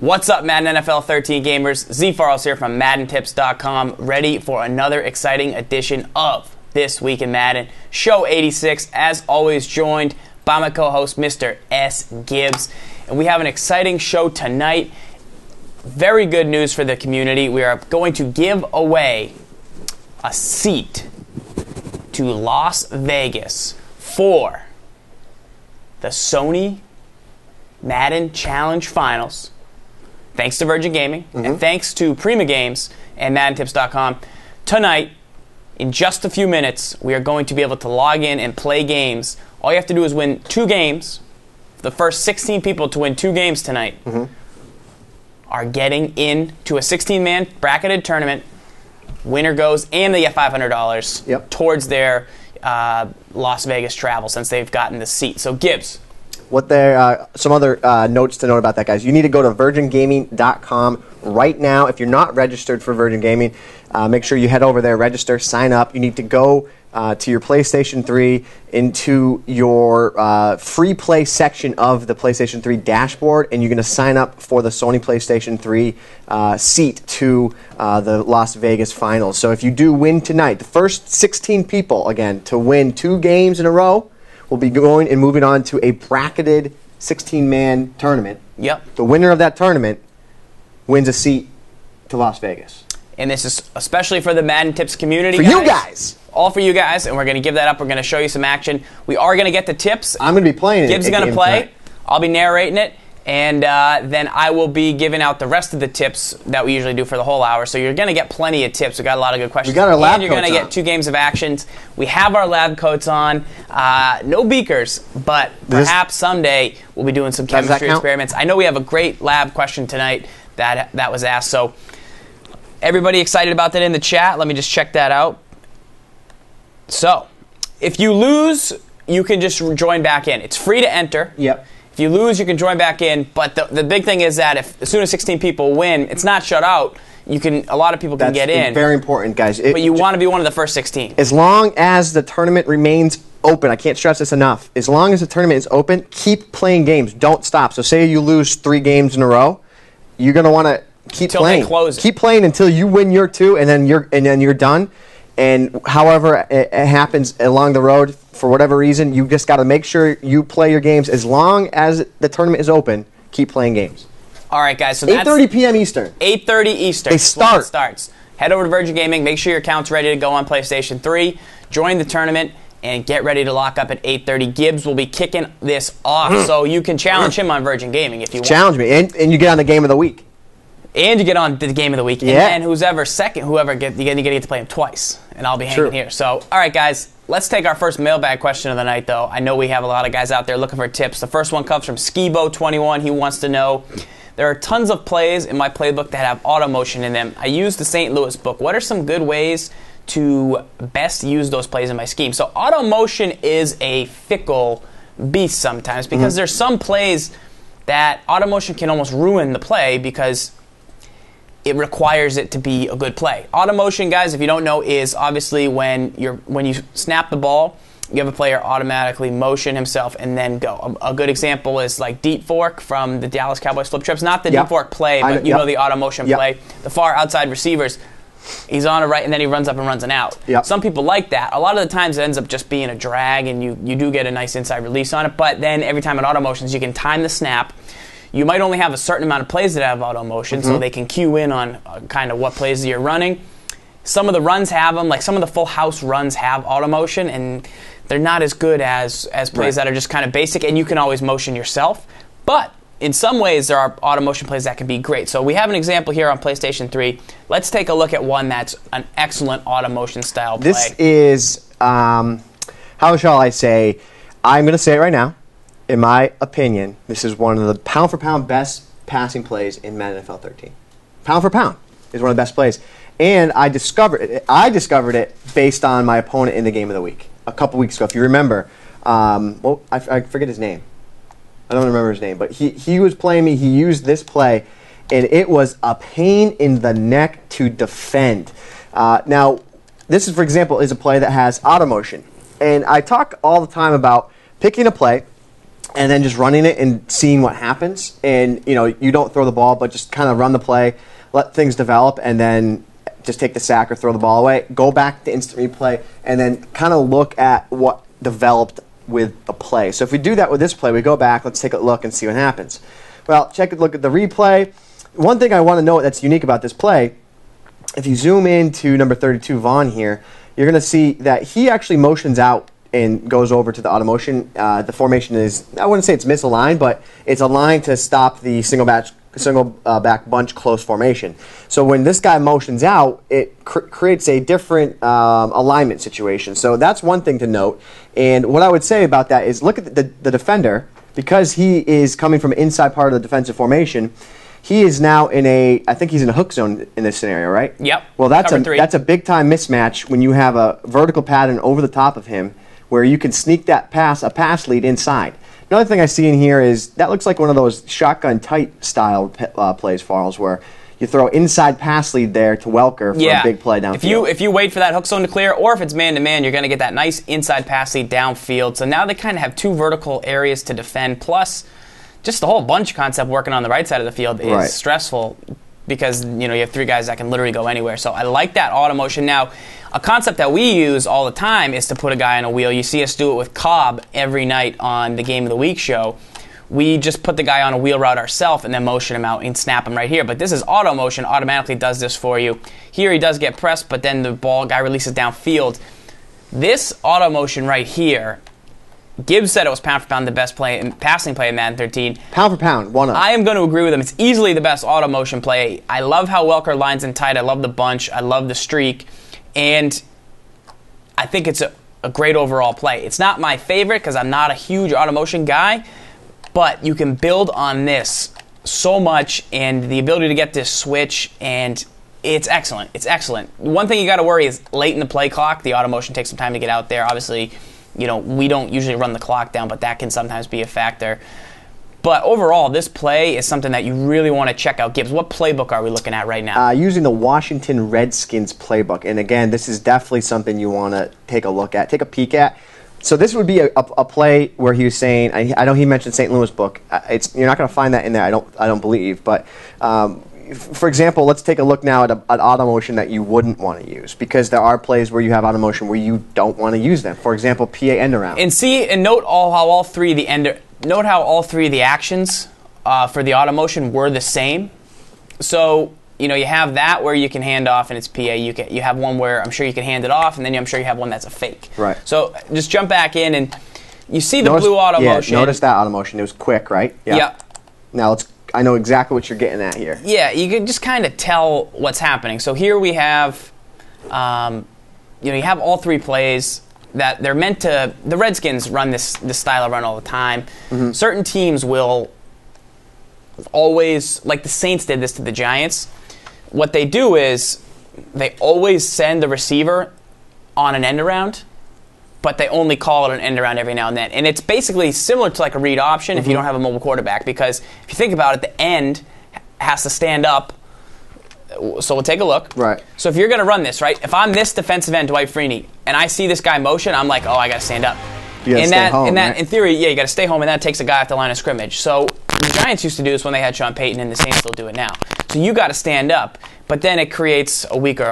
What's up, Madden NFL 13 gamers? Z Farles here from MaddenTips.com, ready for another exciting edition of This Week in Madden, Show 86, as always joined by my co-host, Mr. S. Gibbs. And we have an exciting show tonight. Very good news for the community. We are going to give away a seat to Las Vegas for the Sony Madden Challenge Finals. Thanks to Virgin Gaming, and thanks to Prima Games and MaddenTips.com. Tonight, in just a few minutes, we are going to be able to log in and play games. All you have to do is win 2 games. The first 16 people to win 2 games tonight are getting into a 16-man bracketed tournament. Winner goes, and they get $500 towards their Las Vegas travel since they've gotten the seat. So, Gibbs. What there? Some other notes to note about that, guys. You need to go to virgingaming.com right now. If you're not registered for Virgin Gaming, make sure you head over there, register, sign up. You need to go to your PlayStation 3 into your free play section of the PlayStation 3 dashboard, and you're going to sign up for the Sony PlayStation 3 seat to the Las Vegas Finals. So if you do win tonight, the first 16 people, again, to win 2 games in a row, will be going and moving on to a bracketed 16-man tournament. Yep. The winner of that tournament wins a seat to Las Vegas. And this is especially for the Madden Tips community. For you guys. All for you guys, and we're going to give that up. We're going to show you some action. We are going to get the tips. I'm going to be playing it. Gibbs is going to play. Tonight. I'll be narrating it. And then I will be giving out the rest of the tips that we usually do for the whole hour. So you're going to get plenty of tips. We got a lot of good questions. We got our lab coats on. And you're going to get 2 games of actions. We have our lab coats on. No beakers, but perhaps someday we'll be doing some chemistry experiments. I know we have a great lab question tonight that was asked. So everybody excited about that in the chat? Let me just check that out. So if you lose, you can just join back in. It's free to enter. Yep. If you lose, you can join back in, but the big thing is that as soon as 16 people win, it's not shut out. A lot of people can get in. That's very important, guys. But you want to be one of the first 16. As long as the tournament remains open, I can't stress this enough. As long as the tournament is open, keep playing games. Don't stop. So say you lose 3 games in a row, you're going to want to keep playing. They close it. Keep playing until you win your 2, and then you're done. And however it happens along the road, for whatever reason, you just got to make sure you play your games. As long as the tournament is open, keep playing games. All right, guys. So that's 8:30 p.m. Eastern. 8:30 Eastern. They start. It starts. Head over to Virgin Gaming. Make sure your account's ready to go on PlayStation 3. Join the tournament and get ready to lock up at 8:30. Gibbs will be kicking this off, so you can challenge him on Virgin Gaming if you want. Challenge me, and you get on the game of the week. And you get on the game of the week. Yeah. And whoever gets, you get to play him twice. And I'll be hanging here. So, all right, guys, let's take our first mailbag question of the night, though. I know we have a lot of guys out there looking for tips. The first one comes from Skibo21. He wants to know, there are tons of plays in my playbook that have auto motion in them. I use the St. Louis book. What are some good ways to best use those plays in my scheme? So auto motion is a fickle beast sometimes because there's some plays that auto motion can almost ruin the play because it requires it to be a good play. Auto motion, guys, if you don't know, is obviously when you snap the ball, you have a player automatically motion himself and then go. A good example is like deep fork from the Dallas Cowboys flip trips. Not the deep fork play, but you know the auto motion play. The far outside receivers, he's on a right and then he runs up and runs an out. Some people like that. A lot of the times it ends up just being a drag and you do get a nice inside release on it, but then every time in auto motions you can time the snap. You might only have a certain amount of plays that have auto motion, so they can cue in on kind of what plays you're running. Some of the runs have them, like some of the full house runs have auto motion, and they're not as good as plays that are just kind of basic, and you can always motion yourself. But in some ways, there are auto motion plays that can be great. So we have an example here on PlayStation 3. Let's take a look at one that's an excellent auto motion style play. This is, how shall I say, I'm going to say it right now. In my opinion, this is one of the pound-for-pound best passing plays in Madden NFL 13. Pound for pound is one of the best plays. And I discovered it based on my opponent in the game of the week a couple weeks ago. If you remember, I forget his name. I don't remember his name, but he was playing me. He used this play, and it was a pain in the neck to defend. Now, this is, for example, is a play that has auto motion. And I talk all the time about picking a play and then just running it and seeing what happens. And, you know, you don't throw the ball, but just kind of run the play, let things develop, and then just take the sack or throw the ball away. Go back to instant replay, and then kind of look at what developed with the play. So if we do that with this play, we go back, let's take a look and see what happens. Well, look at the replay. One thing I want to note that's unique about this play, if you zoom into number 32, Vaughn here, you're going to see that he actually motions out and goes over to the auto motion. The formation is, I wouldn't say it's misaligned, but it's aligned to stop the single back bunch close formation. So when this guy motions out, it creates a different alignment situation. So that's one thing to note. And what I would say about that is look at the defender, because he is coming from inside part of the defensive formation. He is now I think he's in a hook zone in this scenario, right? Yep. Well, that's a big-time mismatch when you have a vertical pattern over the top of him where you can sneak that a pass lead inside. Another thing I see in here is that looks like one of those shotgun tight style plays, Farles, where you throw inside pass lead there to Welker for a big play downfield. If you wait for that hook zone to clear, or if it's man-to-man, you're going to get that nice inside pass lead downfield. So now they kind of have two vertical areas to defend, plus just the whole bunch concept working on the right side of the field is stressful because you have three guys that can literally go anywhere. So I like that auto motion. Now, a concept that we use all the time is to put a guy on a wheel. You see us do it with Cobb every night on the Game of the Week show. We just put the guy on a wheel route ourselves and then motion him out and snap him right here. But this is auto motion, automatically does this for you. Here he does get pressed, but then the guy releases downfield. This auto motion right here, Gibbs said it was pound for pound the best passing play in Madden 13. Pound for pound, one up. I am going to agree with him. It's easily the best auto motion play. I love how Welker lines in tight. I love the bunch. I love the streak. And I think it's a great overall play. It's not my favorite because I'm not a huge auto motion guy, but you can build on this so much and the ability to get this switch, and it's excellent. It's excellent. One thing you got to worry is late in the play clock, the auto motion takes some time to get out there. Obviously, we don't usually run the clock down, but that can sometimes be a factor. But overall, this play is something that you really want to check out. Gibbs, what playbook are we looking at right now? Using the Washington Redskins playbook. And again, this is definitely something you want to take a look at, take a peek at. So this would be a play where he was saying, I know he mentioned St. Louis book. You're not going to find that in there, I don't believe. But for example, let's take a look now at auto motion that you wouldn't want to use, because there are plays where you have auto motion where you don't want to use them. For example, PA end around. And note how all three of the actions for the auto motion were the same. So you have that where you can hand off and it's PA. You have one where I'm sure you can hand it off, and then I'm sure you have one that's a fake. Right. So just jump back in and you see the blue auto motion. Notice that auto motion. It was quick, right? Yeah. Now I know exactly what you're getting at here. Yeah, you can just kind of tell what's happening. So here we have, you have all three plays that they're meant to. The Redskins run this style of run all the time. Mm-hmm. Certain teams will always, like the Saints did this to the Giants. What they do is they always send the receiver on an end around, but they only call it an end around every now and then. And it's basically similar to like a read option if you don't have a mobile quarterback, because if you think about it, the end has to stand up. So we'll take a look. Right. So if you're going to run this, right, if I'm this defensive end, Dwight Freeney, and I see this guy motion, I'm like, oh, I got to stand up. You got to stay home, right? In theory, yeah, you got to stay home, and that takes a guy off the line of scrimmage. So the Giants used to do this when they had Sean Payton, and the Saints still do it now. So you got to stand up, but then it creates a weaker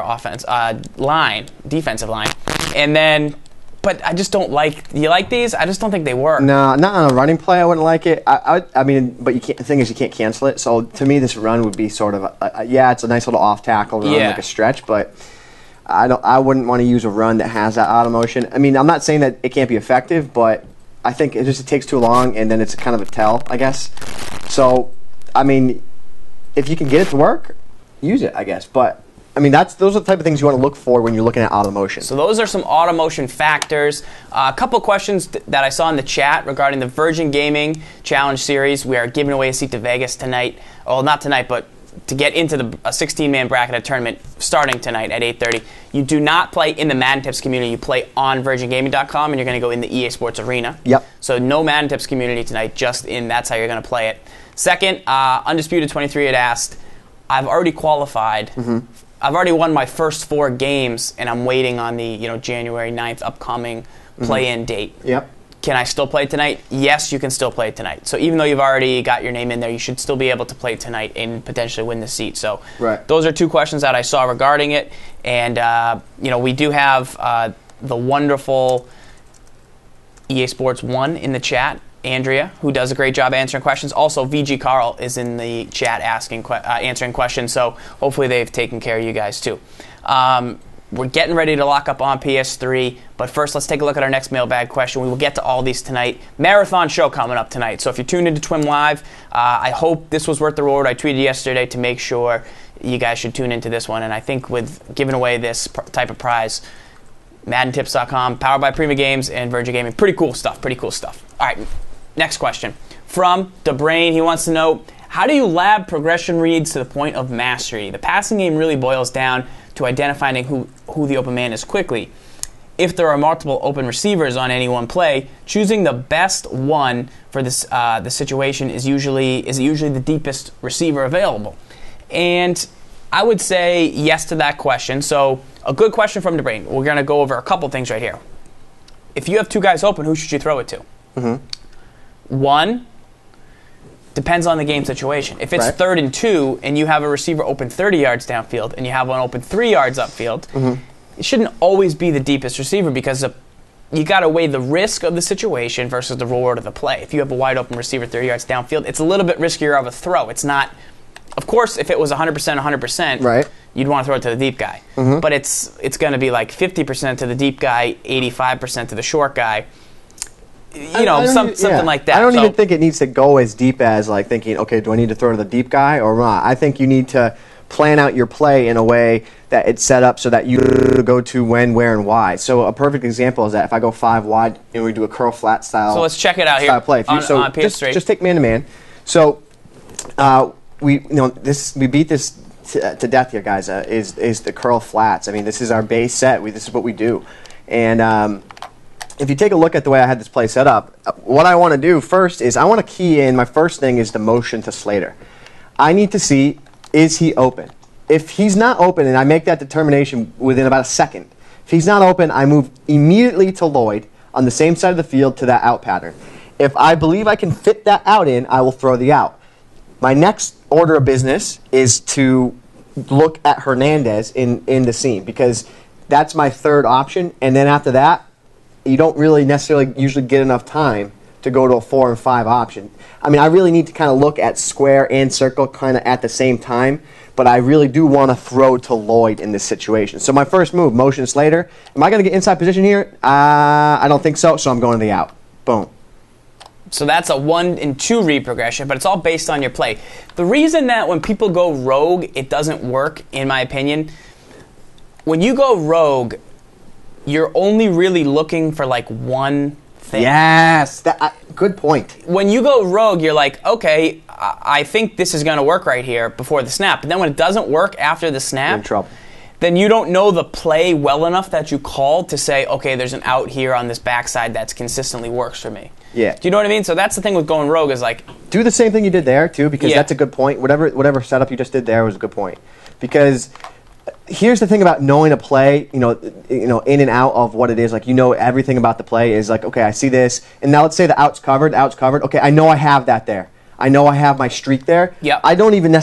defensive line. And then, but I just don't like. Do you like these? I just don't think they work. No, not on a running play. I wouldn't like it. I mean, but the thing is, you can't cancel it. So to me, this run would be sort of it's a nice little off tackle run, like a stretch, but I wouldn't want to use a run that has that auto motion. I mean, I'm not saying that it can't be effective, but I think it takes too long, and then it's kind of a tell, I guess. So, I mean, if you can get it to work, use it, I guess. But I mean, those are the type of things you want to look for when you're looking at auto motion. So those are some auto motion factors. A couple of questions that I saw in the chat regarding the Virgin Gaming Challenge Series. We are giving away a seat to Vegas tonight. Well, not tonight, but to get into a 16-man bracket at tournament starting tonight at 8:30. You do not play in the Madden Tips community. You play on VirginGaming.com, and you're going to go in the EA Sports Arena. Yep. So no Madden Tips community tonight, that's how you're going to play it. Second, Undisputed 23 had asked, I've already qualified. Mm-hmm. I've already won my first 4 games, and I'm waiting on the January 9th upcoming play-in date. Yep. can I still play tonight? Yes, you can still play tonight. So even though you've already got your name in there, you should still be able to play tonight and potentially win the seat. So those are two questions that I saw regarding it. And, we do have the wonderful EA Sports 1 in the chat, Andrea, who does a great job answering questions. Also, VG Carl is in the chat answering questions. So hopefully they've taken care of you guys too. We're getting ready to lock up on PS3, but first let's take a look at our next mailbag question. We will get to all these tonight. Marathon show coming up tonight, so if you're tuned into Twim Live, I hope this was worth the reward. I tweeted yesterday to make sure you guys should tune into this one, and I think with giving away this type of prize, MaddenTips.com, powered by Prima Games and Virgin Gaming. Pretty cool stuff. All right, next question. From DeBrain, he wants to know, how do you lab progression reads to the point of mastery? The passing game really boils down to identifying who the open man is quickly. If there are multiple open receivers on any one play, choosing the best one for this the situation is usually the deepest receiver available. And I would say yes to that question. So a good question from DeBrain. We're going to go over a couple things right here. If you have two guys open, who should you throw it to? Mm-hmm. One, depends on the game situation. If it's 3rd and 2 and you have a receiver open 30 yards downfield and you have one open 3 yards upfield, it shouldn't always be the deepest receiver because you got to weigh the risk of the situation versus the reward of the play. If you have a wide open receiver 30 yards downfield, it's a little bit riskier of a throw. It's not, of course, if it was 100%, you'd want to throw it to the deep guy. But it's going to be like 50% to the deep guy, 85% to the short guy. Something like that. I don't even think it needs to go as deep as like thinking, okay, do I need to throw to the deep guy or not? I think you need to plan out your play in a way that it's set up so that you go to when, where, and why. So a perfect example is that if I go 5 wide and we do a curl flat style. So let's check it out here play. on PS3. Just take man to man. So we beat this to death here, guys. Is the curl flats? I mean, this is our base set. This is what we do, and. If you take a look at the way I had this play set up, what I want to do first is I want to key in, my first thing is the motion to Slater. I need to see, is he open? If he's not open, and I make that determination within about a second, if he's not open, I move immediately to Lloyd on the same side of the field to that out pattern. If I believe I can fit that out in, I will throw the out. My next order of business is to look at Hernandez in the seam because that's my third option, and then after that, you don't really necessarily usually get enough time to go to a 4 and 5 option. I mean, I really need to kind of look at square and circle kind of at the same time, but I really do want to throw to Lloyd in this situation. So my first move, motion Slater. Am I going to get inside position here? I don't think so, so I'm going to the out. Boom. So that's a 1 and 2 read progression, but it's all based on your play. The reason that when people go rogue, it doesn't work, in my opinion, when you go rogue, you're only really looking for like one thing. Yes, good point. When you go rogue, you're like, okay, I think this is going to work right here before the snap. But then when it doesn't work after the snap, you're in trouble. Then you don't know the play well enough that you called to say, okay, there's an out here on this backside that's consistently works for me. Yeah. Do you know what I mean? So that's the thing with going rogue is like... Do the same thing you did there, too, because that's a good point. Whatever setup you just did there was a good point. Because... Here's the thing about knowing a play, in and out of what it is. Like, everything about the play is like, okay, I see this, and now let's say the out's covered. Okay, I know I have that there. I know I have my streak there. Yep. I don't even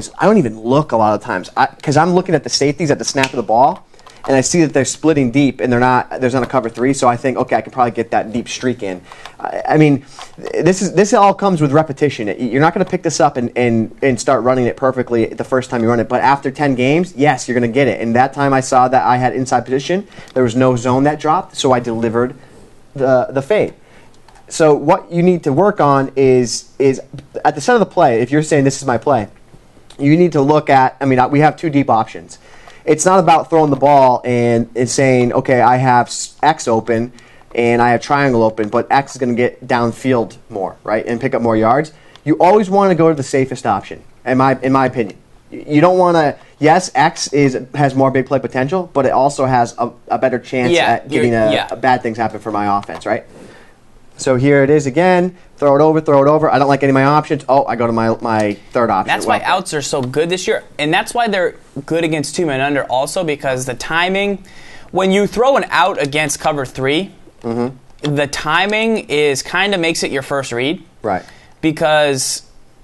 look a lot of times because I'm looking at the safeties at the snap of the ball, and I see that they're splitting deep and there's not a cover 3, so I think, okay, I can probably get that deep streak in. I mean, this all comes with repetition. You're not going to pick this up and start running it perfectly the first time you run it, but after 10 games, yes, you're going to get it. And that time I saw that I had inside position, there was no zone that dropped, so I delivered the fade. So what you need to work on is at the start of the play, if you're saying this is my play, you need to look at, we have 2 deep options. It's not about throwing the ball and saying, okay, I have X open and I have triangle open, but X is going to get downfield more, right, and pick up more yards. You always want to go to the safest option, in my opinion. You don't want to. Yes, X has more big play potential, but it also has a better chance at getting bad things happen for my offense, right? So here it is again. Throw it over. I don't like any of my options. Oh, I go to my third option. That's why outs are so good this year. And that's why they're good against 2-man under also, because the timing, when you throw an out against cover 3, the timing is kind of makes it your first read. Right. Because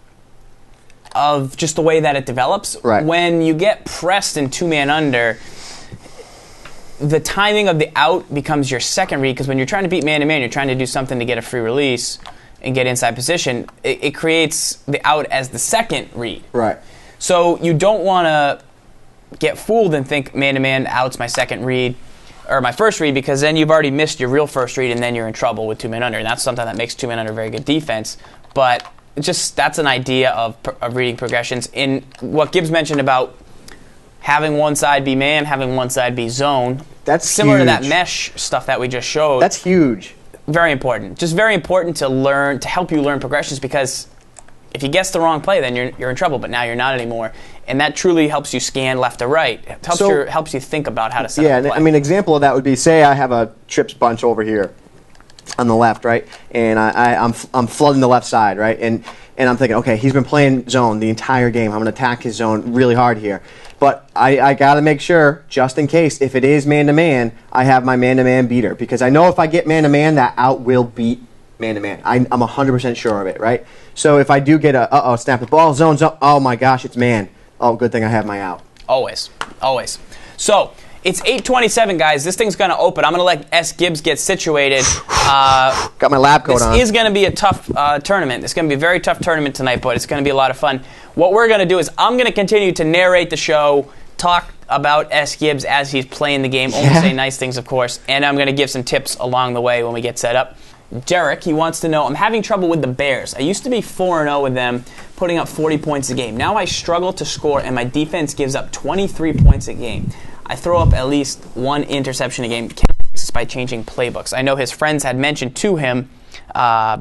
of just the way that it develops. Right. When you get pressed in two-man under, the timing of the out becomes your second read, because when you're trying to beat man-to-man, you're trying to do something to get a free release and get inside position. It creates the out as the second read. Right. So you don't want to get fooled and think man-to-man out's my second read or my first read, because then you've already missed your real first read and then you're in trouble with two-man under. And that's something that makes two-man under very good defense. But just that's an idea of reading progressions. In what Gibbs mentioned about having one side be man, having one side be zone. That's similar huge. to that mesh stuff that we just showed. That's huge. Very important. Just very important to learn, to help you learn progressions, because if you guess the wrong play, then you're in trouble, but now you're not anymore. And that truly helps you scan left to right. It helps you think about how to set up a play. I mean, example of that would be, say I have a trips bunch over here on the left, right? And I'm flooding the left side, right? And I'm thinking, okay, he's been playing zone the entire game. I'm going to attack his zone really hard here. But I got to make sure, just in case, if it is man-to-man, I have my man-to-man beater. Because I know if I get man-to-man, that out will beat man-to-man. I'm 100% sure of it, right? So if I do get a, snap the ball, zone's up, oh my gosh, it's man. Oh, good thing I have my out. Always. Always. So, it's 8:27, guys. This thing's going to open. I'm going to let S. Gibbs get situated. Got my lab coat on. This is going to be a tough tournament. It's going to be a very tough tournament tonight, but it's going to be a lot of fun. What we're going to do is I'm going to continue to narrate the show, talk about S. Gibbs as he's playing the game, only say nice things, of course, and I'm going to give some tips along the way when we get set up. Derek, he wants to know, I'm having trouble with the Bears. I used to be 4-0 with them, putting up 40 points a game. Now I struggle to score, and my defense gives up 23 points a game. I throw up at least one interception a game. Can I fix this by changing playbooks? I know his friends had mentioned to him, should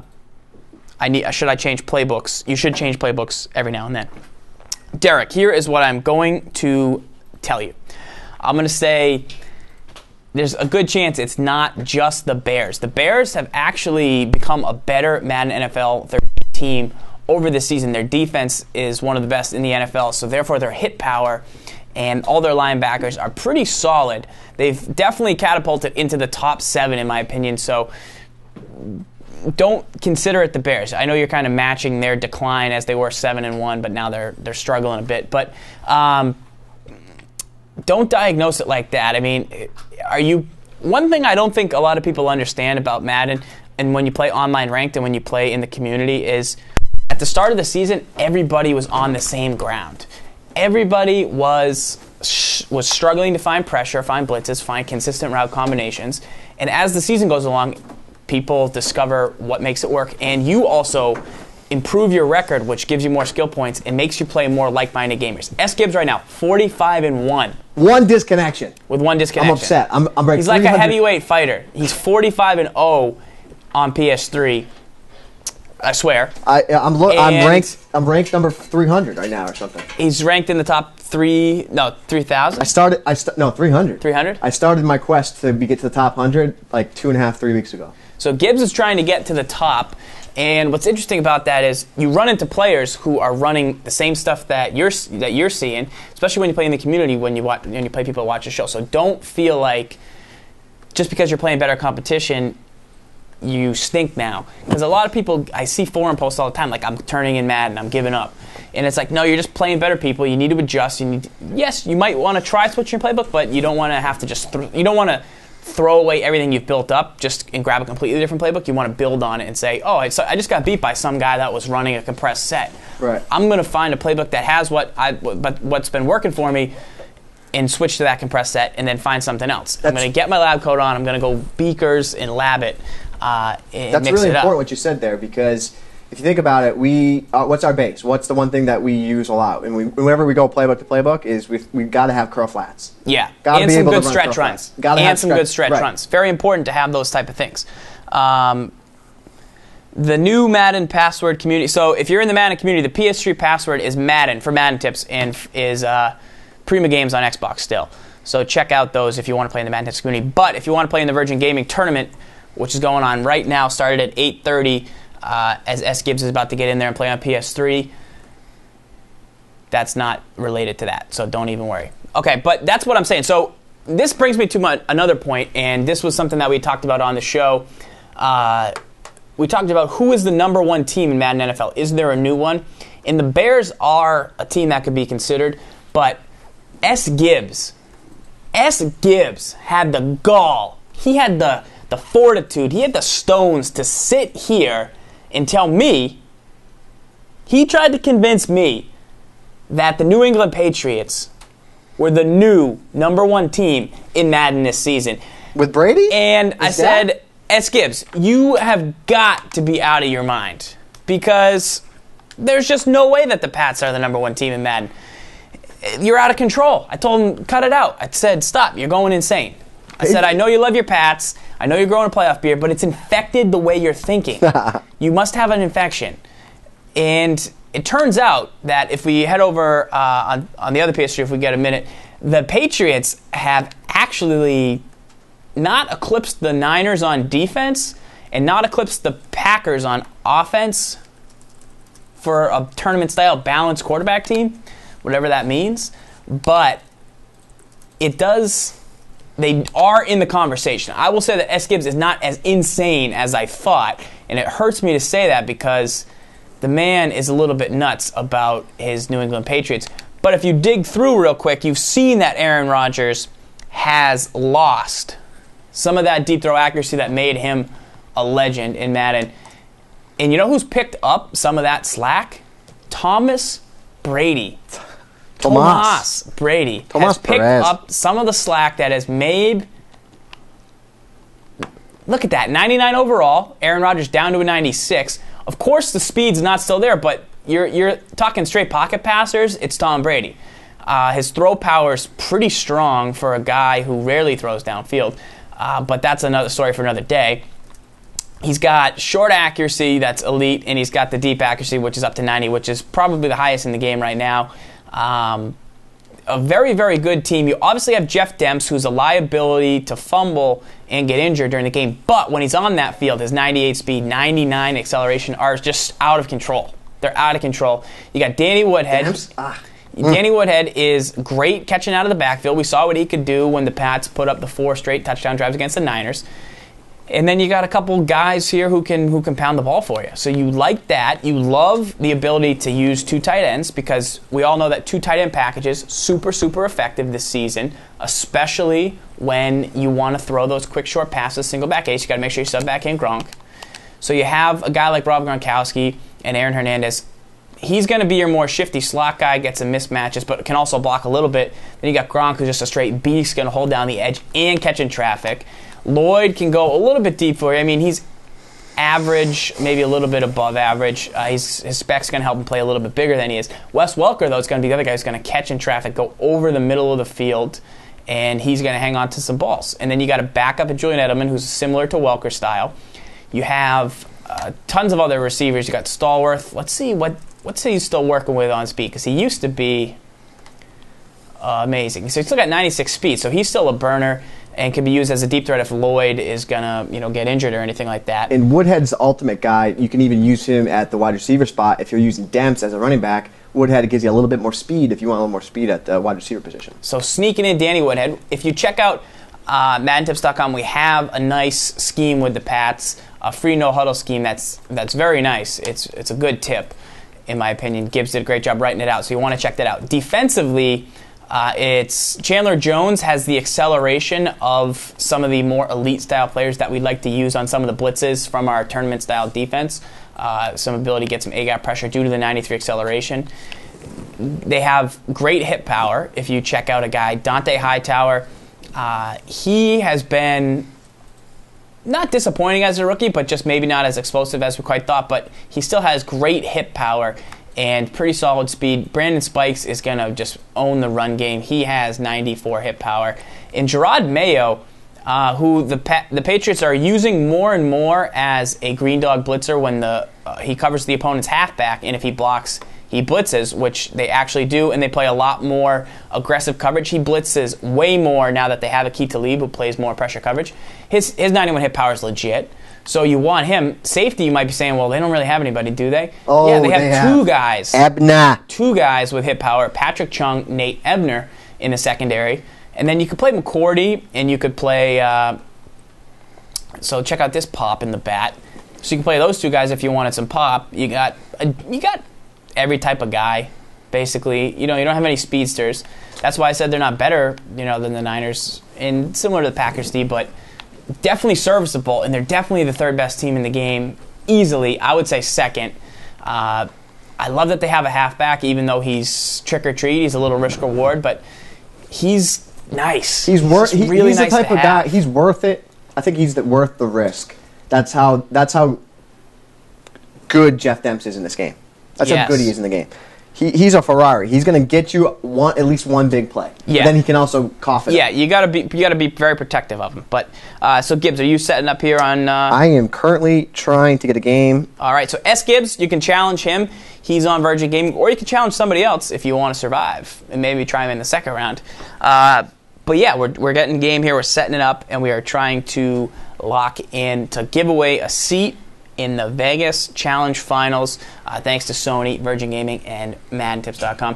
I change playbooks? You should change playbooks every now and then. Derek, here is what I'm going to tell you. I'm going to say there's a good chance it's not just the Bears. The Bears have actually become a better Madden NFL 13 team over the season. Their defense is one of the best in the NFL, so therefore their hit power and all their linebackers are pretty solid. They've definitely catapulted into the top 7, in my opinion, so don't consider it the Bears. I know you're kind of matching their decline as they were 7-1, but now they're struggling a bit. But don't diagnose it like that. I mean, one thing I don't think a lot of people understand about Madden, and when you play online ranked and when you play in the community, is at the start of the season, everybody was on the same ground. Everybody was struggling to find pressure, find blitzes, find consistent route combinations. And as the season goes along, people discover what makes it work. And you also improve your record, which gives you more skill points and makes you play more like-minded gamers. S. Gibbs right now, 45-1. One disconnection. With one disconnection. I'm upset. I'm He's like a heavyweight fighter. He's 45-0 on PS3. I swear. I'm ranked number 300 right now or something. He's ranked in the top 3,000? 300. 300? I started my quest to get to the top 100 like 3 weeks ago. So Gibbs is trying to get to the top, and what's interesting about that is you run into players who are running the same stuff that you're seeing, especially when you play in the community, when you play people who watch the show. So don't feel like just because you're playing better competition, you stink now. Because a lot of people, I see forum posts all the time, like, I'm turning in Madden, I'm giving up. And it's like, no, you're just playing better people. You need to adjust. Yes, you might want to try switching your playbook, but you don't want to have to just you don't want to throw away everything you've built up and grab a completely different playbook. You want to build on it and say, oh, I just got beat by some guy that was running a compressed set. Right. I'm going to find a playbook that has what's been working for me and switch to that compressed set and then find something else. I'm going to get my lab coat on. I'm going to go beakers and lab it. That's really important what you said there, because if you think about it, what's our base? What's the one thing that we use a lot? And whenever we go playbook to playbook, is we've got to have curl flats. Yeah, gotta and be some able good to run stretch curl runs. flats. Gotta have some good stretch runs. Very important to have those type of things. The new Madden password community. So if you're in the Madden community, the PS3 password is Madden for Madden tips and is Prima Games on Xbox still. So check out those if you want to play in the Madden tips community. But if you want to play in the Virgin Gaming tournament, which is going on right now, started at 8:30, as S. Gibbs is about to get in there and play on PS3. That's not related to that, so don't even worry. Okay, but that's what I'm saying. So this brings me to another point, and this was something that we talked about on the show. we talked about who is the number one team in Madden NFL. Is there a new one? And the Bears are a team that could be considered, but S. Gibbs had the gall. He had the fortitude. He had the stones to sit here and tell me, he tried to convince me that the New England Patriots were the new number one team in Madden this season. With Brady? And I said, S. Gibbs, you have got to be out of your mind, because there's just no way that the Pats are the number one team in Madden. You're out of control. I told him, cut it out. I said, stop, you're going insane. I said, I know you love your Pats. I know you're growing a playoff beard, but it's infected the way you're thinking. You must have an infection. And it turns out that if we head over on the other page, if we get a minute, the Patriots have actually not eclipsed the Niners on defense and not eclipsed the Packers on offense for a tournament-style balanced quarterback team, whatever that means. But it does, they are in the conversation. I will say that S. Gibbs is not as insane as I thought, and it hurts me to say that because the man is a little bit nuts about his New England Patriots. But if you dig through real quick, you've seen that Aaron Rodgers has lost some of that deep throw accuracy that made him a legend in Madden. And you know who's picked up some of that slack? Thomas Brady. Tomas Brady has picked up some of the slack that has made... Look at that, 99 overall. Aaron Rodgers down to a 96. Of course, the speed's not still there, but you're talking straight pocket passers, it's Tom Brady. His throw power is pretty strong for a guy who rarely throws downfield, but that's another story for another day. He's got short accuracy that's elite, and he's got the deep accuracy, which is up to 90, which is probably the highest in the game right now. A very, very good team. You obviously have Jeff Demps, who's a liability to fumble and get injured during the game, but when he's on that field, his 98 speed, 99 acceleration are just out of control. They're out of control. You got Danny Woodhead. Danny Woodhead is great catching out of the backfield. We saw what he could do when the Pats put up the 4 straight touchdown drives against the Niners. And then you got a couple guys here who can pound the ball for you. So you like that. You love the ability to use 2 tight ends, because we all know that 2 tight end packages super, super effective this season, especially when you want to throw those quick short passes, single back ace. You got to make sure you sub back in Gronk. So you have a guy like Rob Gronkowski and Aaron Hernandez. He's going to be your more shifty slot guy, gets some mismatches, but can also block a little bit. Then you got Gronk, who's just a straight beast, going to hold down the edge and catch in traffic. Lloyd can go a little bit deep for you. I mean, he's average, maybe a little bit above average. His spec's going to help him play a little bit bigger than he is. Wes Welker, though, is going to be the other guy who's going to catch in traffic, go over the middle of the field, and he's going to hang on to some balls. And then you got a backup at Julian Edelman, who's similar to Welker style. You have tons of other receivers. You got Stallworth. Let's see what's he still working with on speed, because he used to be amazing. So he's still got 96 speed, so he's still a burner and can be used as a deep threat if Lloyd is gonna, get injured or anything like that. And Woodhead's the ultimate guy. You can even use him at the wide receiver spot if you're using Demps as a running back. Woodhead gives you a little bit more speed if you want a little more speed at the wide receiver position. So sneaking in Danny Woodhead. If you check out MaddenTips.com, we have a nice scheme with the Pats, a free no-huddle scheme that's very nice. It's a good tip, in my opinion. Gibbs did a great job writing it out, so you want to check that out. Defensively, it's Chandler Jones has the acceleration of some of the more elite-style players that we'd like to use on some of the blitzes from our tournament-style defense. Some ability to get some A-gap pressure due to the 93 acceleration. They have great hit power. If you check out a guy, Dante Hightower, he has been not disappointing as a rookie, but just maybe not as explosive as we quite thought, but he still has great hit power and pretty solid speed. Brandon Spikes is going to just own the run game. He has 94 hit power. And Gerard Mayo, who the Patriots are using more and more as a green dog blitzer when he covers the opponent's halfback, and if he blocks, he blitzes, which they actually do, and they play a lot more aggressive coverage. He blitzes way more now that they have Aqib Talib, who plays more pressure coverage. His 91 hit power is legit. So you want him. Safety, you might be saying, well, they don't really have anybody, do they? Oh, yeah, they have 2 guys. Ebner. 2 guys with hit power, Patrick Chung, Nate Ebner in the secondary. And then you could play McCourty, and you could play So check out this pop in the bat. So you can play those two guys if you wanted some pop. You got every type of guy, basically. You don't have any speedsters. That's why I said they're not better, than the Niners and similar to the Packers, Steve, but definitely serviceable, and they're definitely the third best team in the game, easily. I would say second. I love that they have a halfback, even though he's trick or treat. He's a little risk reward, but he's nice. He's really nice the type of guy. He's worth it. I think he's worth the risk. That's how good Jeff Demps is in this game. That's how good he is in the game. He's a Ferrari. He's going to get you at least one big play. Yeah. Then he can also cough it. Yeah, up. you got to be very protective of him. But so Gibbs, are you setting up here on? I am currently trying to get a game. All right, so S. Gibbs, you can challenge him. He's on Virgin Gaming, or you can challenge somebody else if you want to survive and maybe try him in the second round. But yeah, we're getting game here. We're setting it up, and we are trying to lock in to give away a seat in the Vegas Challenge Finals, thanks to Sony, Virgin Gaming, and MaddenTips.com.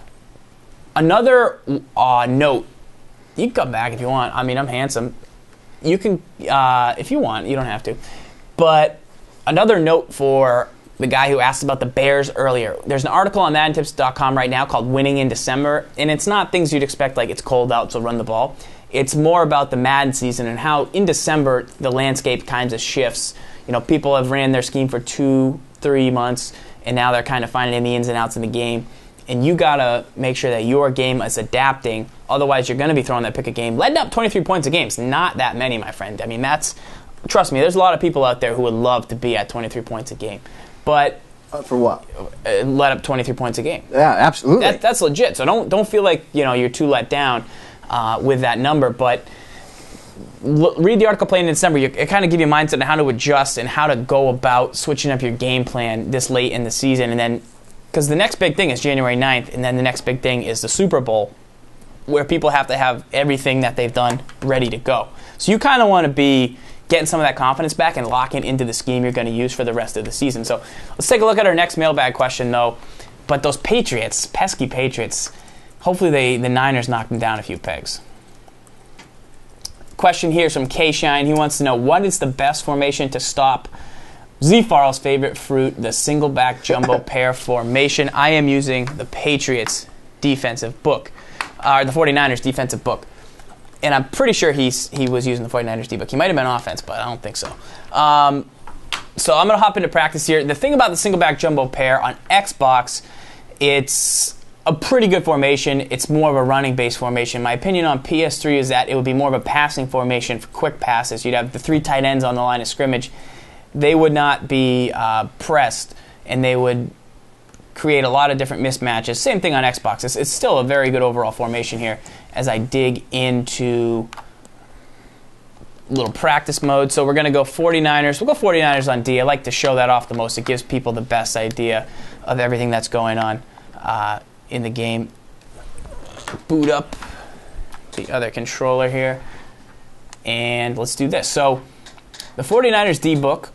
Another note, you can come back if you want. I mean, I'm handsome. You can, if you want, you don't have to. But another note for the guy who asked about the Bears earlier. There's an article on MaddenTips.com right now called Winning in December, and it's not things you'd expect like it's cold out, so run the ball. It's more about the Madden season and how in December the landscape kind of shifts. People have ran their scheme for 2-3 months, and now they're kind of finding the ins and outs in the game. And you got to make sure that your game is adapting. Otherwise, you're going to be throwing that pick a game. Letting up 23 points a game is not that many, my friend. I mean, trust me, there's a lot of people out there who would love to be at 23 points a game. But for what? Let up 23 points a game. Yeah, absolutely. That's legit. So don't feel like you're too let down with that number. But read the article Playing in December. It kind of give you a mindset on how to adjust and how to go about switching up your game plan this late in the season. And then, because the next big thing is January 9th, and then the next big thing is the Super Bowl, where people have to have everything that they've done ready to go. So you kind of want to be getting some of that confidence back and locking into the scheme you're going to use for the rest of the season. So let's take a look at our next mailbag question, though. But those Patriots, pesky Patriots, hopefully the Niners knock them down a few pegs. Question here is from K-Shine. He wants to know, what is the best formation to stop Z Farrell's favorite fruit, the single back jumbo pair formation? I am using the Patriots defensive book, or the 49ers defensive book. And I'm pretty sure he was using the 49ers D-book. He might have been offense, but I don't think so. So I'm going to hop into practice here. The thing about the single back jumbo pair on Xbox, it's a pretty good formation. It's more of a running-based formation. My opinion on PS3 is that it would be more of a passing formation for quick passes. You'd have the 3 tight ends on the line of scrimmage. They would not be pressed, and they would create a lot of different mismatches. Same thing on Xbox. It's still a very good overall formation here as I dig into a little practice mode. So we're going to go 49ers. We'll go 49ers on D. I like to show that off the most. It gives people the best idea of everything that's going on in the game. Boot up the other controller here. And let's do this. So the 49ers D-book.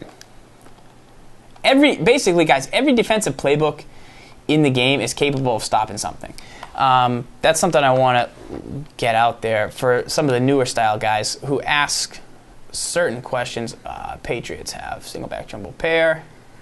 Basically, guys, every defensive playbook in the game is capable of stopping something. That's something I want to get out there for some of the newer style guys who ask certain questions. Patriots have single back jumbo pair.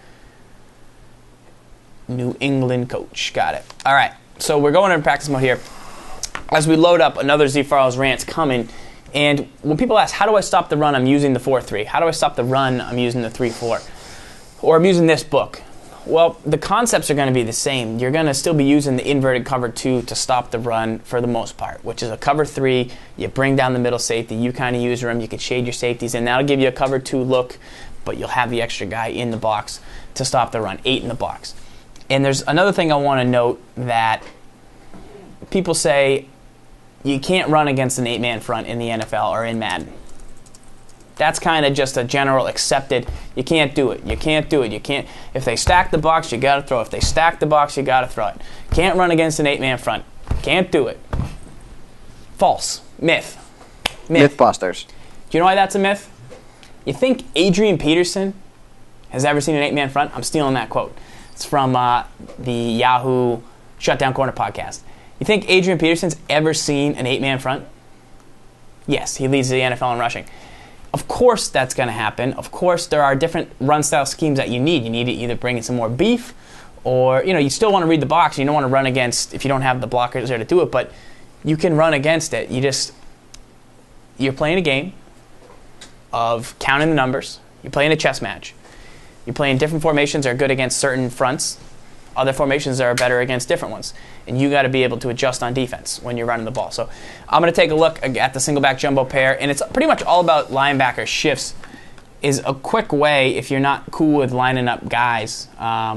New England coach. Got it. All right. So we're going into practice mode here. As we load up, another Z Farrell's rant's coming. And when people ask, how do I stop the run? I'm using the 4-3. How do I stop the run? I'm using the 3-4. Or I'm using this book. Well, the concepts are going to be the same. You're going to still be using the inverted cover 2 to stop the run for the most part, which is a cover 3. You bring down the middle safety. You kind of use them. You can shade your safeties, and that'll give you a cover 2 look, but you'll have the extra guy in the box to stop the run, 8 in the box. And there's another thing I want to note that people say you can't run against an 8-man front in the NFL or in Madden. That's kind of just a general accepted, you can't do it, you can't do it, you can't. If they stack the box, you got to throw it. If they stack the box, you got to throw it. Can't run against an 8-man front. Can't do it. False. Myth. Mythbusters. Do you know why that's a myth? You think Adrian Peterson has ever seen an 8-man front? I'm stealing that quote. It's from the Yahoo Shutdown Corner podcast. You think Adrian Peterson's ever seen an 8-man front? Yes, he leads the NFL in rushing. Of course that's going to happen. Of course there are different run style schemes that you need. You need to either bring in some more beef, or you still want to read the box. You don't want to run against if you don't have the blockers there to do it, but you can run against it. You're playing a game of counting the numbers. You're playing a chess match. You're playing different formations that are good against certain fronts. Other formations that are better against different ones. And you got to be able to adjust on defense when you're running the ball. So I'm going to take a look at the single back jumbo pair, and it's pretty much all about linebacker shifts. Is a quick way if you're not cool with lining up guys.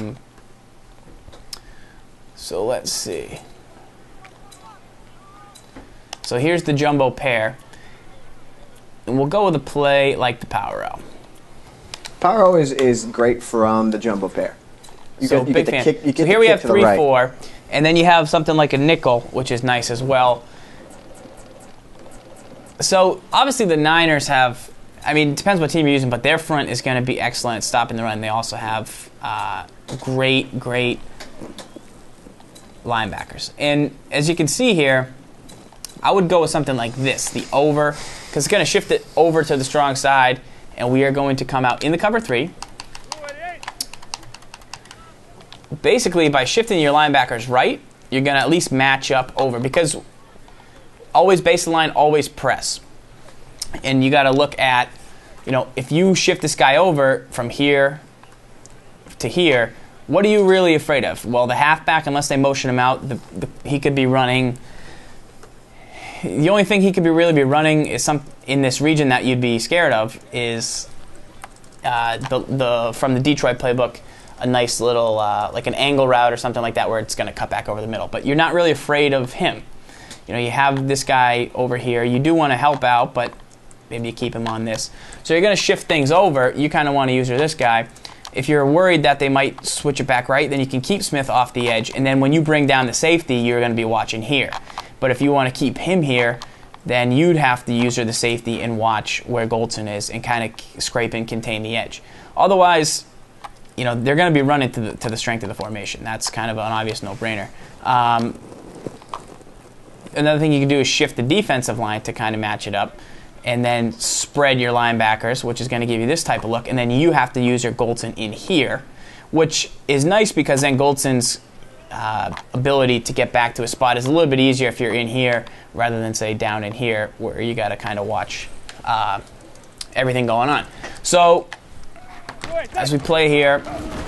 So let's see. So here's the jumbo pair. And we'll go with a play like the power route. Power O is great from the jumbo pair. So here we have 3-4, and then you have something like a nickel, which is nice as well. So obviously the Niners have, it depends what team you're using, but their front is going to be excellent at stopping the run. They also have great linebackers. And as you can see here, I would go with something like this, the over, because it's going to shift it over to the strong side, and we are going to come out in the cover 3. Basically, by shifting your linebackers right, you're going to at least match up over, because always base the line, always press. And you got to look at, if you shift this guy over from here to here, what are you really afraid of? Well, the halfback, unless they motion him out, he could be running. The only thing he could really be running is in this region that you'd be scared of is from the Detroit playbook, a nice little like an angle route or something like that where it's going to cut back over the middle. But you're not really afraid of him. You have this guy over here. You do want to help out, but maybe you keep him on this. So you're going to shift things over. You kind of want to use this guy. If you're worried that they might switch it back right, then you can keep Smith off the edge. And then when you bring down the safety, you're going to be watching here. But if you want to keep him here, then you'd have to use the safety and watch where Goldson is and kind of scrape and contain the edge. Otherwise, they're going to be running to the strength of the formation. That's kind of an obvious no-brainer. Another thing you can do is shift the defensive line to kind of match it up, and then spread your linebackers, which is going to give you this type of look. And then you have to use your Goldson in here, which is nice because then Goldson's ability to get back to a spot is a little bit easier if you're in here rather than, say, down in here where you got to kind of watch everything going on. So as we play here,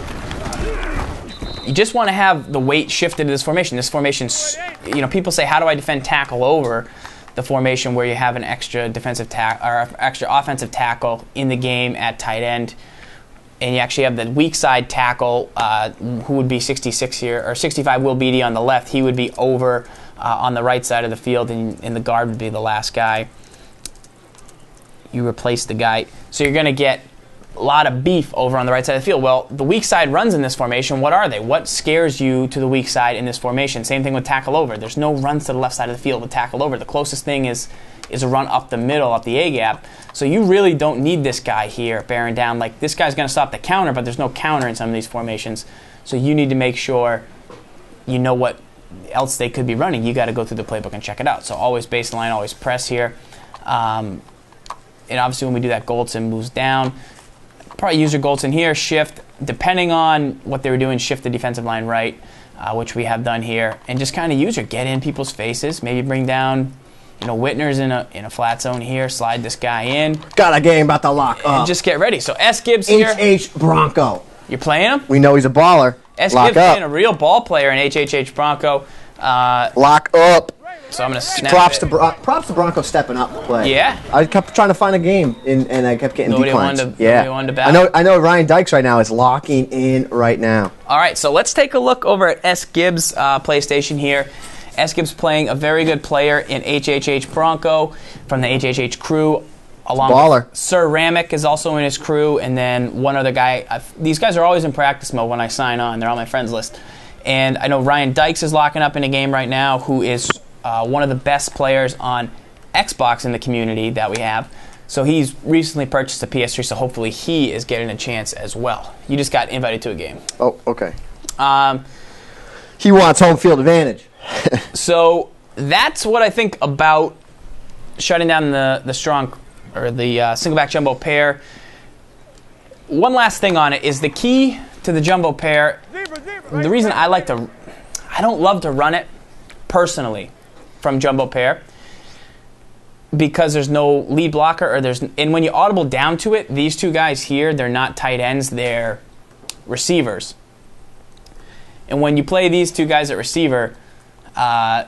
you just want to have the weight shifted to this formation. This formation, people say, how do I defend tackle over the formation where you have an extra defensive or extra offensive tackle in the game at tight end, and you actually have the weak side tackle who would be 66 here, or 65 Will Beatty on the left. He would be over on the right side of the field, and the guard would be the last guy. You replace the guy. So you're going to get a lot of beef over on the right side of the field. Well, the weak side runs in this formation. What are they? What scares you to the weak side in this formation? Same thing with tackle over. There's no runs to the left side of the field with tackle over. The closest thing is a run up the middle, up the A-gap. So you really don't need this guy here bearing down. Like, this guy's going to stop the counter, but there's no counter in some of these formations. So you need to make sure you know what else they could be running. You got to go through the playbook and check it out. So always baseline, always press here. And obviously when we do that, Goldson moves down. Probably use your Goldson here, shift, depending on what they were doing, shift the defensive line right, which we have done here, and just kind of use your get in people's faces. Maybe bring down, Whitner's in a flat zone here, slide this guy in. Got a game about to lock up. And just get ready. So S. Gibbs here. H.H. Bronco. You're playing him? We know he's a baller. S. Gibbs playing a real ball player in H.H. Bronco. Lock up. So I'm going to snap props to Bronco stepping up to play. Yeah. I kept trying to find a game, and I kept getting declines. Nobody wanted to battle. I know Ryan Dykes right now is locking in right now. All right, so let's take a look over at S. Gibbs' PlayStation here. S. Gibbs playing a very good player in HHH Bronco from the HHH crew. Along with Sir Ramick is also in his crew, and then one other guy. These guys are always in practice mode when I sign on. They're on my friends list. And I know Ryan Dykes is locking up in a game right now, who is one of the best players on Xbox in the community that we have. So he's recently purchased a PS3, so hopefully he is getting a chance as well. You just got invited to a game. Oh, okay. He wants home field advantage. So that's what I think about shutting down the strong or the single back jumbo pair. One last thing on it is the key to the jumbo pair. The reason I don't love to run it personally from jumbo pair, because there's no lead blocker, and when you audible down to it, these two guys here, they're not tight ends, they're receivers. And when you play these two guys at receiver, all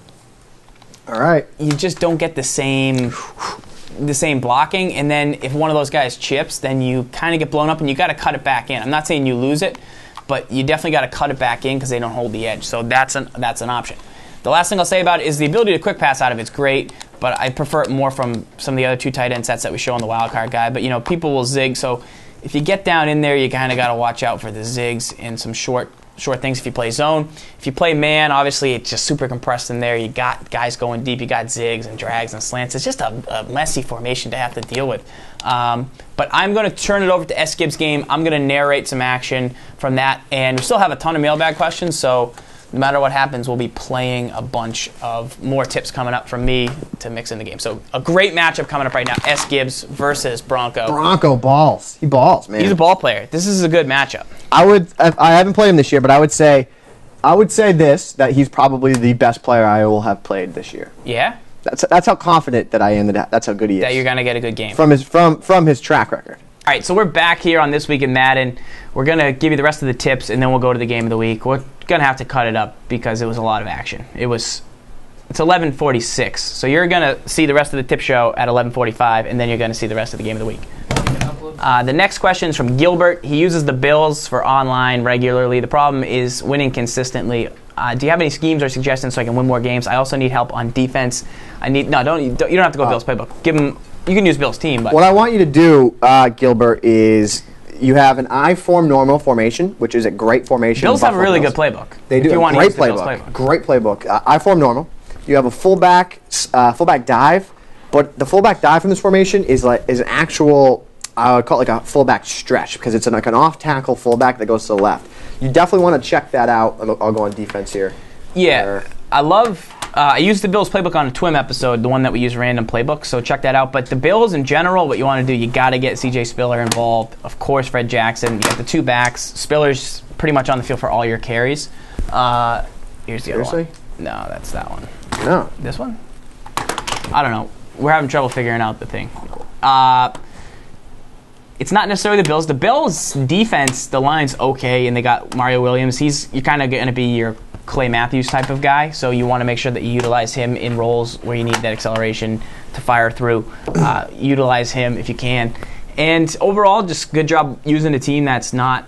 right, you just don't get the same blocking, and then if one of those guys chips, then you kind of get blown up, and you got to cut it back in. I'm not saying you lose it, but you definitely got to cut it back in because they don't hold the edge. So that's an option. The last thing I'll say about it is the ability to quick pass out of it's great, but I prefer it more from some of the other two tight end sets that we show on the wildcard guide. But people will zig, so if you get down in there, you kind of got to watch out for the zigs and some short things if you play zone. If you play man, obviously it's just super compressed in there. You got guys going deep. You got zigs and drags and slants. It's just a messy formation to have to deal with. But I'm going to turn it over to S. Gibbs' game. I'm going to narrate some action from that. And we still have a ton of mailbag questions, so no matter what happens, we'll be playing a bunch of more tips coming up from me to mix in the game. So a great matchup coming up right now. S. Gibbs versus Bronco. Bronco balls. He balls, man. He's a ball player. This is a good matchup. I haven't played him this year, but I would say that he's probably the best player I will have played this year. Yeah? That's how confident that I am that's how good he is. That you're going to get a good game. From his track record. All right, so we're back here on This Week in Madden. We're going to give you the rest of the tips, and then we'll go to the game of the week. We're going to have to cut it up because it was a lot of action. It's 11:46, so you're going to see the rest of the tip show at 11:45, and then you're going to see the rest of the game of the week. The next question is from Gilbert. He uses the Bills for online regularly. The problem is winning consistently. Do you have any schemes or suggestions so I can win more games? I also need help on defense. You don't have to go Bills playbook. You can use Bill's team. But what I want you to do, Gilbert, is you have an I-form normal formation, which is a great formation. Bills have a really good playbook. They do. Great playbook. Great playbook. I-form normal. You have a fullback dive, but the fullback dive from this formation is an actual, I would call it like a fullback stretch because it's like an off-tackle fullback that goes to the left. You definitely want to check that out. I'll go on defense here. Yeah, I used the Bills playbook on a TWIM episode, the one that we use random playbook, so check that out. But the Bills in general, what you want to do, you got to get C.J. Spiller involved. Of course, Fred Jackson. You got the two backs. Spiller's pretty much on the field for all your carries. Here's the other one. No, that's that one. No. This one? I don't know. We're having trouble figuring out the thing. It's not necessarily the Bills. The Bills' defense, the line's okay, and they got Mario Williams. You're kind of going to be your Clay Matthews type of guy, so you want to make sure that you utilize him in roles where you need that acceleration to fire through. Utilize him if you can. And overall, just good job using a team that's not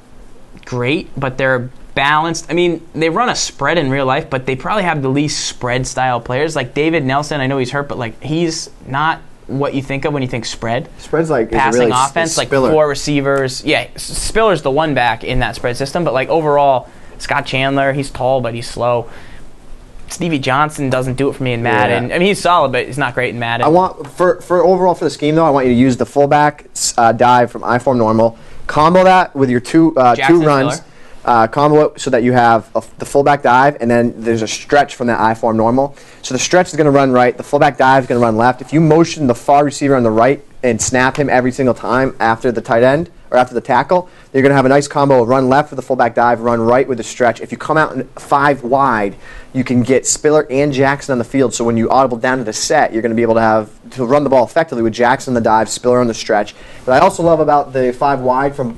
great, but they're balanced. I mean, they run a spread in real life, but they probably have the least spread-style players. Like David Nelson, I know he's hurt, but he's not what you think of when you think spread. Spread's like passing offense, like Spiller. 4 receivers. Yeah, Spiller's the one back in that spread system, but overall, Scott Chandler, he's tall, but he's slow. Stevie Johnson doesn't do it for me in Madden. Yeah. I mean, he's solid, but he's not great in Madden. I want for overall for the scheme though, I want you to use the fullback dive from I-form normal. Combo that with your two runs. Combo it so that you have the fullback dive, and then there's a stretch from that I-form normal. So the stretch is going to run right. The fullback dive is going to run left. If you motion the far receiver on the right and snap him every single time after the tight end or after the tackle, you're going to have a nice combo of run left with the fullback dive, run right with the stretch. If you come out in 5 wide, you can get Spiller and Jackson on the field. So when you audible down to the set, you're going to be able to run the ball effectively with Jackson on the dive, Spiller on the stretch. What I also love about the 5 wide from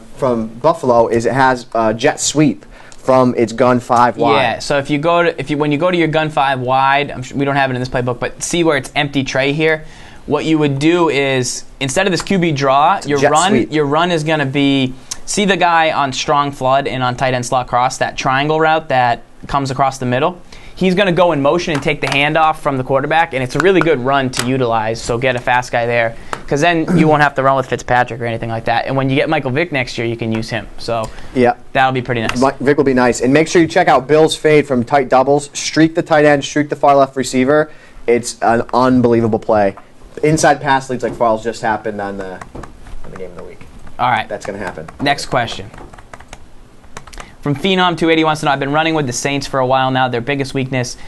Buffalo is it has jet sweep from its gun 5 wide. Yeah. So when you go to your gun 5 wide, we don't have it in this playbook, but see where it's empty tray here. What you would do is, instead of this QB draw, your run is going to be, see the guy on strong flood and on tight end slot cross, that triangle route that comes across the middle? He's going to go in motion and take the handoff from the quarterback, and it's a really good run to utilize, so get a fast guy there, because then you won't have to run with Fitzpatrick or anything like that. And when you get Michael Vick next year, you can use him. So yeah, that'll be pretty nice. Vick will be nice. And make sure you check out Bill's fade from tight doubles. Streak the tight end, streak the far left receiver. It's an unbelievable play. Inside pass leads like Farl's just happened on the game of the week. All right. That's going to happen. Next question. From Phenom280 wants to know, I've been running with the Saints for a while now. Their biggest weakness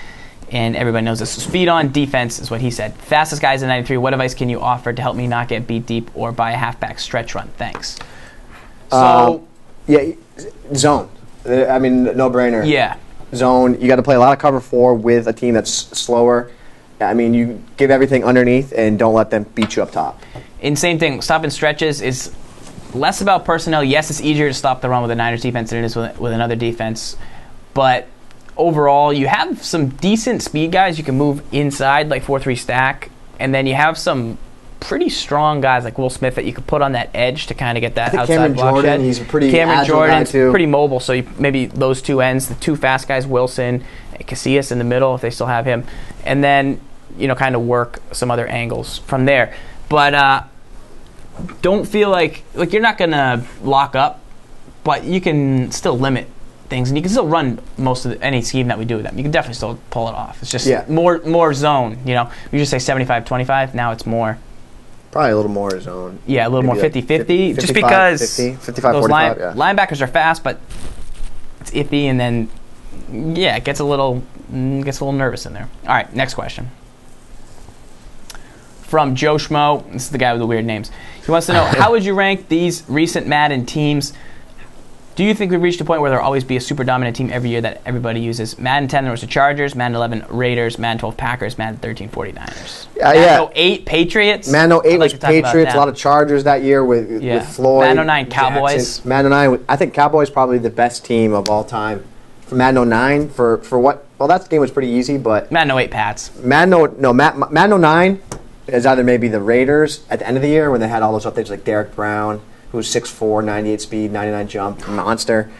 And everybody knows this. Speed on defense is what he said. Fastest guys in 93. What advice can you offer to help me not get beat deep or buy a halfback stretch run? Thanks. So, yeah, zone. I mean, no brainer. Yeah. Zone. You got to play a lot of cover 4 with a team that's slower. I mean, you give everything underneath and don't let them beat you up top. And same thing. Stopping stretches is less about personnel. Yes, it's easier to stop the run with a Niners defense than it is with another defense, but overall, you have some decent speed guys you can move inside, like 4-3 stack, and then you have some pretty strong guys like Will Smith that you could put on that edge to kind of get that outside Cameron block Jordan, shed. he's a pretty Cameron agile Jordan's guy too. Pretty mobile, so maybe those two ends, the two fast guys, Wilson, and Casillas in the middle if they still have him, and then kind of work some other angles from there. But don't feel like you're not gonna lock up, but you can still limit things, and you can still run most of any scheme that we do with them. You can definitely still pull it off. It's just more zone. We just say 75-25. Now it's more. Probably a little more zone. Yeah, a little more 50-50. Just because 55-45, linebackers are fast, but it's iffy, and then it gets a little nervous in there. All right, next question. From Joe Schmo. This is the guy with the weird names. He wants to know, how would you rank these recent Madden teams? Do you think we've reached a point where there will always be a super dominant team every year that everybody uses? Madden 10, there was the Chargers. Madden 11, Raiders. Madden 12, Packers. Madden 13, 49ers. Madden 08, Patriots. Madden 08 was Patriots. A lot of Chargers that year with Floyd. Madden 09, Cowboys. Jackson. Madden 09, I think Cowboys probably the best team of all time. For Madden 09, for what? Well, that game was pretty easy, but Madden 08, Pats. Madden 09 is either maybe the Raiders at the end of the year when they had all those updates like Derek Brown, who was 6'4", 98 speed, 99 jump, monster.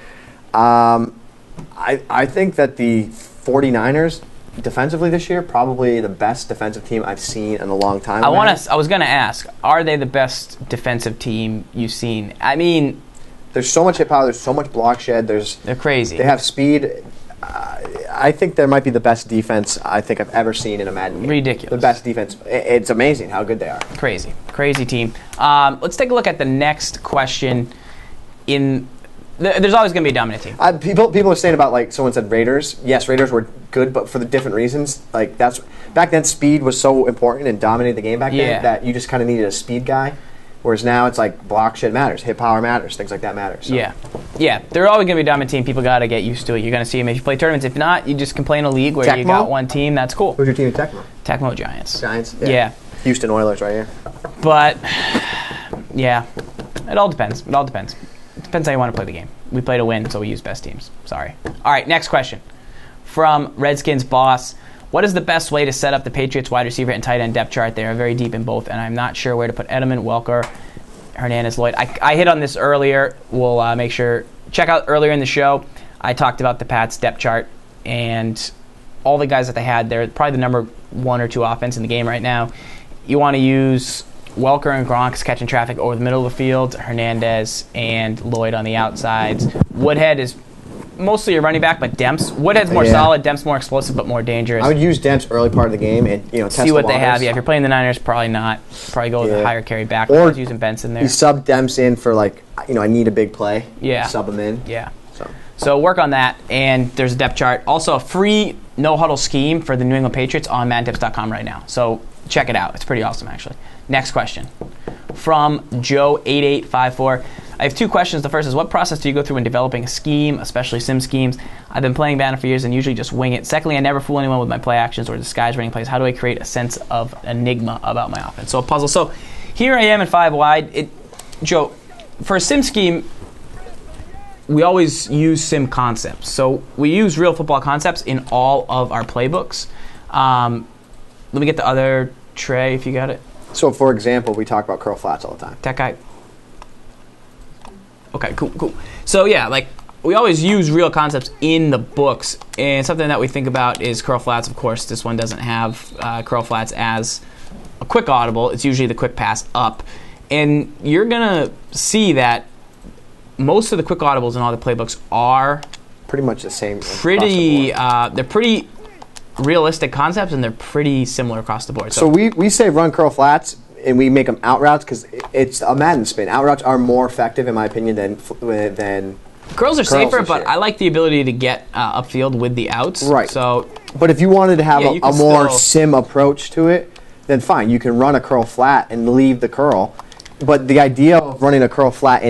I think that the 49ers defensively this year probably the best defensive team I've seen in a long time. I was going to ask, are they the best defensive team you've seen? I mean, there's so much hit power. There's so much block shed. They're crazy. They have speed. I think there might be the best defense I think I've ever seen in a Madden game. Ridiculous. The best defense. It's amazing how good they are. Crazy team. Let's take a look at the next question. There's always going to be a dominant team. People are saying about someone said Raiders. Yes, Raiders were good, but for the different reasons. Back then, speed was so important and dominated the game back then that you just kind of needed a speed guy. Whereas now it's like block shit matters, hit power matters, things like that matter. So. Yeah. They're always going to be a dominant team. People got to get used to it. You're going to see them if you play tournaments. If not, you just can play in a league where you got one team. That's cool. Who's your team in Tecmo? Tecmo Giants. Giants? Yeah. Houston Oilers right here. But, it all depends. It depends how you want to play the game. We play to win, so we use best teams. Sorry. All right, next question. From Redskins Boss. What is the best way to set up the Patriots wide receiver and tight end depth chart? They are very deep in both, and I'm not sure where to put Edelman, Welker, Hernandez, Lloyd. I hit on this earlier. We'll make sure. Check out earlier in the show. I talked about the Pats depth chart and all the guys that they had. They're probably the number 1 or 2 offense in the game right now. You want to use Welker and Gronk catching traffic over the middle of the field, Hernandez and Lloyd on the outsides. Woodhead is mostly a running back, but Demps. Woodhead's more solid, Demps more explosive, but more dangerous. I would use Demps early part of the game and test see what the they have. Yeah, if you're playing the Niners, probably not. Probably go with a higher carry back. Or using Benson there. You sub Demps in for I need a big play. Yeah. Sub him in. Yeah. So work on that, and there's a depth chart. Also, a free no-huddle scheme for the New England Patriots on MaddenTips.com right now. So check it out. It's pretty awesome, actually. Next question. From Joe8854. I have 2 questions. The first is, what process do you go through when developing a scheme, especially sim schemes? I've been playing Madden for years and usually just wing it. Secondly, I never fool anyone with my play actions or disguise running plays. How do I create a sense of enigma about my offense? So a puzzle. So here I am in 5 wide. Joe, for a sim scheme, we always use sim concepts. So we use real football concepts in all of our playbooks. Let me get the other tray if you got it. So, for example, we talk about curl flats all the time. That guy. Okay, cool. So, we always use real concepts in the books. And something that we think about is curl flats. Of course, this one doesn't have curl flats as a quick audible. It's usually the quick pass up. And you're going to see that most of the quick audibles in all the playbooks are pretty much the same. They're pretty realistic concepts, and they're pretty similar across the board. So we say run curl flats, and we make them out routes because it's a Madden spin. Out routes are more effective, in my opinion, than curls are safer, but I like the ability to get upfield with the outs. Right. So But if you wanted to have Yeah, you a can more still- sim approach to it, then fine. You can run a curl flat and leave the curl. But the idea of running a curl flat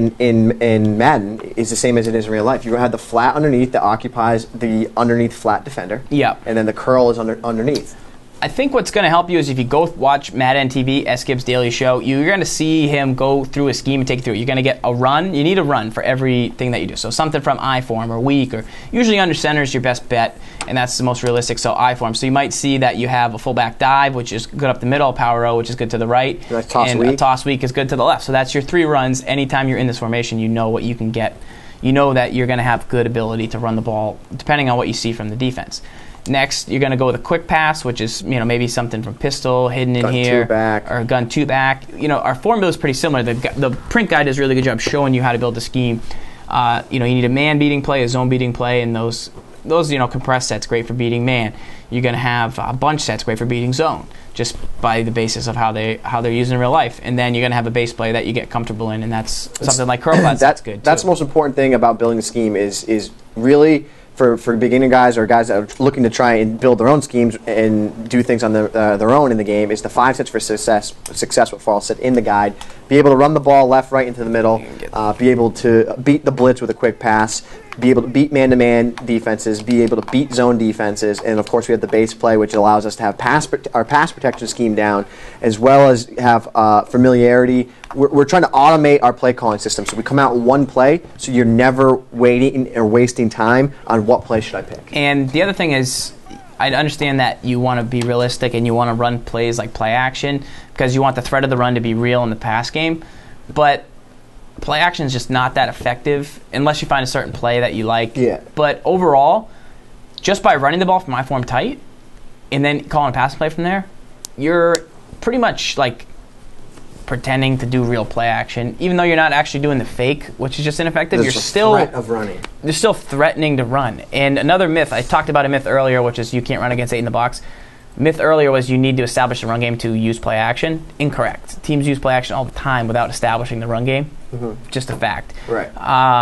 in Madden is the same as it is in real life. You have the flat underneath that occupies the underneath flat defender. Yep. And then the curl is underneath. I think what's going to help you is if you go watch Madden TV, S. Gibbs Daily Show, you're going to see him go through a scheme and take you through it. You're going to get a run. You need a run for everything that you do. So something from I form or weak, or usually under center is your best bet, and that's the most realistic, so I form. So you might see that you have a fullback dive, which is good up the middle, power row, which is good to the right, and a toss weak is good to the left. So that's your 3 runs. Anytime you're in this formation, you know what you can get. You know that you're going to have good ability to run the ball, depending on what you see from the defense. Next, you're going to go with a quick pass, which is maybe something from pistol hidden in here, or gun 2 back. Our formula is pretty similar. The print guide does a really good job showing you how to build the scheme. You need a man beating play, a zone beating play, and those compressed sets great for beating man. You're going to have bunch sets great for beating zone, just by the basis of how they're used in real life. And then you're going to have a base play that you get comfortable in, and that's something like curl flats. That's good. That's the most important thing about building a scheme is really. For beginning guys or guys that are looking to try and build their own schemes and do things on their own in the game, is the 5 sets for success what Fall said in the guide. Be able to run the ball left, right, into the middle. Be able to beat the blitz with a quick pass. Be able to beat man-to-man defenses. Be able to beat zone defenses. And, of course, we have the base play, which allows us to have our pass protection scheme down, as well as have familiarity. We're trying to automate our play calling system. So we come out in one play, so you're never waiting or wasting time on what play should I pick. And the other thing is, I understand that you want to be realistic and you want to run plays like play action because you want the threat of the run to be real in the pass game. But play action is just not that effective unless you find a certain play that you like. Yeah. But overall, just by running the ball from I form tight and then calling a pass play from there, you're pretty much like pretending to do real play action, even though you're not actually doing the fake, which is just ineffective. There's you're still threat of running. You're still threatening to run. And another myth, I talked about a myth earlier, which is you can't run against 8 in the box. Myth earlier was you need to establish the run game to use play action. Incorrect. Teams use play action all the time without establishing the run game. Mm-hmm. Just a fact. Right.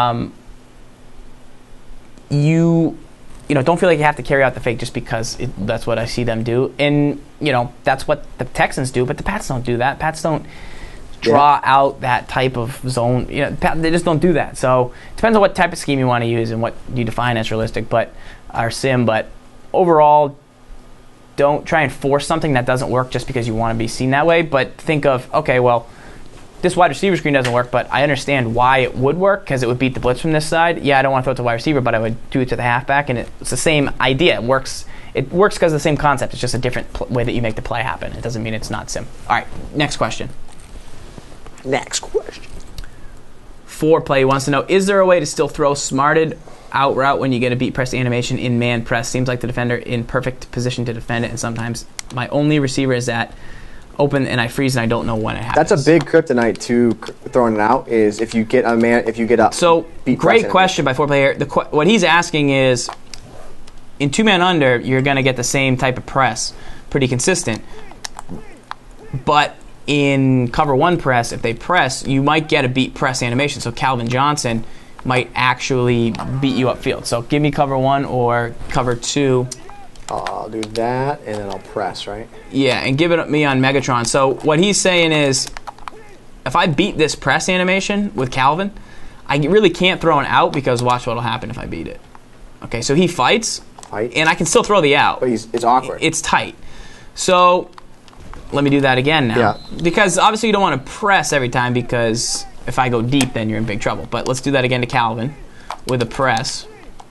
You don't feel like you have to carry out the fake just because that's what I see them do. And, that's what the Texans do, but the Pats don't do that. Pats don't draw out that type of zone. They just don't do that. So it depends on what type of scheme you want to use and what you define as realistic, or sim. But overall, don't try and force something that doesn't work just because you want to be seen that way. But think of, okay, well, this wide receiver screen doesn't work, but I understand why it would work because it would beat the blitz from this side. Yeah, I don't want to throw it to wide receiver, but I would do it to the halfback, and it's the same idea. It works because of the same concept. It's just a different way that you make the play happen. It doesn't mean it's not sim. All right, next question. Next question. Foreplay wants to know, is there a way to still throw smarted out route when you get a beat press animation in man press? Seems like the defender in perfect position to defend it, and sometimes my only receiver is at open and I freeze and I don't know when it happens. That's a big kryptonite to throwing it out, is if you get a So great question by Foreplay here. What he's asking is, in 2-man under, you're going to get the same type of press, pretty consistent. But in cover 1 press, if they press, you might get a beat press animation. So Calvin Johnson might actually beat you upfield. So give me cover 1 or cover 2. I'll do that, and then I'll press, right? Yeah, and give it up me on Megatron. So what he's saying is, if I beat this press animation with Calvin, I really can't throw an out because watch what'll happen if I beat it. Okay, so he fights, and I can still throw the out. But it's awkward. It's tight. So let me do that again now. Yeah. Because obviously you don't want to press every time because if I go deep, then you're in big trouble. But let's do that again to Calvin with a press.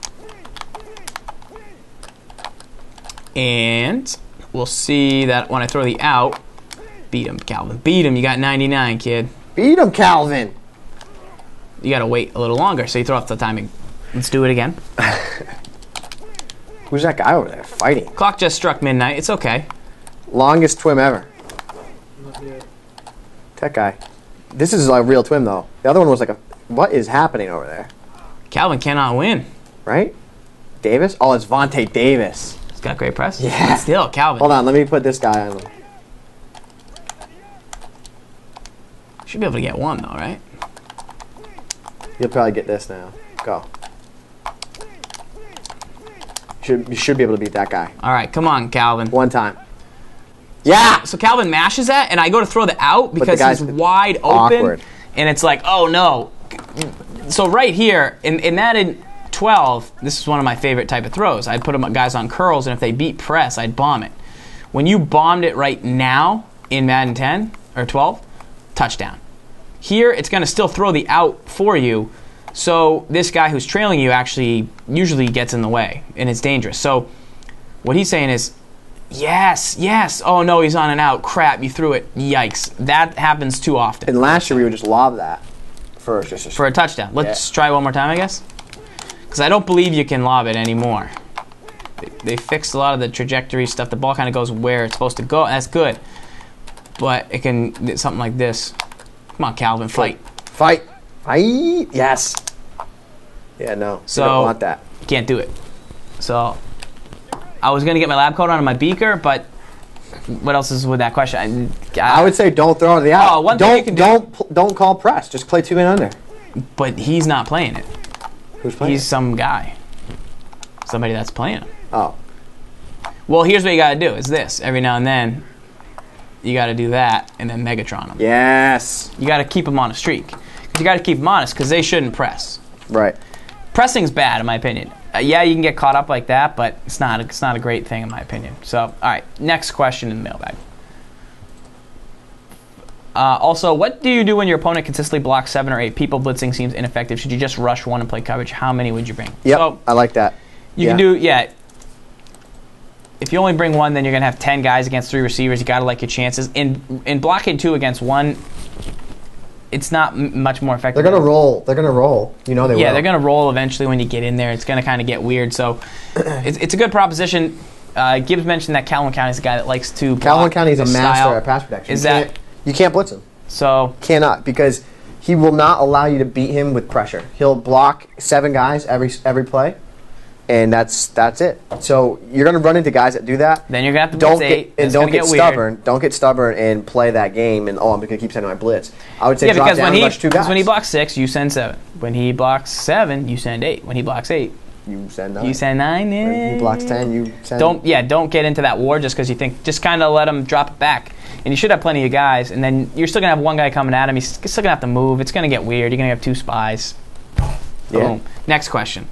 And we'll see that when I throw the out, beat him, Calvin. Beat him. You got 99, kid. Beat him, Calvin. You got to wait a little longer, so you throw off the timing. Let's do it again. Who's that guy over there fighting? Clock just struck midnight. It's okay. Longest twim ever. That guy. This is a real twim, though. The other one was like a... What is happening over there? Calvin cannot win. Right? Davis? Oh, it's Vontae Davis. He's got great press. Yeah. But still, Calvin. Hold on, let me put this guy on. Should be able to get one, though, right? You'll probably get this now. Go. You should be able to beat that guy. All right, come on, Calvin. One time. Yeah! So Calvin mashes that, and I go to throw the out because he's wide open. Awkward. And it's like, oh, no. So right here, in Madden 12, this is one of my favorite type of throws. I'd put guys on curls, and if they beat press, I'd bomb it. When you bombed it right now in Madden 10 or 12, touchdown. Here, it's going to still throw the out for you, so this guy who's trailing you actually usually gets in the way, and it's dangerous. So what he's saying is, yes, yes. Oh, no, he's on and out. Crap, you threw it. Yikes. That happens too often. And last year, we would just lob that for a touchdown. Let's try one more time, I guess. Because I don't believe you can lob it anymore. They fixed a lot of the trajectory stuff. The ball kind of goes where it's supposed to go. That's good. But it can, something like this. Come on, Calvin, fight. Fight. Fight. Yes. Yeah, no. So, you don't want that. Can't do it. So, I was going to get my lab coat on my beaker, but what else is with that question? I would say don't throw it to the out. Oh, one thing you can don't call press. Just play 2-man under. But he's not playing it. Who's playing He's some guy. Somebody that's playing him. Oh. Well, here's what you got to do. Is this. Every now and then, you got to do that and then Megatron them. Yes. You got to keep them on a streak. You got to keep them honest because they shouldn't press. Right. Pressing's bad, in my opinion. Yeah, you can get caught up like that, but it's not a great thing, in my opinion. So, all right, next question in the mailbag. Also, what do you do when your opponent consistently blocks 7 or 8 people? Blitzing seems ineffective. Should you just rush one and play coverage? How many would you bring? Yep, so, I like that. You can do, if you only bring one, then you're going to have 10 guys against 3 receivers. You got to like your chances. In blocking 2 against 1, it's not much more effective. They're going to roll. They're going to roll. You know they will. Yeah, they're going to roll eventually when you get in there. It's going to kind of get weird. So it's a good proposition. Gibbs mentioned that Calhoun County is a guy that likes to block. Calhoun County is a master style. at pass protection. You can't blitz him. So cannot, because he will not allow you to beat him with pressure. He'll block 7 guys every play, and that's it. So you're going to run into guys that do that. Then you're going to have to blitz 8. And don't get stubborn. Weird. Don't get stubborn and play that game. And I'm going to keep sending my blitz. I would say drop down and rush 2 guys. Because when he blocks 6, you send 7. When he blocks 7, you send 8. When he blocks 8, you send 9. You send 9. When he blocks 10, you send. Don't get into that war just because you think. Just kind of let him drop it back. And you should have plenty of guys, and then you're still going to have one guy coming at him. He's still going to have to move. It's going to get weird. You're going to have 2 spies. Boom. Next question.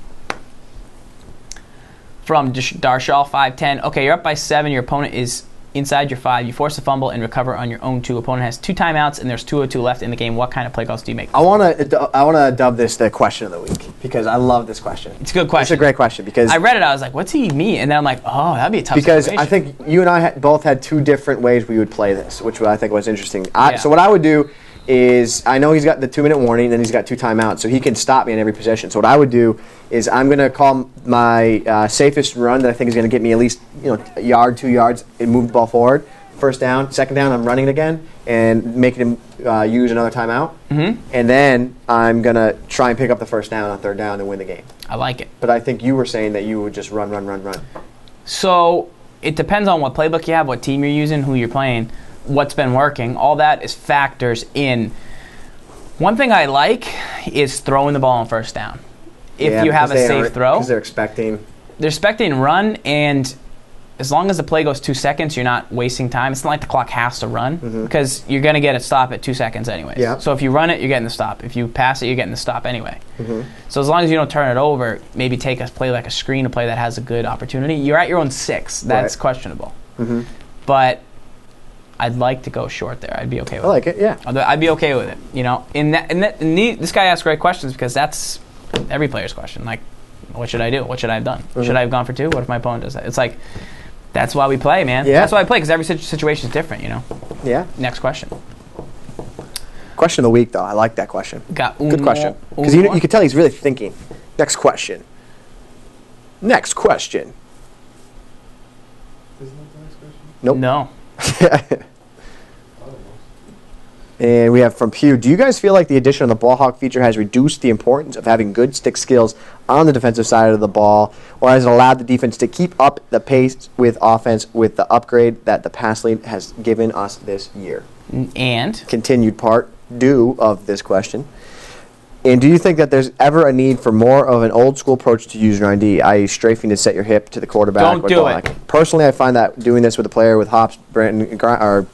From Darshall510. Okay, you're up by 7. Your opponent is inside your 5. You force a fumble and recover on your own 2. Opponent has 2 timeouts, and there's 2:02 left in the game. What kind of play calls do you make? I want to dub this the question of the week because I love this question. It's a good question. It's a great question because I read it. I was like, "What's he mean?" And then I'm like, "Oh, that'd be a tough because situation." I think you and I both had 2 different ways we would play this, which I think was interesting. Yeah. So what I would do is I know he's got the 2-minute warning, then he's got 2 timeouts, so he can stop me in every position. So what I would do is I'm going to call my safest run that I think is going to get me at least a yard, 2 yards, and move the ball forward. First down, second down, I'm running it again and making him use another timeout. Mm-hmm. And then I'm going to try and pick up the first down on 3rd down and win the game. I like it. But I think you were saying that you would just run. So it depends on what playbook you have, what team you're using, who you're playing, what's been working. All that is factors in. One thing I like is throwing the ball on first down. If you have a safe throw. Because they're expecting run, and as long as the play goes 2 seconds, you're not wasting time. It's not like the clock has to run because you're going to get a stop at 2 seconds anyway. Yeah. So if you run it, you're getting the stop. If you pass it, you're getting the stop anyway. Mm-hmm. So as long as you don't turn it over, maybe take a play like a screen, a play that has a good opportunity. You're at your own 6. That's questionable. Mm-hmm. But I'd like to go short there. I'd be okay with it. I like it, yeah. I'd be okay with it. This guy asks great questions because that's every player's question. Like, what should I do? What should I have done? Mm-hmm. Should I have gone for 2? What if my opponent does that? It's like, that's why we play, man. Yeah. That's why I play, because every situation is different, Yeah. Next question. Question of the week, though. I like that question. Good question. Because you can tell he's really thinking. Next question. Isn't that the next question? Nope. No. And we have from Pew, do you guys feel like the addition of the ball hawk feature has reduced the importance of having good stick skills on the defensive side of the ball, or has it allowed the defense to keep up the pace with offense with the upgrade that the pass league has given us this year? And? Continued part due of this question. And do you think that there's ever a need for more of an old school approach to user ID, i.e. strafing to set your hip to the quarterback? Don't do it. Personally, I find that doing this with a player with hops, Brandon Browner,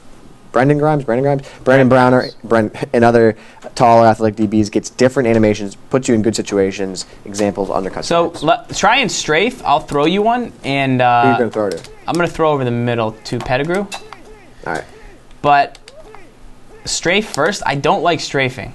and other taller athletic DBs gets different animations, puts you in good situations. Examples, undercut. So try and strafe. I'll throw you one. And who are you going to throw to? I'm going to throw over the middle to Pettigrew. All right. But strafe first. I don't like strafing.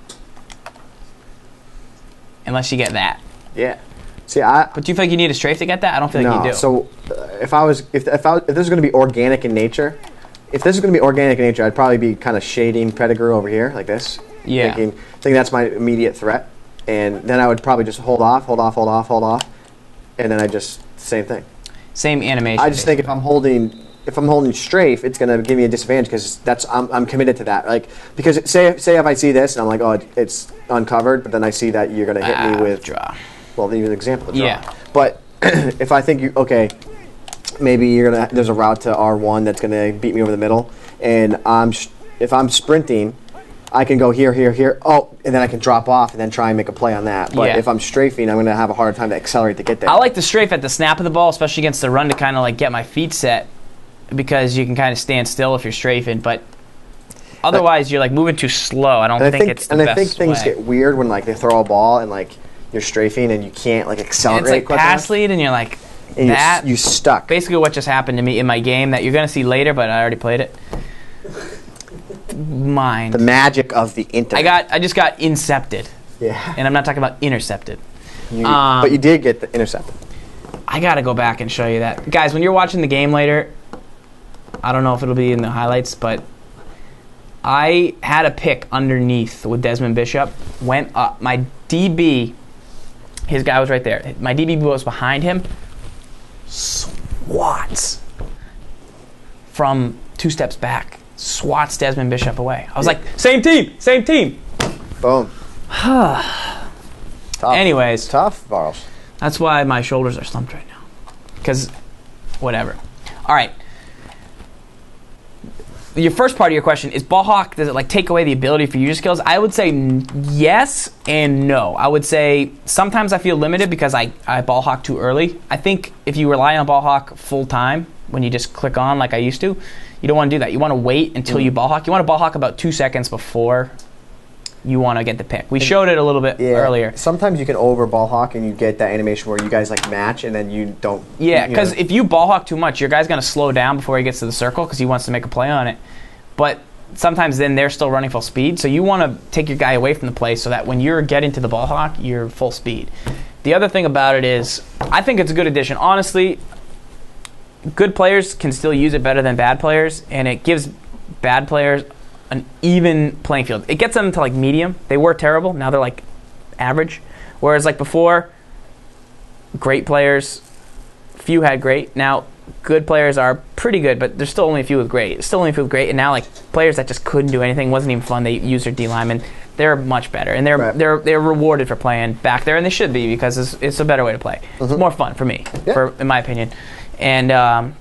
Unless you get that. Yeah. See, but do you feel like you need a strafe to get that? I don't feel like you do. So if this is going to be organic in nature, I'd probably be kind of shading Pettigrew over here like this. Yeah. Thinking that's my immediate threat, and then I would probably just hold off, and then I just same thing. Same animation. I just think if I'm holding strafe, it's going to give me a disadvantage because I'm committed to that. Like because say if I see this and I'm like, oh, it's uncovered, but then I see that you're going to hit me with draw. Well, even an example of draw. Yeah. But if I think maybe there's a route to R1 that's gonna beat me over the middle, and if I'm sprinting, I can go here, and then I can drop off and then try and make a play on that. But if I'm strafing, I'm gonna have a harder time to accelerate to get there. I like to strafe at the snap of the ball, especially against the run, to kind of like get my feet set, because you can kind of stand still if you're strafing. But otherwise, you're like moving too slow. I think it's the best way. And I think things get weird when like they throw a ball and like you're strafing and you can't like accelerate. And it's like pass lead, and you're like. And you stuck. Basically what just happened to me in my game that you're going to see later, but I already played it. Mind. The magic of the internet. I just got incepted. Yeah. And I'm not talking about intercepted. But you did get the intercepted. I got to go back and show you that. Guys, when you're watching the game later, I don't know if it'll be in the highlights, but I had a pick underneath with Desmond Bishop. Went up. My DB, his guy was right there. My DB was behind him. Swats from 2 steps back. Swats Desmond Bishop away. I was like, same team. Boom. Tough. Anyways. Tough, Barles. That's why my shoulders are slumped right now. Because, whatever. All right. Your first part of your question is ball hawk, does it like take away the ability for user skills? I would say yes and no. I would say sometimes I feel limited because I ball hawk too early. I think if you rely on ball hawk full time, when you just click on like I used to, you don't want to do that. You want to wait until you ball hawk. You want to ball hawk about 2 seconds before you want to get the pick. We showed it a little bit earlier. Sometimes you can over ball hawk and you get that animation where you guys like match and then you don't. Yeah, because if you ball hawk too much, your guy's going to slow down before he gets to the circle because he wants to make a play on it. But sometimes then they're still running full speed, so you want to take your guy away from the play so that when you're getting to the ball hawk, you're full speed. The other thing about it is I think it's a good addition. Honestly, good players can still use it better than bad players, and it gives bad players an even playing field. It gets them to like medium. They were terrible. Now they're like average. Whereas like before, great players, few had great. Now good players are pretty good, but there's still only a few with great. And now like players that just couldn't do anything, wasn't even fun. They use their D linemen. They're much better, and they're rewarded for playing back there, and they should be because it's a better way to play. It's more fun for me, in my opinion. And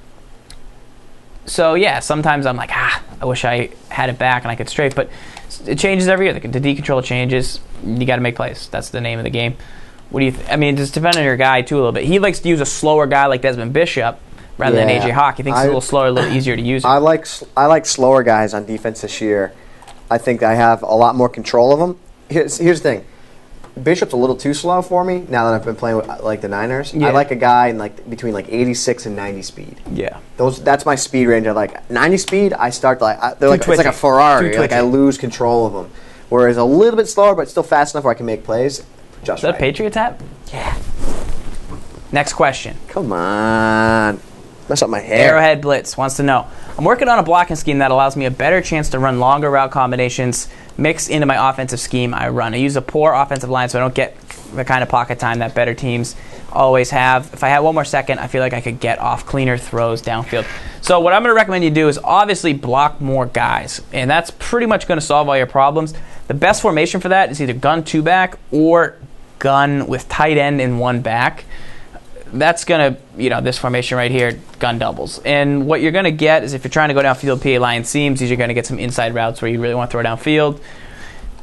so yeah, sometimes I'm like, I wish I had it back and I could strafe, but it changes every year. The D control changes. You got to make plays. That's the name of the game. What do you I mean, just depending on your guy too a little bit. He likes to use a slower guy like Desmond Bishop rather than AJ Hawk. He thinks it's a little slower, a little easier to use. I like slower guys on defense this year. I think I have a lot more control of them. Here's the thing. Bishop's a little too slow for me now that I've been playing with like the Niners. Yeah. I like a guy in like between like 86 and 90 speed. Yeah, that's my speed range. I like 90 speed. I start it's like a Ferrari. Like I lose control of them. Whereas a little bit slower, but still fast enough where I can make plays. Just Is that a Patriots hat? Yeah. Next question. Come on. Mess up my hair. Arrowhead Blitz wants to know. I'm working on a blocking scheme that allows me a better chance to run longer route combinations mixed into my offensive scheme I run. I use a poor offensive line so I don't get the kind of pocket time that better teams always have. If I had one more second, I feel like I could get off cleaner throws downfield. So what I'm going to recommend you do is obviously block more guys, and that's pretty much going to solve all your problems. The best formation for that is either gun 2-back or gun with tight end and 1 back. That's going to, this formation right here, gun doubles. And what you're going to get is if you're trying to go downfield PA line seams, you're going to get some inside routes where you really want to throw downfield.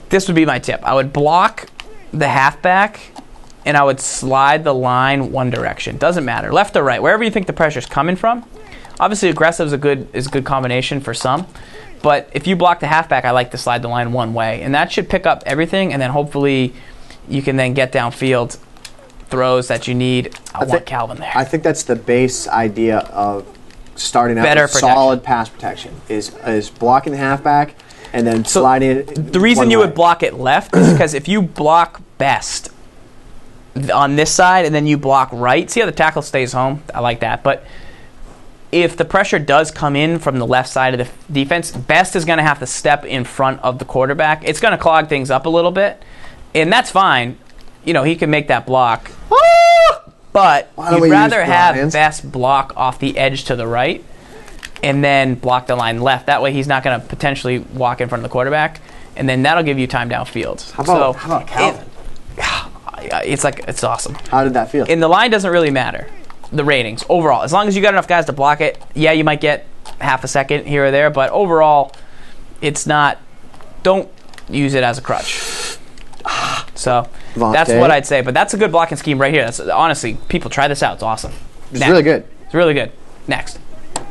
this would be my tip. I would block the halfback, and I would slide the line one direction. Doesn't matter, left or right, wherever you think the pressure's coming from. Obviously, aggressive is a good combination for some. But if you block the halfback, I like to slide the line one way. And that should pick up everything, and then hopefully you can then get downfield throws that you need. I want Calvin there. I think that's the base idea of starting out with solid pass protection, is blocking the halfback and then sliding it. The reason you would block it left is because if you block best on this side and then you block right, see how the tackle stays home? I like that. But if the pressure does come in from the left side of the defense, best is going to have to step in front of the quarterback. It's going to clog things up a little bit, and that's fine. You know, he can make that block. But you'd rather have best block off the edge to the right and then block the line left. That way he's not going to potentially walk in front of the quarterback, and then that'll give you time downfield. How about Calvin? It's awesome. How did that feel? And the line doesn't really matter. The ratings overall, as long as you got enough guys to block it, yeah, you might get half a second here or there, but overall, it's not. Don't use it as a crutch. So that's what I'd say. But that's a good blocking scheme right here. That's honestly, people try this out. It's awesome. It's really good. It's really good. Next,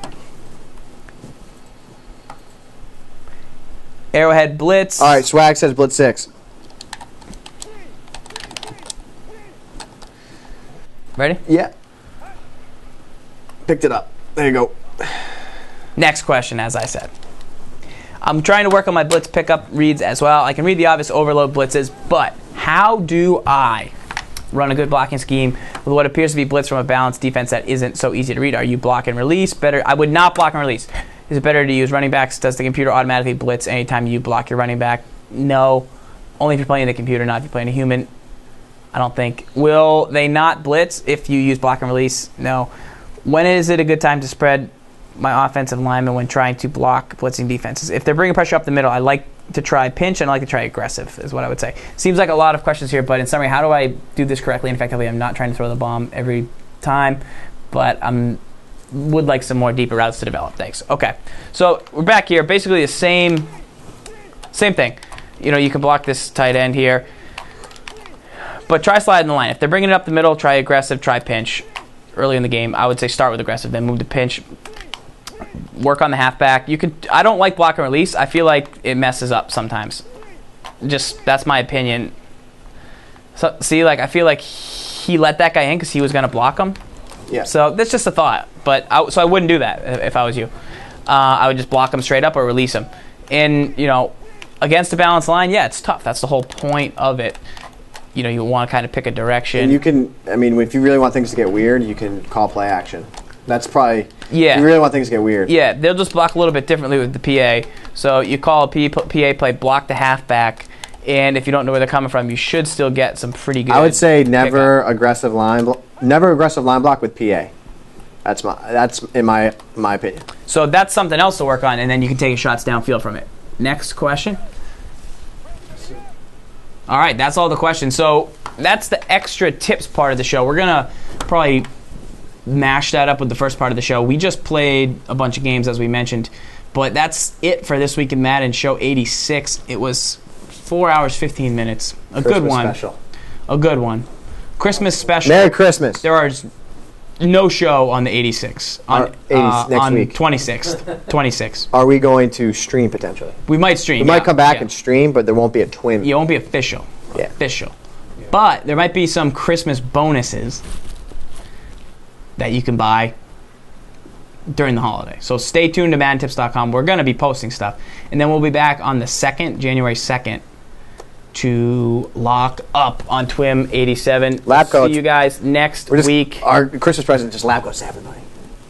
Arrowhead blitz. All right, Swag says blitz 6. Ready? Yeah. Picked it up. There you go. Next question, as I said. I'm trying to work on my blitz pickup reads as well. I can read the obvious overload blitzes, but how do I run a good blocking scheme with what appears to be blitz from a balanced defense that isn't so easy to read? Are you block and release? Better. I would not block and release. Is it better to use running backs? Does the computer automatically blitz anytime you block your running back? No. Only if you're playing the computer, not if you're playing a human. I don't think. Will they not blitz if you use block and release? No. When is it a good time to spread my offensive linemen when trying to block blitzing defenses? If they're bringing pressure up the middle, I like to try pinch and I like to try aggressive, is what I would say. Seems like a lot of questions here, but in summary, how do I do this correctly and effectively? I'm not trying to throw the bomb every time, but I would like some more deeper routes to develop. Thanks. Okay, so we're back here. Basically the same thing. You know, you can block this tight end here, but try sliding the line. If they're bringing it up the middle, try aggressive, try pinch. Early in the game, I would say start with aggressive, then move to pinch. Work on the halfback. I don't like block and release. I feel like it messes up sometimes. Just that's my opinion. So see, like I feel like he let that guy in because he was going to block him. Yeah. So that's just a thought. But so I wouldn't do that if I was you. I would just block him straight up or release him. And you know, against a balanced line, yeah, it's tough. That's the whole point of it. You know, you want to kind of pick a direction. And you can, I mean, if you really want things to get weird, you can call play action. That's probably, yeah. If you really want things to get weird. Yeah, they'll just block a little bit differently with the PA. So you call a PA play, block the halfback, and if you don't know where they're coming from, you should still get some pretty good. I would say never aggressive line block with PA. That's in my opinion. So that's something else to work on, and then you can take shots downfield from it. Next question. All right, that's all the questions. So that's the extra tips part of the show. We're going to probably mash that up with the first part of the show. We just played a bunch of games, as we mentioned, but that's it for This Week in Madden, show 86. It was 4 hours, 15 minutes. A good one. Special. A good one. Christmas special. Merry Christmas. There are no show on the 86. On, next week. 26th. 26. Are we going to stream potentially? We might stream. We might come back and stream, but there won't be a twin. It won't be official. Yeah. Official. But there might be some Christmas bonuses that you can buy during the holiday. So stay tuned to MaddenTips.com. We're going to be posting stuff. And then we'll be back on the 2nd, January 2nd, to lock up on TWIM 87. Lab coat. See you guys next week. Our Christmas present just lab coats to everybody.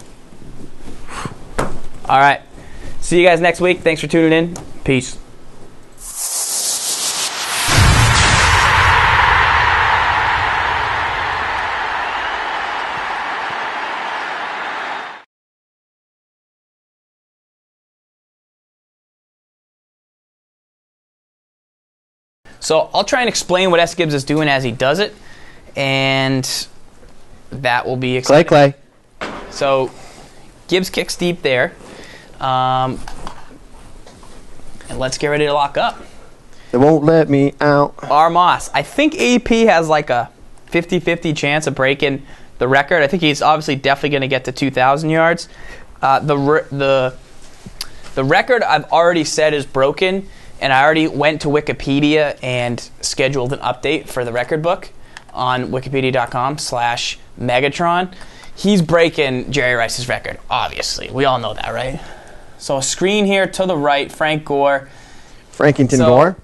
All right. See you guys next week. Thanks for tuning in. Peace. So I'll try and explain what S. Gibbs is doing as he does it, and that will be exciting. Clay. So Gibbs kicks deep there, and let's get ready to lock up. They won't let me out. Armas. I think AP has like a 50-50 chance of breaking the record. I think he's obviously definitely going to get to 2,000 yards. The record I've already said is broken, and I already went to Wikipedia and scheduled an update for the record book on wikipedia.com/Megatron. He's breaking Jerry Rice's record, obviously. We all know that, right? So a screen here to the right, Frank Gore. Frankington Gore.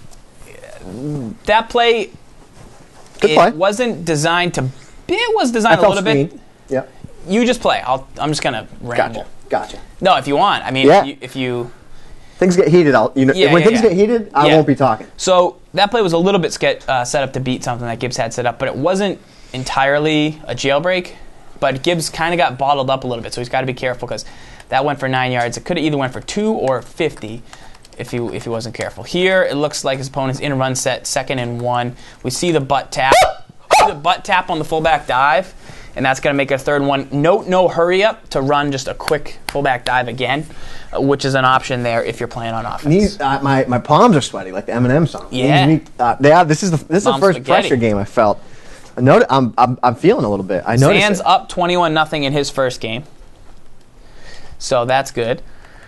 That play, Good play. wasn't designed to... It was designed a little bit. Yeah. You just play. I'm just going to ramble. Gotcha. No, if you want. I mean, Yeah. if you... Things get heated. When things get heated, I won't be talking. So that play was a little bit set up to beat something that Gibbs had set up, but it wasn't entirely a jailbreak. But Gibbs kind of got bottled up a little bit, so he's got to be careful because that went for 9 yards. It could have either went for 2 or 50 if he wasn't careful. Here, it looks like his opponent's in a run set, 2nd and 1. We see the butt tap. The butt tap on the fullback dive, and that's going to make a 3rd and 1. Note no hurry up to run just a quick fullback dive again, which is an option there if you're playing on offense. My palms are sweaty, like the Eminem song. Yeah. This is the first pressure game I felt. I'm feeling a little bit. I noticed Sands up 21-0 in his first game, so that's good.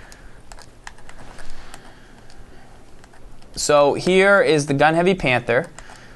So here is the gun-heavy Panther.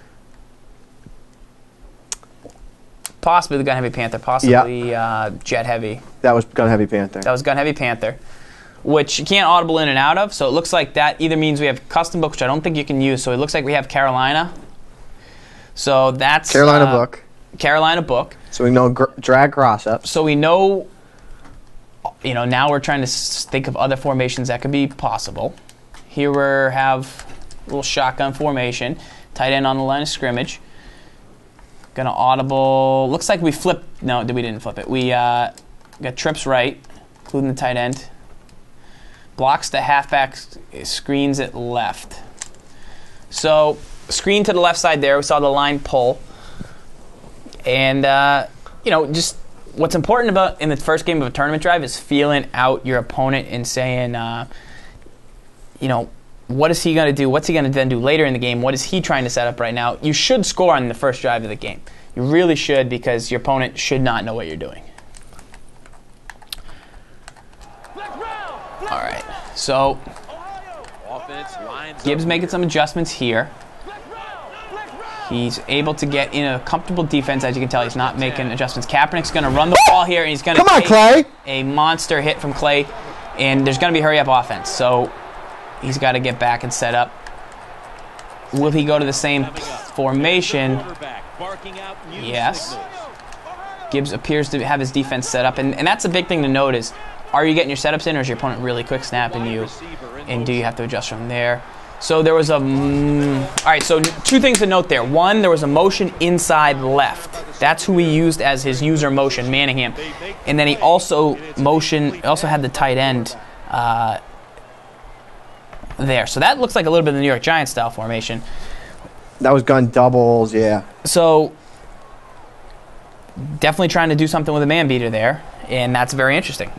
Possibly the gun-heavy Panther, possibly jet-heavy. That was gun-heavy Panther. That was gun-heavy Panther, which you can't audible in and out of, so it looks like that either means we have custom book, which I don't think you can use, so it looks like we have Carolina. So that's... Carolina book. Carolina book. So we know drag cross up. So we know, now we're trying to think of other formations that could be possible. Here we have a little shotgun formation, tight end on the line of scrimmage. Gonna audible. Looks like we flipped. No, we didn't flip it. We got trips right, including the tight end. Blocks the halfback, screens it left. So screen to the left side there. We saw the line pull. And, just what's important about in the first game of a tournament drive is feeling out your opponent and saying, what is he going to do? What's he going to then do later in the game? What is he trying to set up right now? You should score on the first drive of the game. You really should, because your opponent should not know what you're doing. All right, so Gibbs making some adjustments here. He's able to get in a comfortable defense. As you can tell, he's not making adjustments. Kaepernick's going to run the ball here, and he's going to take Clay. A monster hit from Clay, and there's going to be hurry-up offense. So he's got to get back and set up. Will he go to the same formation? Yes. Gibbs appears to have his defense set up, and that's a big thing to note is, are you getting your setups in, or is your opponent really quick snapping you, and do you have to adjust from there? So there was a... all right, so 2 things to note there. 1, there was a motion inside left. That's who he used as his user motion, Manningham. And then he also had the tight end there. So that looks like a little bit of the New York Giants style formation. That was gun doubles, yeah. So definitely trying to do something with a man beater there, and that's very interesting.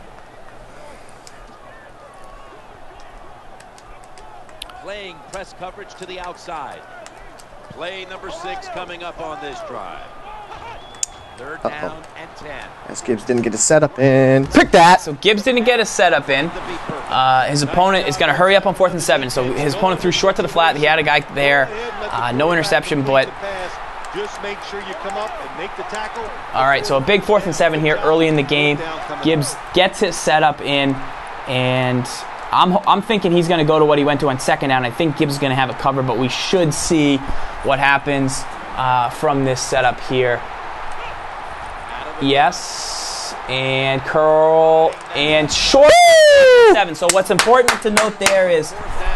Playing press coverage to the outside. Play number 6 coming up on this drive. 3rd down and 10. As Gibbs didn't get a setup in. Pick that! So Gibbs didn't get a setup in. His opponent is going to hurry up on 4th and 7. So his opponent threw short to the flat. He had a guy there. No interception, but... Just make sure you come up and make the tackle. All right, so a big 4th and 7 here early in the game. Gibbs gets his setup in, and I'm thinking he's going to go to what he went to on 2nd down. I think Gibbs is going to have it covered, but we should see what happens from this setup here. Yes, and curl, and short 7. So what's important to note there is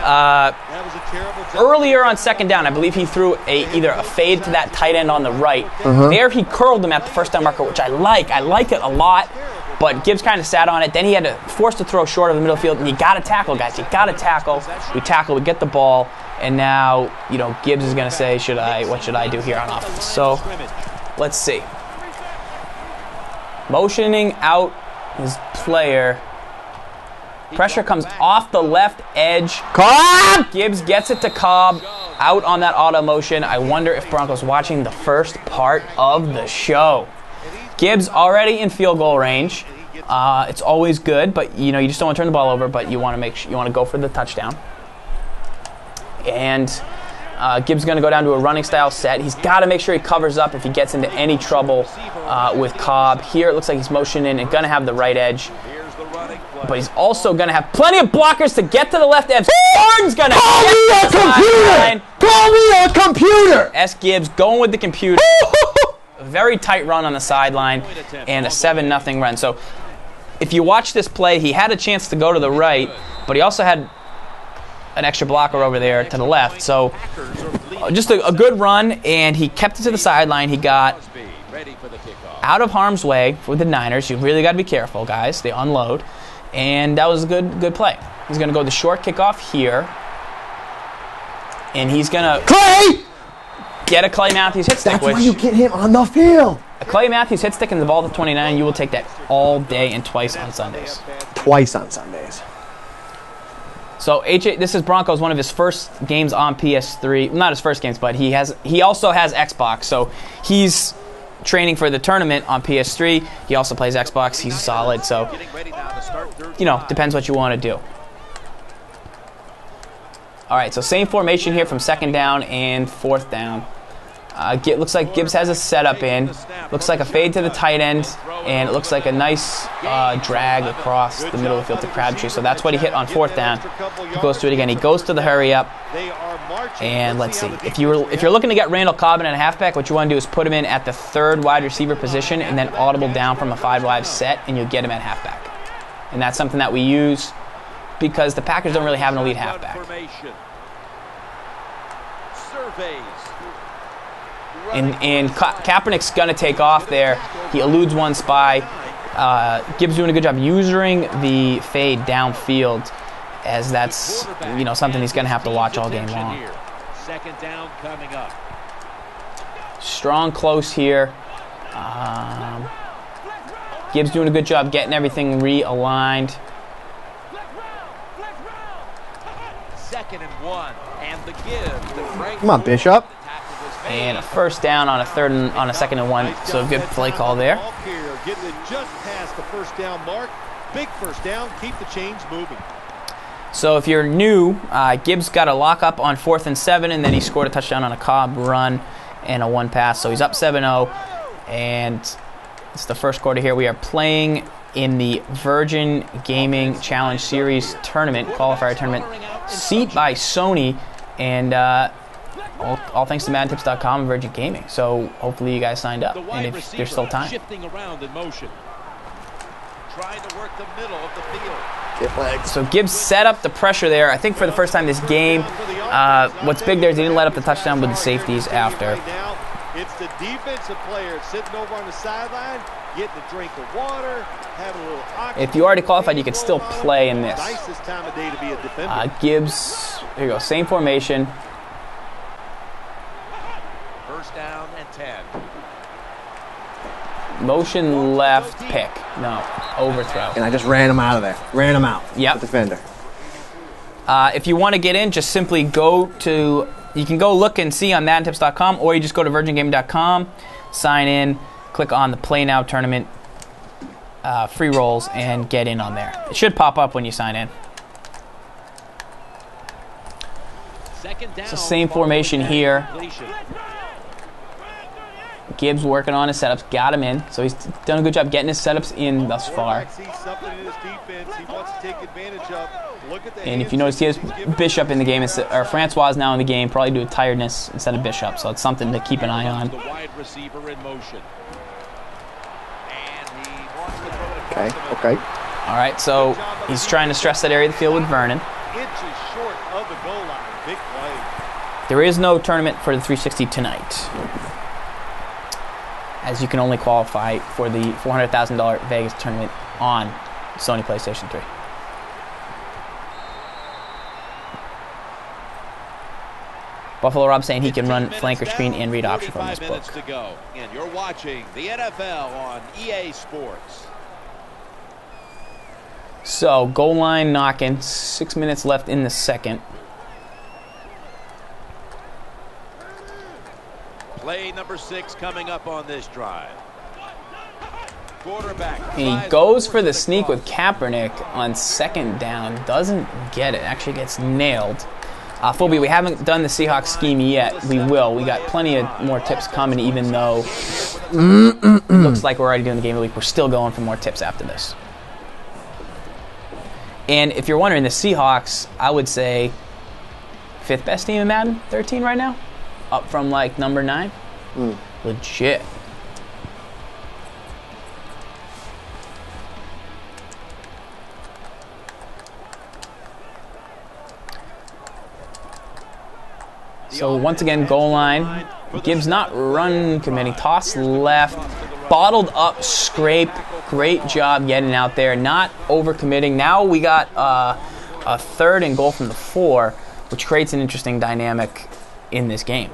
earlier on 2nd down, I believe he threw either a fade to that tight end on the right. There he curled him at the 1st down marker, which I like. I like it a lot, but Gibbs kind of sat on it. Then he had to force to throw short of the middle field, and you got to tackle, guys. You got to tackle. We tackle, we get the ball, and now Gibbs is going to say, what should I do here on offense? So let's see. Motioning out his player. Pressure comes off the left edge. Cobb! Gibbs gets it to Cobb. Out on that auto motion. I wonder if Bronco's watching the first part of the show. Gibbs already in field goal range. It's always good, but you just don't want to turn the ball over. But you want to make sure you want to go for the touchdown. And Gibbs is going to go down to a running style set. He's got to make sure he covers up if he gets into any trouble with Cobb. Here it looks like he's motioning and going to have the right edge. But he's also going to have plenty of blockers to get to the left edge. Gordon's going to Call me a computer! Call me a computer! S. Gibbs going with the computer. A very tight run on the sideline and a 7-0 run. So if you watch this play, he had a chance to go to the right, but he also had an extra blocker over there to the left. So just a good run, and he kept it to the sideline. He got out of harm's way for the Niners. You really got to be careful, guys. They unload. And that was a good play. He's going to go the short kickoff here. And he's going to get a Clay Matthews hit stick. That's why you get him on the field. A Clay Matthews hit stick and the ball to 29. You will take that all day and twice on Sundays. Twice on Sundays. So this is Broncos, one of his first games on PS3. Not his first games, but he also has Xbox. So he's training for the tournament on PS3. He also plays Xbox. He's solid. So, depends what you want to do. All right, so same formation here from 2nd down and 4th down. Looks like Gibbs has a setup in. Looks like a fade to the tight end, and it looks like a nice drag across the middle of the field to Crabtree. So that's what he hit on 4th down. He goes to it again. He goes to the hurry up. And let's see. If you're looking to get Randall Cobb in a halfback, what you want to do is put him in at the 3rd wide receiver position and then audible down from a 5-wide set, and you'll get him at halfback. And that's something that we use because the Packers don't really have an elite halfback. And Kaepernick's going to take off there. He eludes one spy. Gibbs doing a good job using the fade downfield, as that's something he's going to have to watch all game long. 2nd down coming up. Strong close here. Gibbs doing a good job getting everything realigned. 2nd and 1, and the give. Come on, Bishop. And a 1st down on a 2nd and 1. So good play call there. Getting it just past the 1st down mark. Big 1st down. Keep the chains moving. So if you're new, Gibbs got a lock up on 4th and 7, and then he scored a touchdown on a Cobb run and a 1 pass. So he's up 7-0, and it's the first quarter here. We are playing in the Virgin Gaming Challenge Series tournament, qualifier tournament, Seat by Sony, and all thanks to MaddenTips.com and Virgin Gaming. So hopefully you guys signed up, and if there's still time. Shifting around in motion. Trying to work the middle of the field. So Gibbs set up the pressure there. I think for the first time this game, what's big there is he didn't let up the touchdown with the safeties after. It's the defensive player sitting over on the sideline, getting a drink of water, having a little oxygen. If you already qualified, you could still play in this. Nicest time of day to be a defender. Gibbs, here you go, same formation. 1st down and 10. Motion left, pick. No, overthrow. And I just ran him out of there. Ran him out. Yep. The defender. If you want to get in, just simply go to, you can go look and see on MaddenTips.com, or you just go to VirginGaming.com, sign in, click on the Play Now tournament, free rolls, and get in on there. It should pop up when you sign in. It's the same formation here. Gibbs working on his setups, got him in, so he's done a good job getting his setups in thus far. And if you notice, he has Bishop in the game, or Francois is now in the game, probably due to tiredness instead of Bishop, so it's something to keep an eye on. Okay. All right, so he's trying to stress that area of the field with Vernon. There is no tournament for the 360 tonight, as you can only qualify for the $400,000 Vegas tournament on Sony PlayStation 3. Buffalo Rob saying he can run flanker screen and read option from this book. To go. And you're watching the NFL on EA Sports. So, goal line knocking. 6 minutes left in the second. Play number 6 coming up on this drive. Quarterback. He goes for the sneak with Kaepernick on second down. Doesn't get it. Actually gets nailed. Philby, we haven't done the Seahawks scheme yet. We will. We got plenty of more tips coming, even though it looks like we're already doing the game of the week. We're still going for more tips after this. And if you're wondering, the Seahawks, I would say, 5th best team in Madden 13 right now, up from like number 9. Legit. So once again, goal line. Gibbs not run committing. Toss left. Bottled up scrape. Great job getting out there. Not overcommitting. Now we got a 3rd and goal from the 4, which creates an interesting dynamic in this game.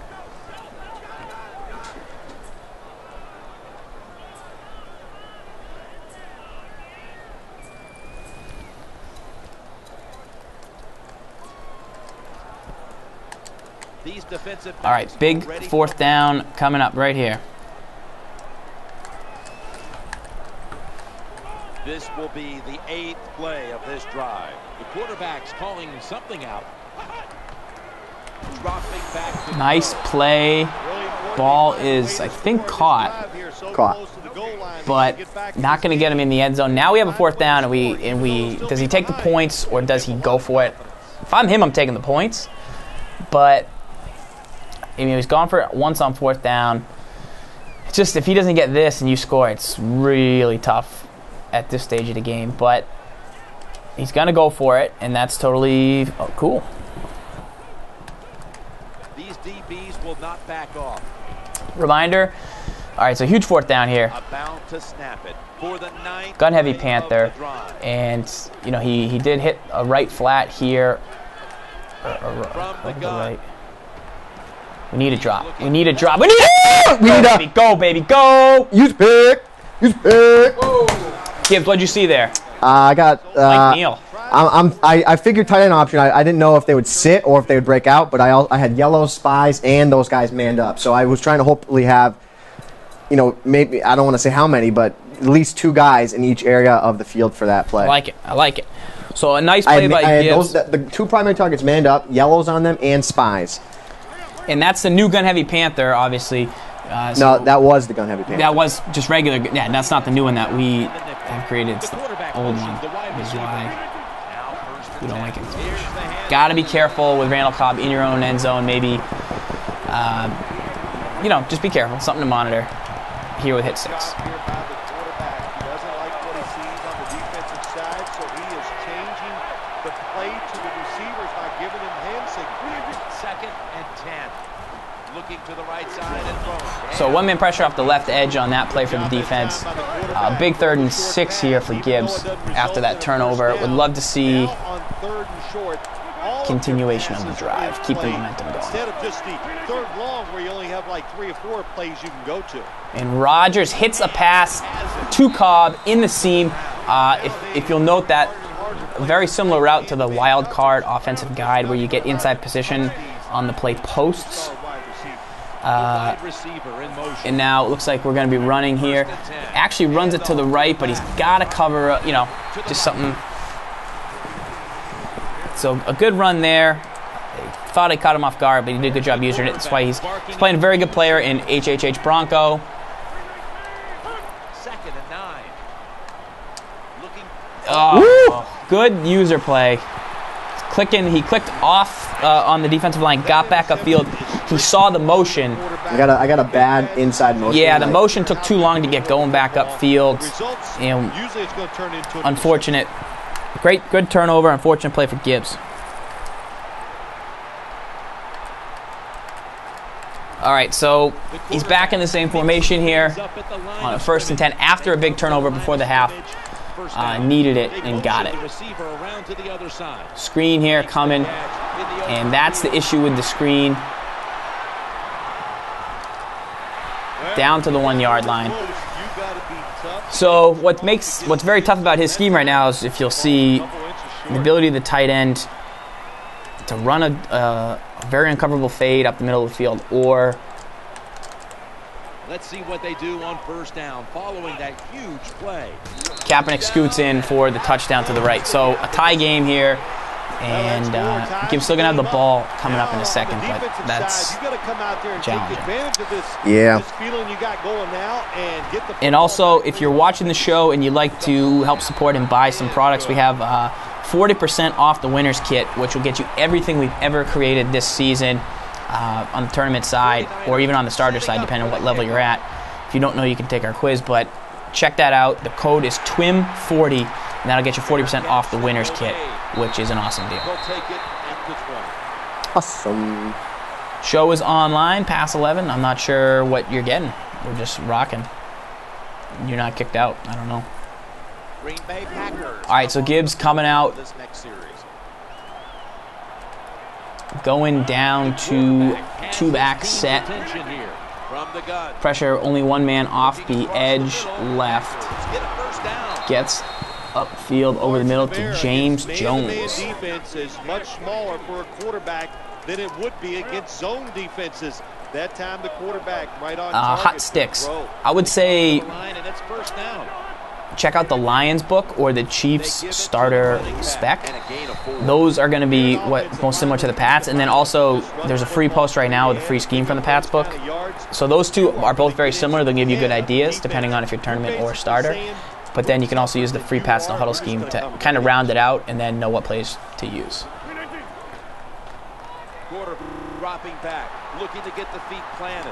All right, big 4th down coming up right here. This will be the 8th play of this drive. The quarterback's calling something out. Dropping back to Nice play. Ball is, I think, caught, but not going to get him in the end zone. Now we have a 4th down, and we does he take the points or does he go for it? If I'm him, I'm taking the points, but I mean, he's gone for it once on 4th down. It's just if he doesn't get this and you score, it's really tough at this stage of the game. But he's going to go for it, and that's totally cool. These DBs will not back off. Reminder. All right, so huge 4th down here. About to snap it for the 9th Gun heavy play Panther, of the drive. and you know he did hit a right flat here. From the gun. Right. We need a drop. We need a drop. We need a go, baby, go! Use pick. Use pick. Gibbs, what'd you see there? I got. Mike Neal. I figured tight end option. I didn't know if they would sit or if they would break out, but I had yellow spies and those guys manned up. So I was trying to hopefully have, you know, maybe I don't want to say how many, but at least 2 guys in each area of the field for that play. I like it. I like it. So a nice play by Gibbs. The 2 primary targets manned up, yellows on them, and spies. And that's the new Gun Heavy Panther, obviously. No, that was the Gun Heavy Panther. That was just regular. Yeah, that's not the new one that we have created. It's the old one. Is why we don't like it. Got to be careful with Randall Cobb in your own end zone. Maybe, you know, just be careful. Something to monitor here with hit 6. So 1-man pressure off the left edge on that play for the defense. Big 3rd and 6 here for Gibbs after that turnover. Would love to see continuation of the drive. Keep the momentum going. Instead of just the 3rd long where you only have like 3 or 4 plays you can go to. And Rodgers hits a pass to Cobb in the seam. If you'll note that, a very similar route to the wild card offensive guide where you get inside position on the play posts. And now it looks like we're going to be running here. Actually runs it to the right, but he's got to cover, you know, just something. So a good run there. Thought I caught him off guard, but he did a good job using it. That's why he's playing a very good player in HHH Bronco. 2nd and 9. Oh, good user play. He clicked off on the defensive line, got back upfield. He saw the motion. I got a bad inside motion. Yeah, the motion took too long to get going back upfield. And usually it's going to turn into unfortunate. Good turnover. Unfortunate play for Gibbs. All right, so he's back in the same formation here on a 1st and 10 after a big turnover before the half. Needed it and got it. Screen here coming, and that's the issue with the screen. Down to the 1-yard line. So what's very tough about his scheme right now is if you'll see the ability of the tight end to run a very uncoverable fade up the middle of the field, or let's see what they do on first down following that huge play. Kaepernick scoots in for the touchdown to the right. So a tie game here, and Gibbs still going to have the ball coming up in a second, but that's challenging. Yeah. And also, if you're watching the show and you'd like to help support and buy some products, we have 40% off the winner's kit, which will get you everything we've ever created this season on the tournament side, or even on the starter side, depending on what level you're at. If you don't know, you can take our quiz, but check that out. The code is TWIM40, and that'll get you 40% off the winner's kit, which is an awesome deal. Awesome. Show is online, past 11. I'm not sure what you're getting. We're just rocking. You're not kicked out. I don't know. All right, so Gibbs coming out, going down to two-back set. Pressure, only one man off the edge left. Gets upfield over the middle to James Jones. Defense is much smaller for a quarterback than it would be against zone defenses. That time the quarterback right on target. Hot sticks. I would say check out the Lions book or the Chiefs starter spec. Those are going to be what most similar to the Pats. And then also there's a free post right now with a free scheme from the Pats book. So those two are both very similar. They'll give you good ideas depending on if you're tournament or starter. But then you can also use the free Pats no huddle scheme to kind of round it out and then know what plays to use. Quarter dropping back, looking to get the feet planted.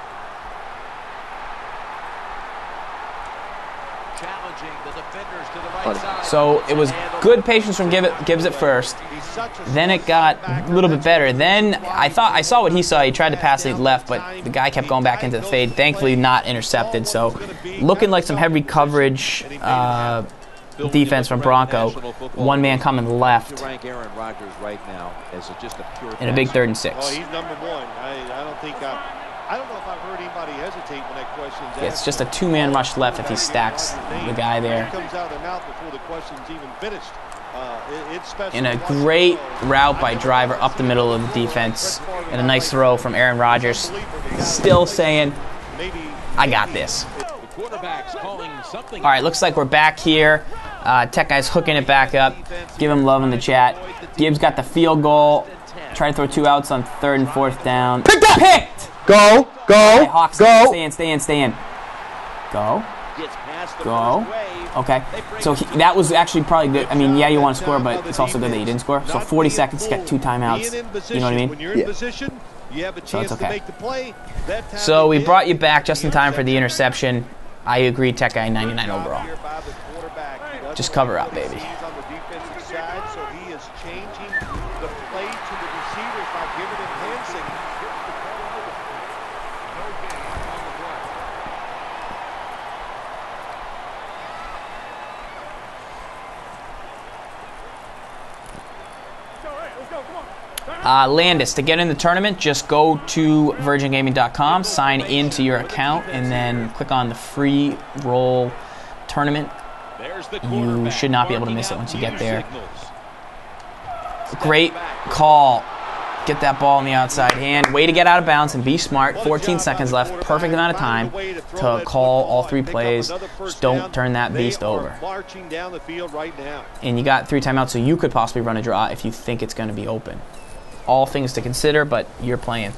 Challenging the defenders to the right side. So it was good patience from Gibbs at first. Then it got a little bit better. Then I saw what he saw. He tried to pass it left, but the guy kept going back into the fade. Thankfully not intercepted. So looking like some heavy coverage defense from Bronco. One man coming left. In a big 3rd and 6. Oh, he's number one. I don't know if I've heard anybody hesitate when that question's asked. It's just a 2-man rush left if he stacks the guy there. Comes out of their mouth before the question's even finished. It's special. And a great route by Driver up the middle of the defense. And a nice throw from Aaron Rodgers. Still saying, I got this. All right, looks like we're back here. Tech Guy's hooking it back up. Give him love in the chat. Gibbs got the field goal. Try to throw 2 outs on 3rd and 4th down. Picked! Go. Okay, Hawks, stay in. Go. Okay. So that was actually probably good. I mean, yeah, you want to score, but it's also good that you didn't score. So 40 seconds to get 2 timeouts. You know what I mean? Yeah. So it's okay. So we brought you back just in time for the interception. I agree, Tech Guy 99 overall. Just cover out, baby. Landis, to get in the tournament, just go to virgingaming.com, sign into your account, and then click on the free roll tournament. You should not be able to miss it once you get there. Great call. Get that ball on the outside hand. Way to get out of bounds and be smart. 14 seconds left. Perfect amount of time to call all 3 plays. Just don't turn that beast over. And you got 3 timeouts, so you could possibly run a draw if you think it's going to be open. All things to consider, but you're playing.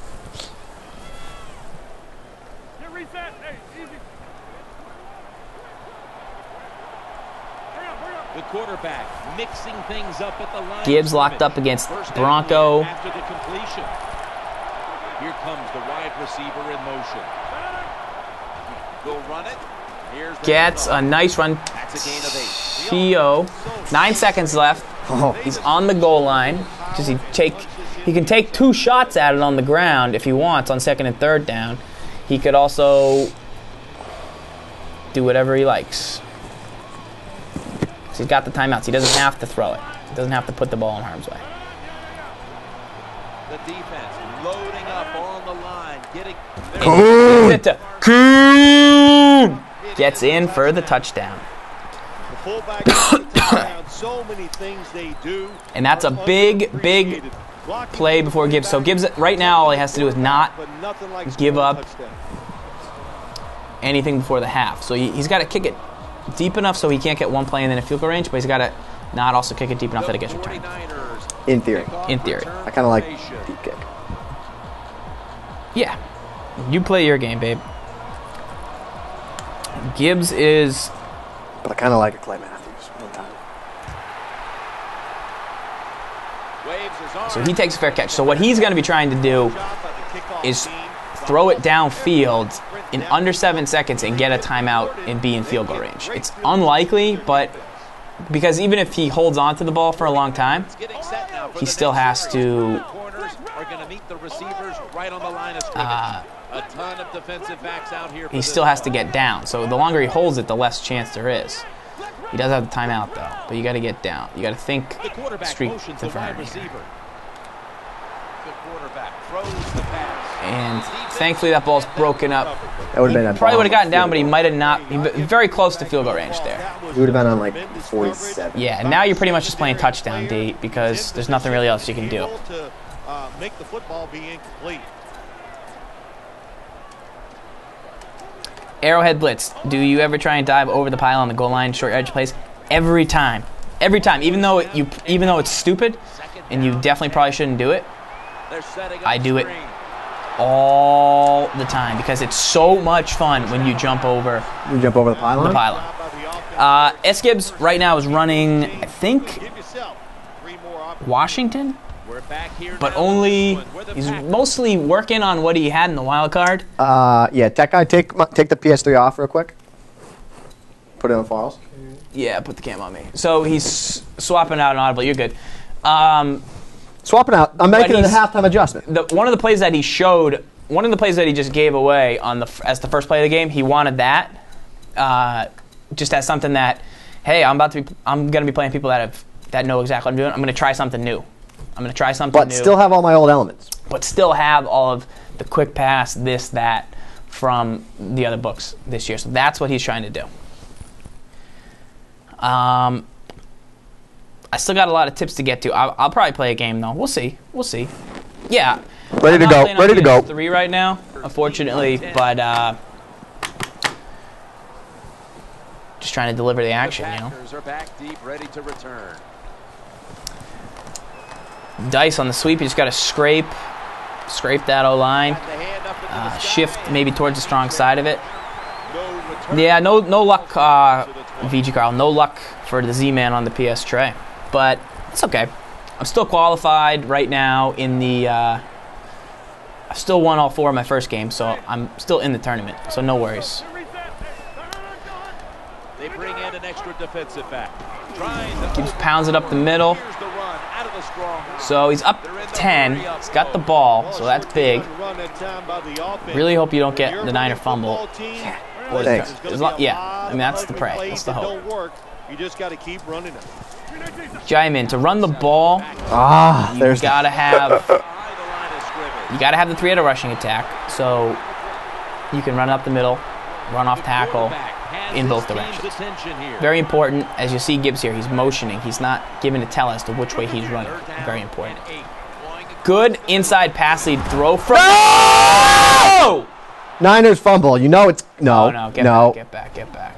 The quarterback mixing things up at the line. Gibbs locked up against Bronco. After the completion. Here comes the wide receiver in motion. Go run it. Here's Gets a nice run. That's a gain of 8. Theo. 9 seconds left. He's on the goal line. He can take 2 shots at it on the ground if he wants on 2nd and 3rd down. He could also do whatever he likes. So he's got the timeouts. He doesn't have to throw it. He doesn't have to put the ball in harm's way. The defense loading up on the line, getting Coon! gets in for the touchdown. The fullback gets the touchdown. So many things they do. And that's a big play before Gibbs. So Gibbs, right now, all he has to do is not give up anything before the half. So he's got to kick it deep enough so he can't get one play and then a field goal range, but he's got to not also kick it deep enough that it gets returned. In theory. In theory. I kind of like deep kick. Yeah. You play your game, babe. Gibbs is... But I kind of like a Clay Matthews one time. So he takes a fair catch. So what he's going to be trying to do is throw it downfield in under 7 seconds and get a timeout and be in field goal range. It's unlikely, but because even if he holds on to the ball for a long time, he still has to he still has to get down. So the longer he holds it, the less chance there is. He does have the timeout though, but you got to get down. You got to think streak to front. And thankfully that ball's broken up. That would have been probably would have gotten down, but he might have not. Very close to field goal range there. He would have been on like 47. Yeah, and now you're pretty much just playing touchdown, D, because there's nothing really else you can do. Make the football be incomplete. Arrowhead blitz. Do you ever try and dive over the pile on the goal line, short edge plays? Every time. Every time. Even though it's stupid, and you definitely probably shouldn't do it, I do it all the time because it's so much fun when you jump over. You jump over the pylon? The pylon. S. Gibbs right now is running, I think, Washington, but only he's mostly working on what he had in the wild card. Yeah, tech guy, take the PS3 off real quick. Put it on files. Yeah, put the cam on me. So he's swapping out an audible. You're good. Swapping out. I'm making it a halftime adjustment. One of the plays that he showed, one of the plays that he just gave away as the first play of the game, he wanted that just as something that, hey, I'm going to be playing people that know exactly what I'm doing. I'm going to try something new. But still have all my old elements. But still have all of the quick pass, this, that from the other books this year. So that's what he's trying to do. I still got a lot of tips to get to. I'll probably play a game though. We'll see. Yeah. Ready to go. Ready to go. 3 right now, unfortunately, but just trying to deliver the action, you know. Dice on the sweep. You just got to scrape that O-line. Shift maybe towards the strong side of it. Yeah, no luck, VG Carl. No luck for the Z-Man on the PS Tray. But it's okay. I'm still qualified right now in the... I still won all 4 of my first games, so I'm still in the tournament. So no worries. They bring in an extra defensive back. Keeps pounds it up the middle. So he's up 10. He's got the ball, so that's big. Really hope you don't get the Niner fumble. Thanks. Yeah, I mean, that's the pray. That's the hope. You just got to keep running it. Jaimin, to run the ball, there's you gotta have the 3-headed rushing attack, so you can run up the middle, run off tackle in both directions. Very important. As you see Gibbs here, he's motioning. He's not giving a tell as to which way he's running. Very important. Good inside pass lead throw from... No! Niners fumble. You know it's... No. No, get back.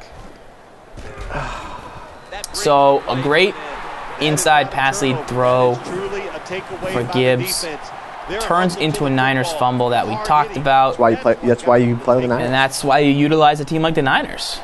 So, a great inside pass lead throw for Gibbs. Turns into a Niners fumble that we talked about. That's why you play with the Niners. And that's why you utilize a team like the Niners.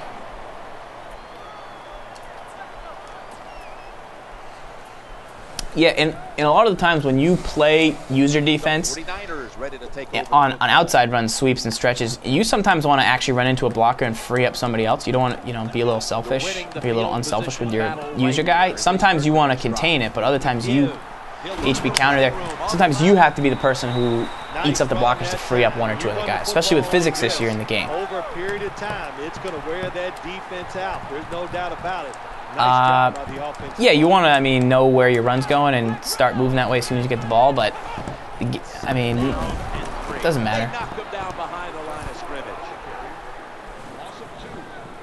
Yeah, and a lot of the times when you play user defense on outside runs, sweeps, and stretches, you sometimes want to actually run into a blocker and free up somebody else. You don't want to, be a little selfish, be a little unselfish with your user guy. Sometimes you want to contain it, but other times you HB counter there. Sometimes you have to be the person who eats up the blockers to free up 1 or 2 other guys, especially with physics this year in the game. Over a period of time, it's going to wear that defense out. There's no doubt about it. Nice job by the offense. Yeah, you want to, know where your run's going and start moving that way as soon as you get the ball, but, it doesn't matter.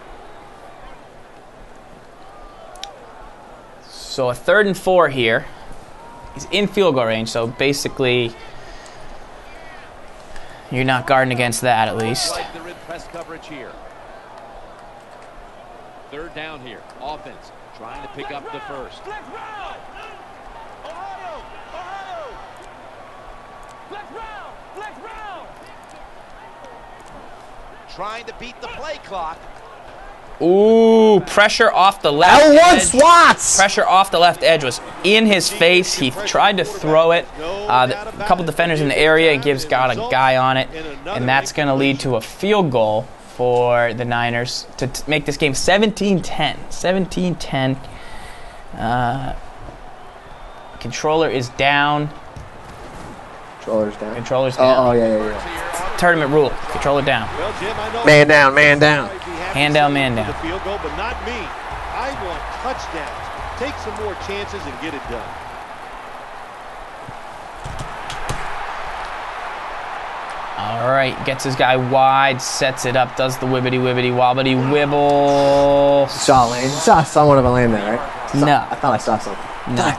So a 3rd and 4 here. He's in field goal range, so basically you're not guarding against that at least. They're in press coverage here. 3rd down here. Offense trying to pick up the first. Trying to beat the play clock. Ooh, pressure off the left L1 edge. swats! Pressure off the left edge was in his face. He tried to throw it. A couple defenders in the area. Gibbs got a guy on it. And that's going to lead to a field goal for the Niners to make this game 17-10. 17-10. Controller is down. Controller's down. Controller's down. Oh, yeah. Tournament rule. Controller down. Man down, man down. Hand down, man down. The field goal, but not me. I want touchdowns. Take some more chances and get it done. All right, gets his guy wide, sets it up, does the wibbity wibbity wobbity wibble. Saw somewhat of a lane there, right? No. I thought I saw something. No.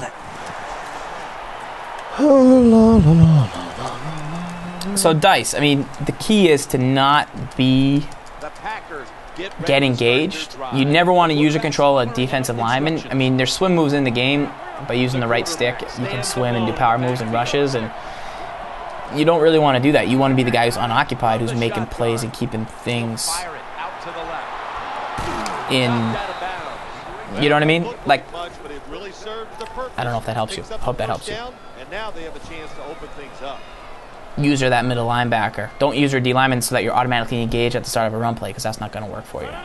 So Dice, I mean, the key is to not be get engaged. You never want to use or control a defensive lineman. I mean, there's swim moves in the game. By using the right stick, you can swim and do power moves and rushes, and you don't really want to do that. You want to be the guy who's unoccupied, who's making plays and keeping things in, you know what I mean? Like, I don't know if that helps you. I hope that helps you. And now they have a chance to open things up. Use her that middle linebacker. Don't use her D lineman so that you're automatically engaged at the start of a run play, because that's not going to work for you.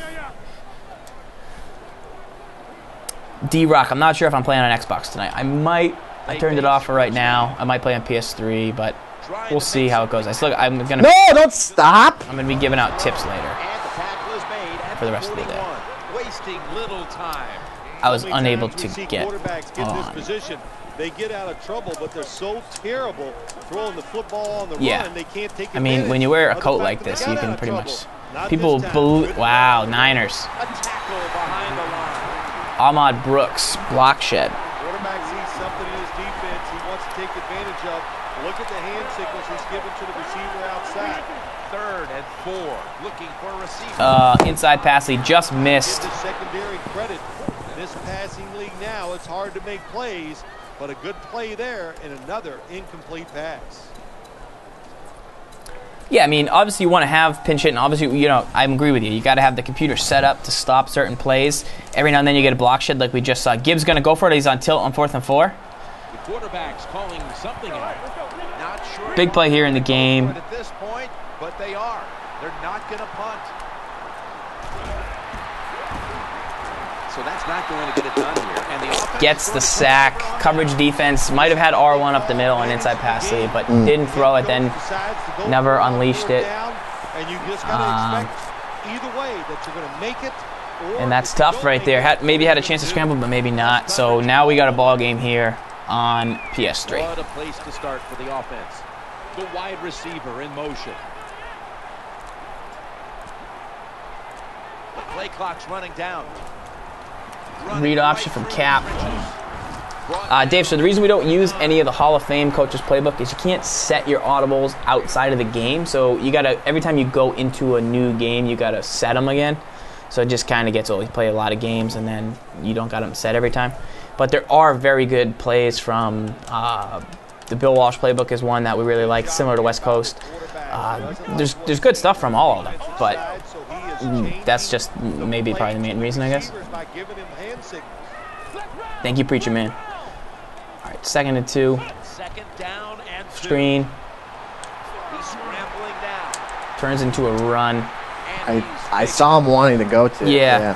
D-Rock, I'm not sure if I'm playing on Xbox tonight. I turned it off for right now. I might play on PS3, but we'll see how it goes. I'm gonna. No, don't stop! I'm gonna be giving out tips later for the rest of the day. Wasting little time. I was unable to get on. They get out of trouble, but they're so terrible throwing the football on the run. They can't take I mean, when you wear a coat like this, you can pretty much. People wow, Niners. A tackle behind the line. Ahmad Brooks, block shed. Quarterback sees something in his defense he wants to take advantage of. Look at the hand signals he's given to the receiver outside. 3rd and 4, looking for a receiver. Inside pass, he just missed. Give the secondary credit. In this passing league now, it's hard to make plays, but a good play there and another incomplete pass. Yeah, I mean, obviously you want to have pinch hit, and obviously, you know, I agree with you. You got to have the computer set up to stop certain plays. Every now and then you get a block shed like we just saw. Gibbs going to go for it. He's on tilt on 4th and 4. The quarterback's calling something out. Not sure. Big play here in the game. At this point, but they are. They're not going to punt. So that's not going to get it done here. And the gets the sack. Coverage defense might have had R1 up the middle and inside pass lead, but didn't throw it, then never unleashed it. And that's tough right there. Maybe had a chance to scramble, but maybe not. So now we got a ball game here on PS3. What a place to start for the offense. The wide receiver in motion. The play clock's running down. Read option from Cap. Dave, so the reason we don't use any of the Hall of Fame coaches playbook is you can't set your audibles outside of the game. So you gotta, every time you go into a new game, you gotta set them again. So it just kind of gets old. You play a lot of games and then you don't got them set every time. But there are very good plays from the Bill Walsh playbook is one that we really like, similar to West Coast. There's good stuff from all of them, but that's just maybe probably the main reason, I guess. Thank you, Preacher Man. All right, 2nd and 2. Second down and 2. Screen. He's scrambling down. Turns into a run. I saw him wanting to go to. Yeah.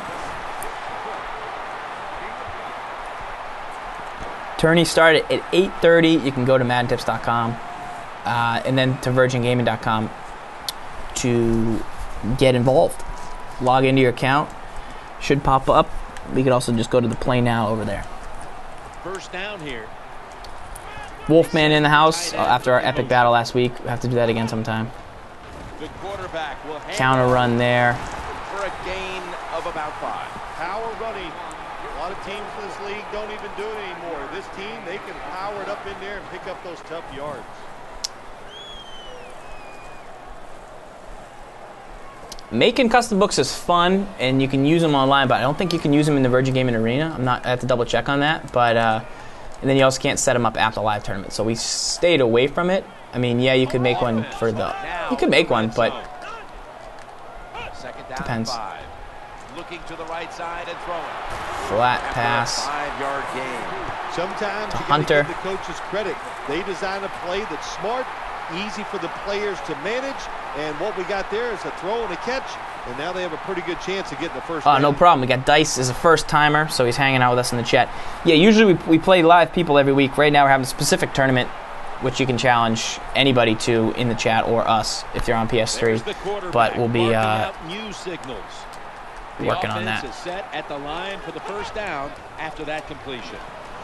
Tourney started at 8:30. You can go to MaddenTips.com and then to VirginGaming.com to get involved. Log into your account. Should pop up. We could also just go to the play now over there. First down here. Wolfman in the house after our epic battle last week. We have to do that again sometime. The quarterback will counter run there. For a gain of about 5. Power running. lot of teams in this league don't even do it anymore. This team, they can power it up in there and pick up those tough yards. Making custom books is fun, and you can use them online, but I don't think you can use them in the Virgin Gaming Arena. I have to double check on that. But and then you also can't set them up after live tournament. So we stayed away from it. I mean, yeah, you could make one for the. You could make one, but depends. Looking to the right side and throwing. Flat pass. 5-yard gain. Sometimes you Hunter. give the coaches credit. They design a play that's smart, easy for the players to manage, and what we got there is a throw and a catch, and now they have a pretty good chance of getting the first down. No problem. We got Dice as a first-timer, so he's hanging out with us in the chat. Yeah, usually we play live people every week. Right now we're having a specific tournament, which you can challenge anybody to in the chat or us if you're on PS3. But we'll be new signals. working on that. The offense is set at the line for the first down after that completion.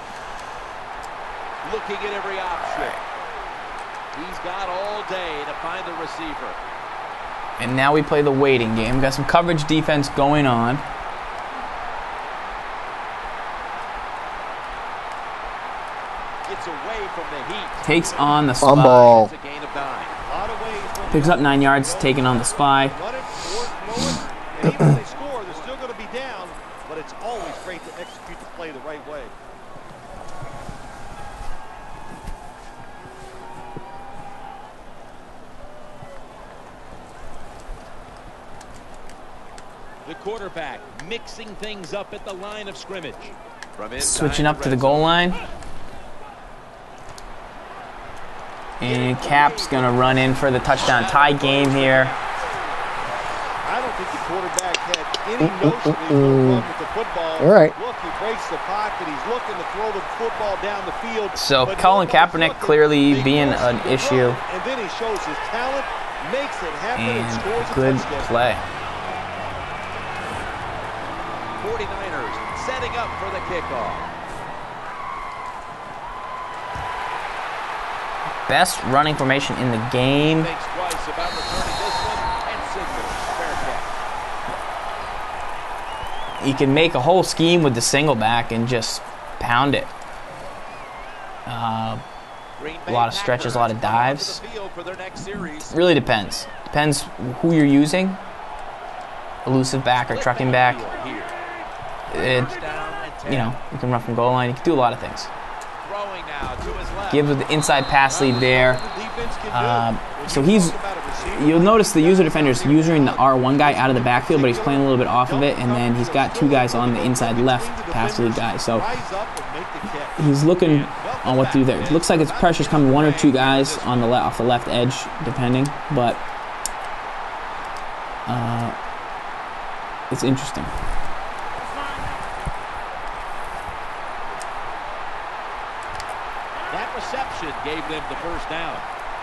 Looking at every option. He's got all day to find the receiver. And now we play the waiting game. We've got some coverage defense going on. It's away from the heat. Takes on the Fumble. spy. It's a gain of 9. Picks up 9 yards, taking on the spy. Run it, throw it, and even if they score, they're still going to be down, but it's always great to execute the play the right way. The quarterback mixing things up at the line of scrimmage. From Switching up to the goal line. And Cap's going to run in for the touchdown. Tie game here. I don't think the quarterback had any notion he was going to run with the football. All right. Look, he breaks the pocket. He's looking to throw the football down the field. So but Colin nobody's Kaepernick looking. clearly He being goes an to the issue. run, and then he shows his talent, makes it happen, and And scores a good touchdown. play. 49ers setting up for the kickoff. Best running formation in the game. Thinks twice about returning this one and signals fair catch. You can make a whole scheme with the single back and just pound it. Green A Bay lot of stretches, a lot of Packers come onto dives. the field for their next series. Really depends. Depends who you're using. Elusive back or trucking back. It, First down and 10. you know, you can run from goal line. You can do a lot of things. Throwing now to his left. Gibbs with the inside pass lead there. The defense can do. So he's, Talk about a receiver. you'll notice the user defender is using the R1 guy out of the backfield, but he's playing a little bit off of it, and then he's got 2 guys on the inside left pass lead guy. So Rise up and make the catch. he's looking on what to do there. It looks like his pressure's coming 1 or 2 guys on the off the left edge, depending, but it's interesting. That reception gave them the first down.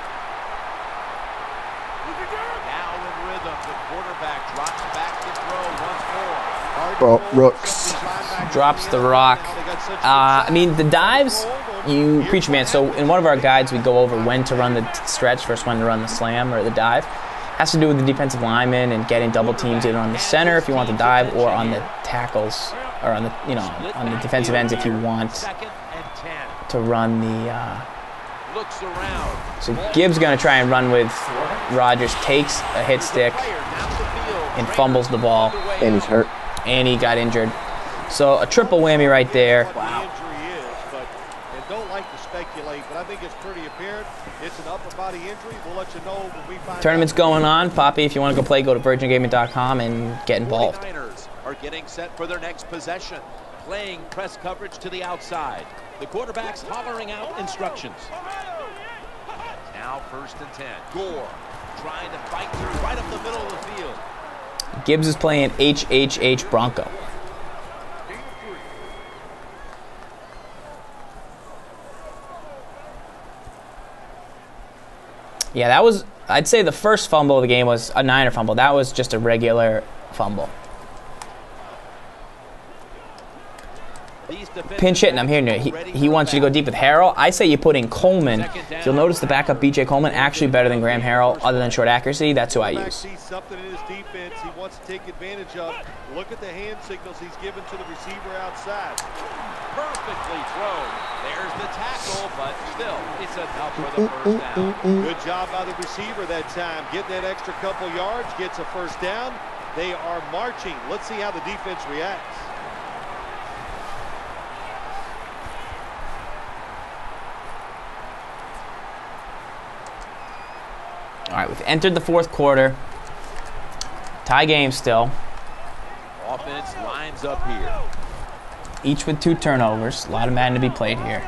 Now in rhythm, the quarterback drops back to throw once more. Brooks. Drops the rock. I mean, the dives, you preach, man. So in one of our guides, we go over when to run the stretch versus when to run the slam or the dive. Has to do with the defensive lineman and getting double teams either on the center if you want the dive or on the tackles or on the on the defensive ends if you want Second and 10. to run the. Looks around. So Gibbs going to try and run with Rodgers, takes a hit stick Player down the field. and fumbles the ball, And he's hurt. and he got injured. So a triple whammy right there. What the injury is, but and don't like to speculate, but I think it's pretty apparent. It's an upper body injury. We'll let you know when we find Tournament's out. going on. Poppy, if you want to go play, go to virgingaming.com and get involved. 49ers are getting set for their next possession. Playing press coverage to the outside. The quarterback's hollering out instructions. Now first and 10. Gore trying to fight through right up the middle of the field. Gibbs is playing HHH Bronco. Yeah, that was, I'd say the first fumble of the game was a Niner fumble. That was just a regular fumble. These pinch hitting. I'm hearing it. He wants you to go deep with Harrell. I say you put in Coleman. You'll notice the backup B.J. Coleman actually better than Graham Harrell, other than short accuracy. That's who I use. Sees something in his defense he wants to take advantage of. Look at the hand signals he's given to the receiver outside. Perfectly thrown. There's the tackle, but still, it's enough for the first down. Good job by the receiver that time. Getting that extra couple yards, gets a first down. They are marching. Let's see how the defense reacts. All right, we've entered the fourth quarter. Tie game still. Offense lines up here. Each with 2 turnovers. A lot of Madden to be played here.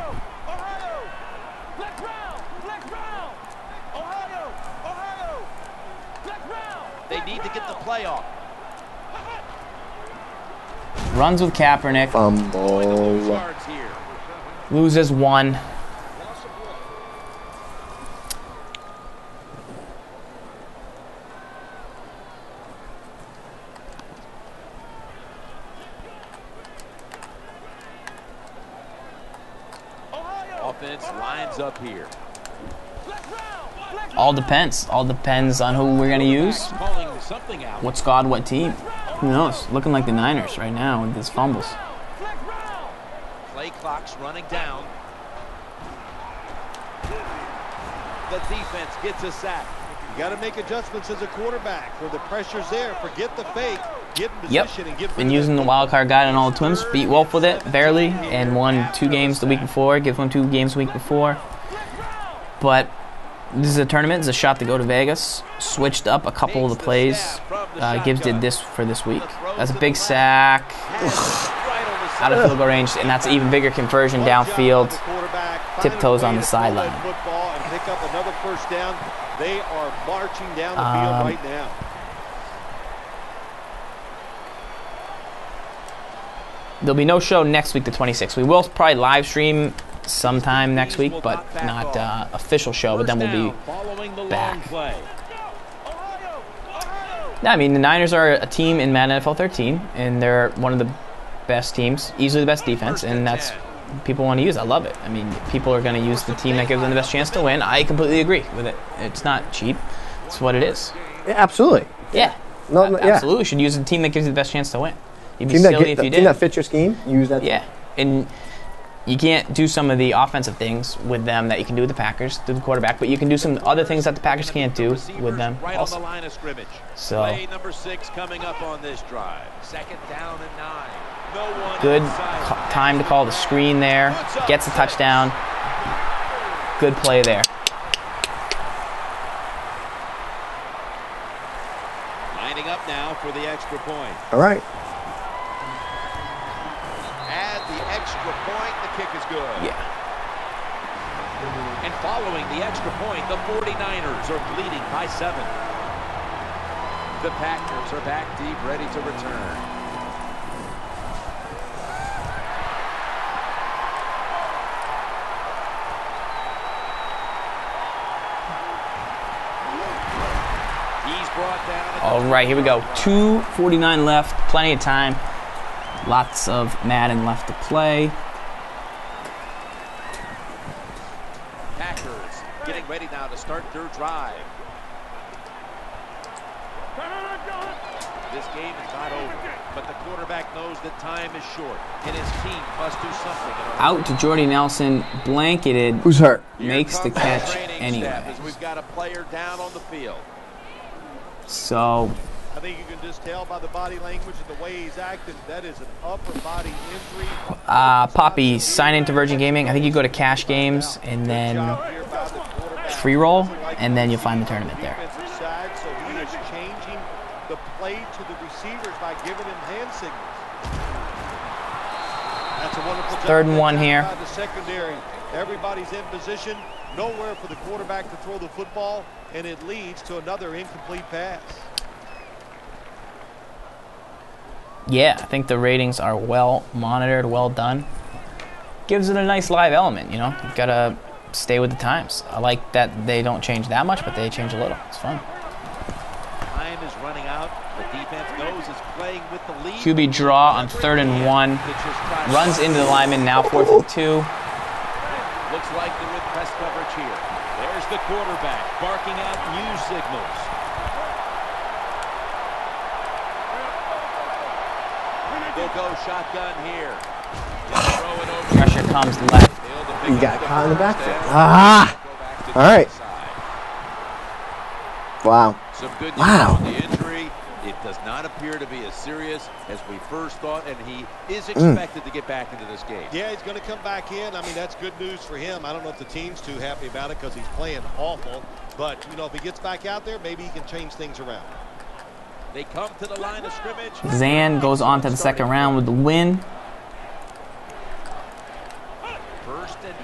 They need to get the play off. Runs with Kaepernick. Fumble. Loses 1. Offense lines up here. All depends. All depends on who we're going to use. Calling something out. What squad, what team. Who knows? Looking like the Niners right now with his fumbles. Play clock's running down. The defense gets a sack. You got to make adjustments as a quarterback. Where the pressure's there, forget the fake. Get in position and get. Been using the wild card guide on all the Twims. Beat Wolf with it barely, and won 2 games the week before. Give him 2 games the week before. But this is a tournament. It's a shot to go to Vegas. Switched up a couple of the plays. Gibbs did this for this week. That's a big sack. Out of field goal range, and that's an even bigger conversion downfield. Tiptoes on the sideline. Pick up another first down. They are marching down the field right now. There'll be no show next week, the 26th. We will probably live stream sometime next week, but not official show. But then we'll be back. I mean, the Niners are a team in Madden NFL 13, and they're one of the best teams, easily the best defense, and that's people want to use. I love it. I mean, people are going to use the team that gives them the best chance to win. I completely agree with it. It's not cheap. It's what it is. Yeah, absolutely. Yeah. No, absolutely. You should use the team that gives you the best chance to win. You'd be team silly that if you didn't. Team that fits your scheme, use that. Yeah. And you can't do some of the offensive things with them that you can do with the Packers, through the quarterback, but you can do some other things that the Packers can't do with them also. On the line of scrimmage. So, play number 6 coming up on this drive. 2nd down and 9. No one good inside. time to call the screen there. Gets a touchdown. Good play there. Lining up now for the extra point. All right. Add the extra point. The kick is good. Yeah. And following the extra point, the 49ers are leading by 7. The Packers are back deep, ready to return. All right, here we go. 2:49 left. Plenty of time. Lots of Madden left to play. Packers getting ready now to start their drive. This game is not over, but the quarterback knows that time is short, and his team must do something. Out to Jordy Nelson, blanketed. Who's hurt? Makes the catch anyway. As we've got a player down on the field. So, I think you can just tell by the body language and the way he's acting, that is an upper body injury. Poppy, sign into Virgin Gaming. I think you go to Cash Games and then free roll, and then you'll find the tournament there. So he is changing the play to the receivers by giving him hand signals. That's a wonderful job. 3rd and 1 here. The secondary. Everybody's in position. Nowhere for the quarterback to throw the football, and it leads to another incomplete pass. Yeah, I think the ratings are well monitored, well done. Gives it a nice live element, you know. You've got to stay with the times. I like that they don't change that much, but they change a little. It's fun. Time is running out. The defense knows is playing with the lead. QB draw on 3rd and 1. Runs into the lineman, now 4th and 2. Looks like they're in press coverage here. There's the quarterback barking out new signals. They'll go shotgun here. Pressure comes left. You got caught in the backfield. Ah! All right. Wow. Some good news on the injury. It does not appear to be as serious as we first thought, and he is expected to get back into this game. Yeah, he's going to come back in. I mean, that's good news for him. I don't know if the team's too happy about it because he's playing awful. But, you know, if he gets back out there, maybe he can change things around. They come to the line of scrimmage. Zan goes on to the 2nd round with the win. 1st and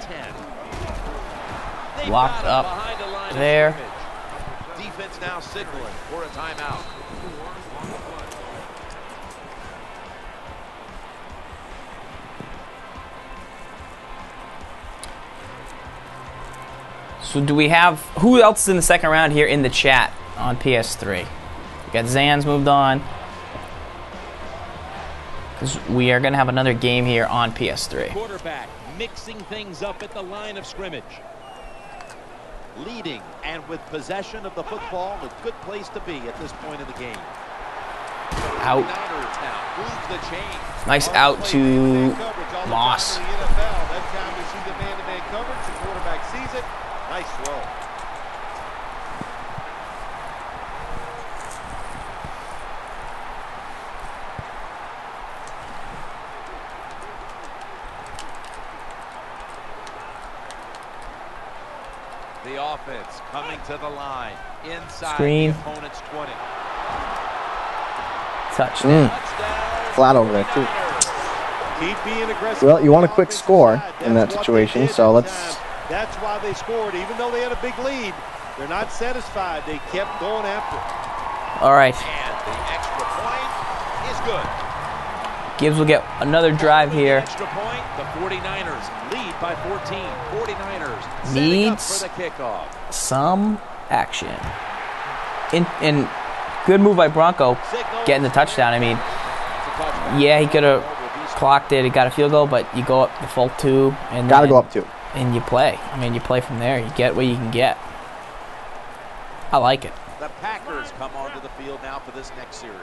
10. Locked up there. Defense now signaling for a timeout. So do we have, who else is in the 2nd round here in the chat on PS3? We got Zan's moved on. Because we are going to have another game here on PS3. Quarterback mixing things up at the line of scrimmage. Leading and with possession of the football, a good place to be at this point in the game. Out. Nice out to Moss. That time we see the man-to-man coverage. The quarterback sees it. Nice throw. The offense coming to the line inside Screen. the opponent's 20. Touchdown. Flat over there, too. Keep being aggressive. Well, you want a quick score in that situation, so let's... That's why they scored. Even though they had a big lead, they're not satisfied. They kept going after it. All right. And the extra point is good. Gibbs will get another drive here. Extra point, the 49ers lead by 14. 49ers Needs setting up for the kickoff. some action. And good move by Bronco getting the touchdown. I mean, yeah, he could have clocked it. He got a field goal, but you go up the full 2. And Got to go up 2. And you play. I mean, you play from there. You get what you can get. I like it. The Packers come onto the field now for this next series.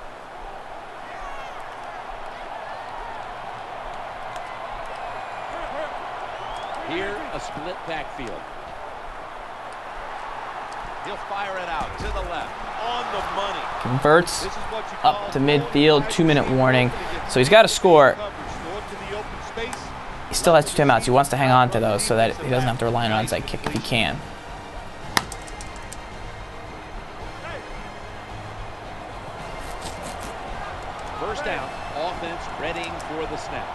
Here, a split backfield. He'll fire it out to the left, on the money. Converts up to midfield, 2-minute warning. So he's got to score. He still has 2 timeouts. He wants to hang on to those so that he doesn't have to rely on an onside kick if he can. First down, offense readying for the snap.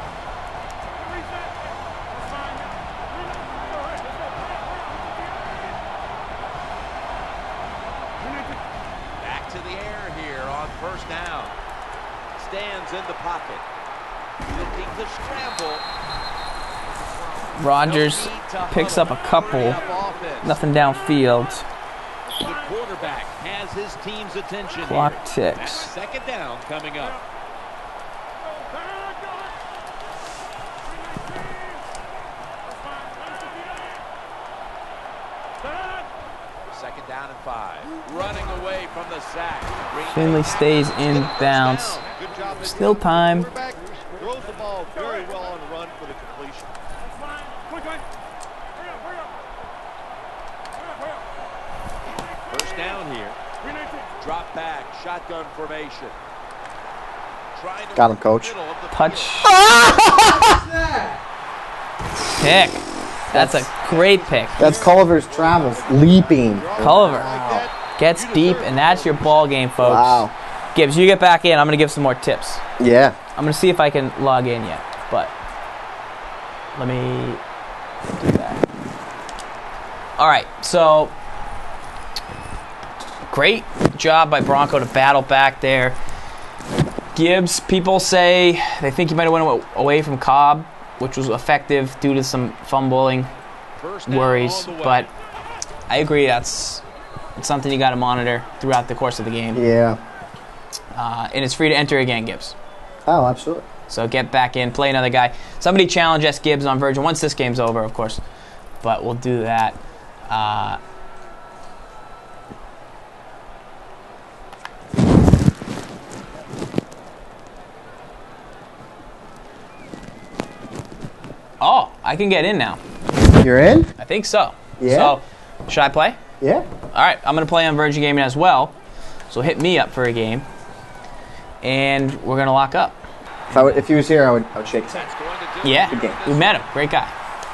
Back to the air here on first down. Stands in the pocket. Looking to scramble. Rodgers picks up a couple. Nothing downfield. The quarterback has his team's attention. Clock here. ticks. Second down coming up. Second down and 5. Running away from the sack. Finley stays in bounds. Still time. Throws the ball very well on the run for the completion. First down here. Drop back, shotgun formation. Got him, coach. Touch. Pick. That's a great pick. That's Culver's travels. Leaping. Culver gets deep, and that's your ball game, folks. Wow. Gibbs, you get back in. I'm going to give some more tips. Yeah. I'm going to see if I can log in yet, but let me do that. All right, so great job by Bronco to battle back there. Gibbs, people say they think he might have went away from Cobb, which was effective due to some fumbling worries, but I agree that's something you got to monitor throughout the course of the game. Yeah. and it's free to enter again, Gibbs. Oh, absolutely. So get back in, play another guy. Somebody challenge S. Gibbs on Virgin once this game's over, of course. But we'll do that. Oh, I can get in now. You're in? I think so. Yeah. So, should I play? Yeah. All right, I'm going to play on Virgin Gaming as well. So hit me up for a game. And we're going to lock up. If he was here, I would shake his hand. Yeah, Good game. we met him. Great guy.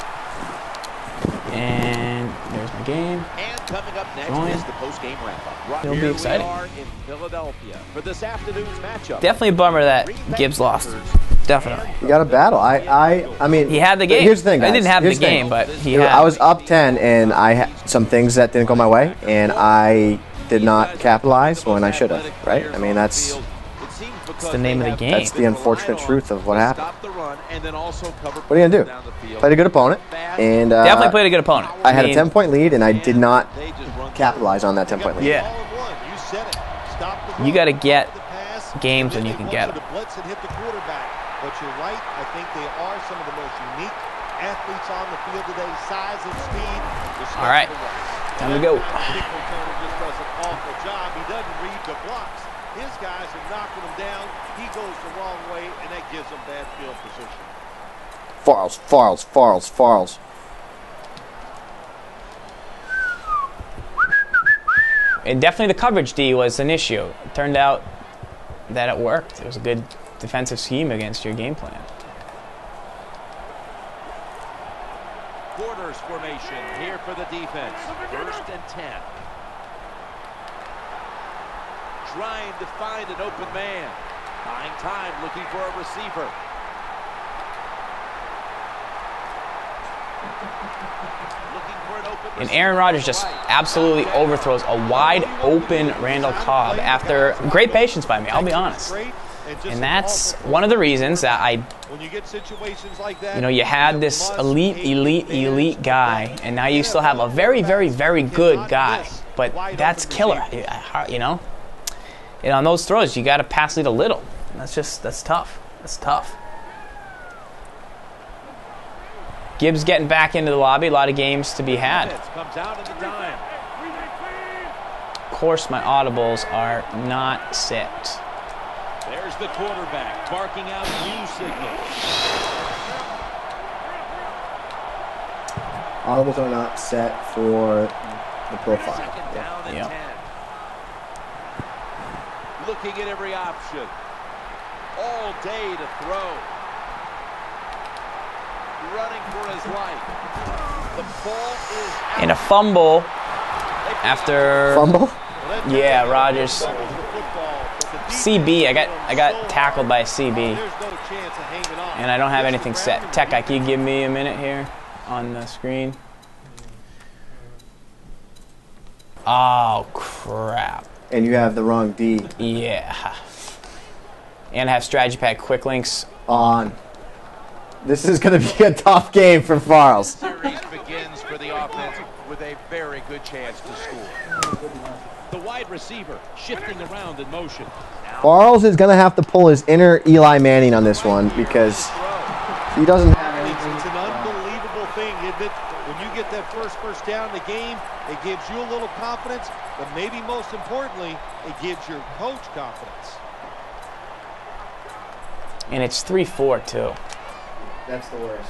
And there's my game. And coming up next Join. is the post-game wrap-up. It'll be Here exciting. We are in Philadelphia for this afternoon's matchup. Definitely a bummer that Gibbs lost. Definitely. You got a battle. I mean, He had the game. Here's the thing, guys. I didn't have Here's the thing. game, but he You know, had. I was up 10, and I had some things that didn't go my way, and I did not capitalize when I should have. Right? I mean, that's the name of the game. That's the unfortunate truth of what happened. What are you gonna do? Played a good opponent, and Definitely played a good opponent. I had a 10-point lead, and I did not capitalize on that 10-point lead. Yeah. You got to get games when you can get them. But you're right. I think they are some of the most unique athletes on the field today. Size and speed. All right. Time to go. Just does an awful job. He doesn't read the blocks. His guys are knocking him down. He goes the wrong way, and that gives him bad field position. Farls. And definitely the coverage D was an issue. It turned out that it worked. It was a good defensive scheme against your game plan. Quarters formation here for the defense. 1st and 10. Trying to find an open man. Buying time, looking for a receiver. Looking for an open And Aaron Rodgers just absolutely overthrows a wide open Randall Cobb after great patience by me, I'll be honest. And that's one of the reasons that you had this elite guy, and now you still have a very, very, very good guy. But that's killer, And on those throws, you got to pass lead a little. That's tough. That's tough. Gibbs getting back into the lobby. A lot of games to be had. Of course, my audibles are not set. There's the quarterback barking out new signal. Audibles are not set for the profile. Second down and 10. Looking at every option. All day to throw. Running for his life. The ball is out. And a fumble after. Fumble? Yeah, Rodgers. CB. I got tackled by a CB. And I don't have anything set. Tech guy, can you give me a minute here on the screen? Oh, crap. And you have the wrong D. Yeah. And I have strategy pack quick links on. This is going to be a tough game for Farls. Series begins for the offense with a very good chance to score. The wide receiver shifting around in motion. Farls is going to have to pull his inner Eli Manning on this one because he doesn't have anything. It's an unbelievable thing, isn't it? When you get that first down in the game, it gives you a little confidence, but maybe most importantly, it gives your coach confidence. And it's 3-4 too. That's the worst.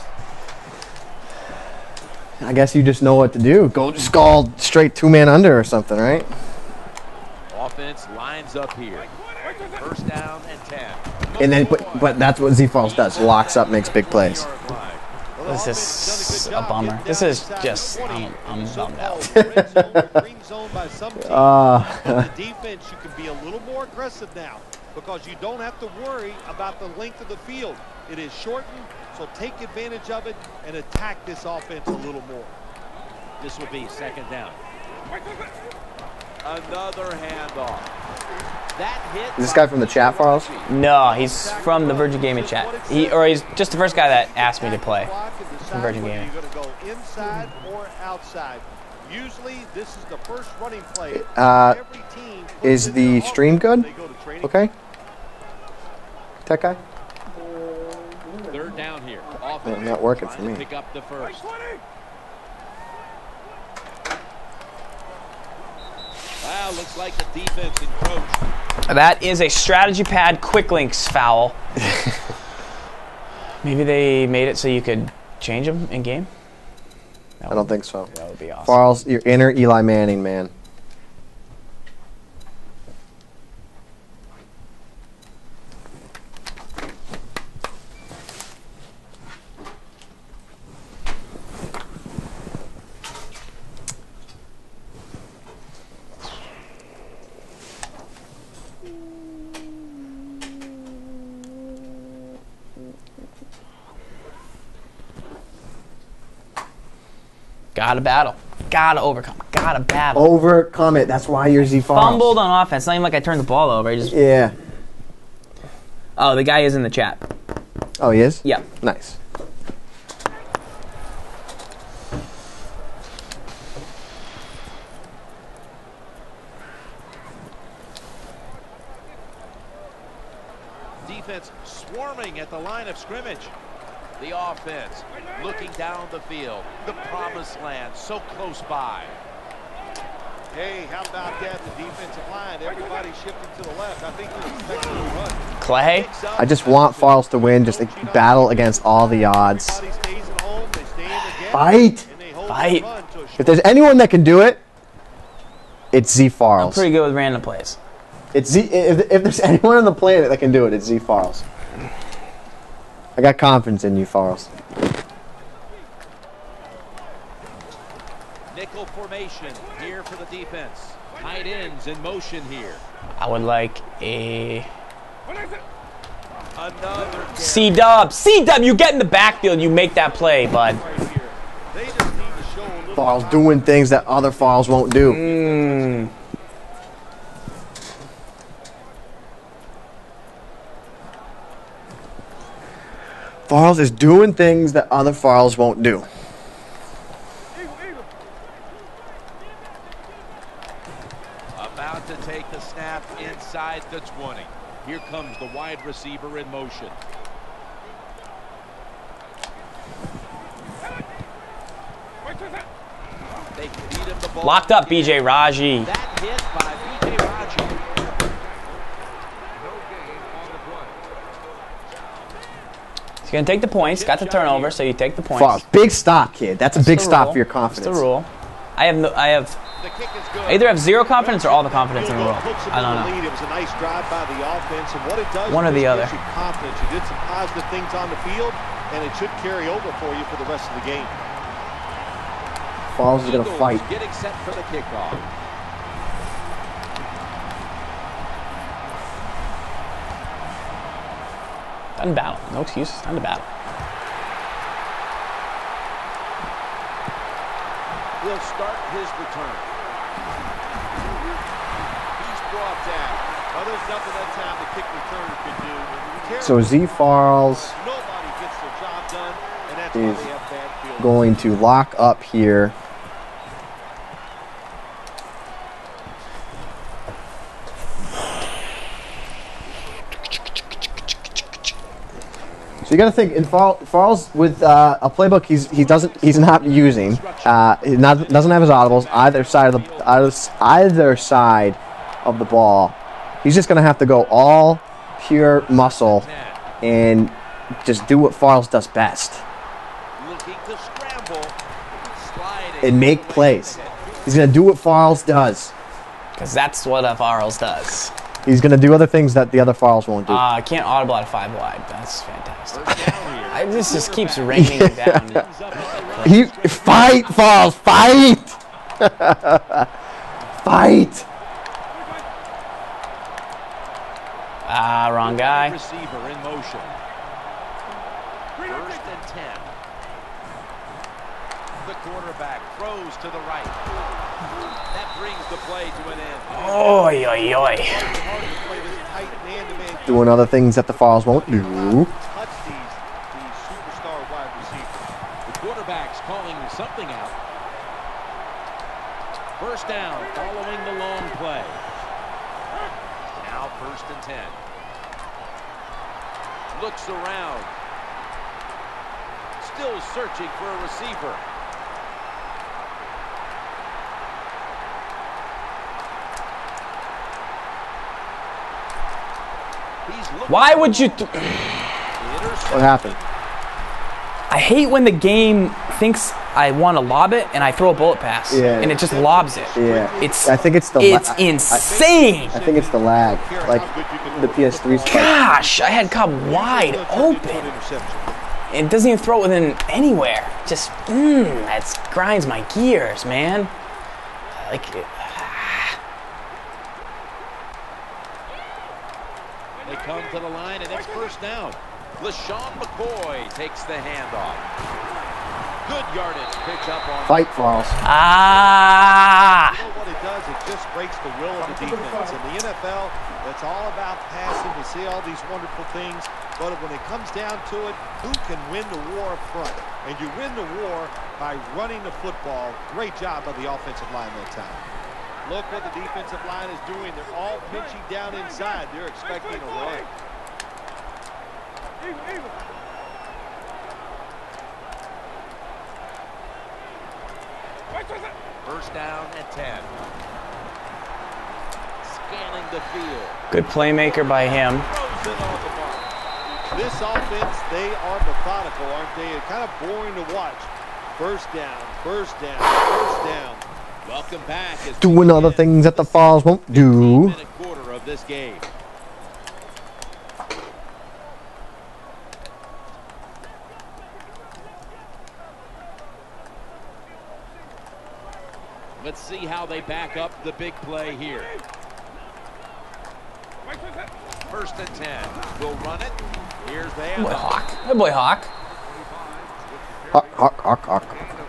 I guess you just know what to do. Just go straight 2-man under or something, right? Offense lines up here. 1st down and 10. And then, but that's what Z Farls does. Locks up, makes big plays. This is a bummer. This is just, I'm bummed out. Green zone by some teams. On the defense, you can be a little more aggressive now because you don't have to worry about the length of the field. It is shortened, so take advantage of it and attack this offense a little more. This will be 2nd down. Another handoff. That hit. Is this guy from the chat, Farls? No, he's from the Virgin Gaming chat. He's just the first guy that asked me to play from Virgin Gaming. You're going to go inside or outside. Usually, this is the first running play. Is the stream good? Okay. Tech guy? Third down here. Yeah, not working for me. Pick up the first. Wow, looks like the defense encroached. That is a strategy pad quick links foul. Maybe they made it so you could change them in game? I don't think so. That would be awesome. Farles, your inner Eli Manning, man. Gotta battle. Gotta overcome. Gotta battle. Overcome it. That's why you're Z Farles. Fumbled on offense. Not even like I turned the ball over. I just. Yeah. Oh, the guy is in the chat. Oh, he is? Yeah. Nice. Defense swarming at the line of scrimmage. The offense looking down the field. The promised land so close by. Hey, how about that? The defensive line, everybody shifting to the left. I think they're expecting to run. Clay? I just want Farles to win, just to battle against all the odds. Everybody stays at home, they stay in the gap, Fight! and they hold Fight. the run to a If there's anyone that can do it, it's Z I'm Farles. pretty good with random plays. It's Z. If there's anyone on the planet that can do it, it's Z Farles. I got confidence in you, Farles. Nickel formation here for the defense. Tight ends in motion here. I would like a Another C-dub. C-dub, you get in the backfield, you make that play, bud. right here. They just need to show a little Farles doing things that other Farles won't do. Farles is doing things that other Farles won't do. about to take the snap inside the 20. Here comes the wide receiver in motion. They feed him the ball. Locked up, B.J. Raji. That hit by B.J. Raji. He's going to take the points. Got the turnover, so you take the points. Farles, big stop, kid. That's a big the stop rule. for your That's confidence. the rule. I either have zero confidence or all the confidence in the world. I don't know. It was a nice drive by the offense, and what it does One or the is other. gives you confidence. You did some positive things on the field, and it should carry over for you for the rest of the game. Farles is going to Eagles fight. Getting set for the kickoff. Time to battle. No excuses. Time to battle. He'll start his return. He's brought down. Well, there's nothing that time the kick returner could do. So Z Farles Nobody gets their job done, and that's why is they have bad field. going to lock up here. So you got to think in Farles with a playbook he's not using. He doesn't have his audibles either side of the ball. He's just going to have to go all pure muscle and just do what Farles does best Looking to scramble. Sliding. and make plays. He's going to do what Farles does. Because that's what a Farles does. He's going to do other things that the other Farles won't do. I can't audible at 5 wide. That's fantastic. First down here. This just keeps raining down. Fight, Farles, fight! Fight! Wrong guy. Receiver in motion. First and 10. The quarterback throws to the right. That brings the play to an end. Oy, oy, oy. Hard to play this tight man-to-man Doing other things that the Farles won't do. touch these superstar wide receivers. The quarterback's calling something out. First down following the long play. Now first and 10. Looks around. Still searching for a receiver. Why would you? What happened? I hate when the game thinks I want to lob it and I throw a bullet pass, and it just lobs it. Yeah, I think it's the. It's insane. I think it's the lag, like the PS3 spike. Gosh, I had Cobb wide open. It doesn't even throw it within anywhere. Just that grinds my gears, man. Like. They come to the line, and it's first down. LeSean McCoy takes the handoff. Good yardage picked up on. Fight, Falls. You know what it does? It just breaks the will of the defense. In the NFL, that's all about passing. We see all these wonderful things, but when it comes down to it, who can win the war up front? And you win the war by running the football. Great job by the offensive line that time. Look what the defensive line is doing. They're all pinching down inside. They're expecting a run. First down and 10. Scanning the field. Good playmaker by him. Throws it on the mark. This offense, they are methodical, aren't they? It's kind of boring to watch. First down, first down, first down. Welcome back. Doing other things that the Falls won't do. Quarter of this game. Let's see how they back up the big play here. First and 10. We'll run it. Here's the Good boy, handoff. Hawk. Good boy, Hawk. Hawk.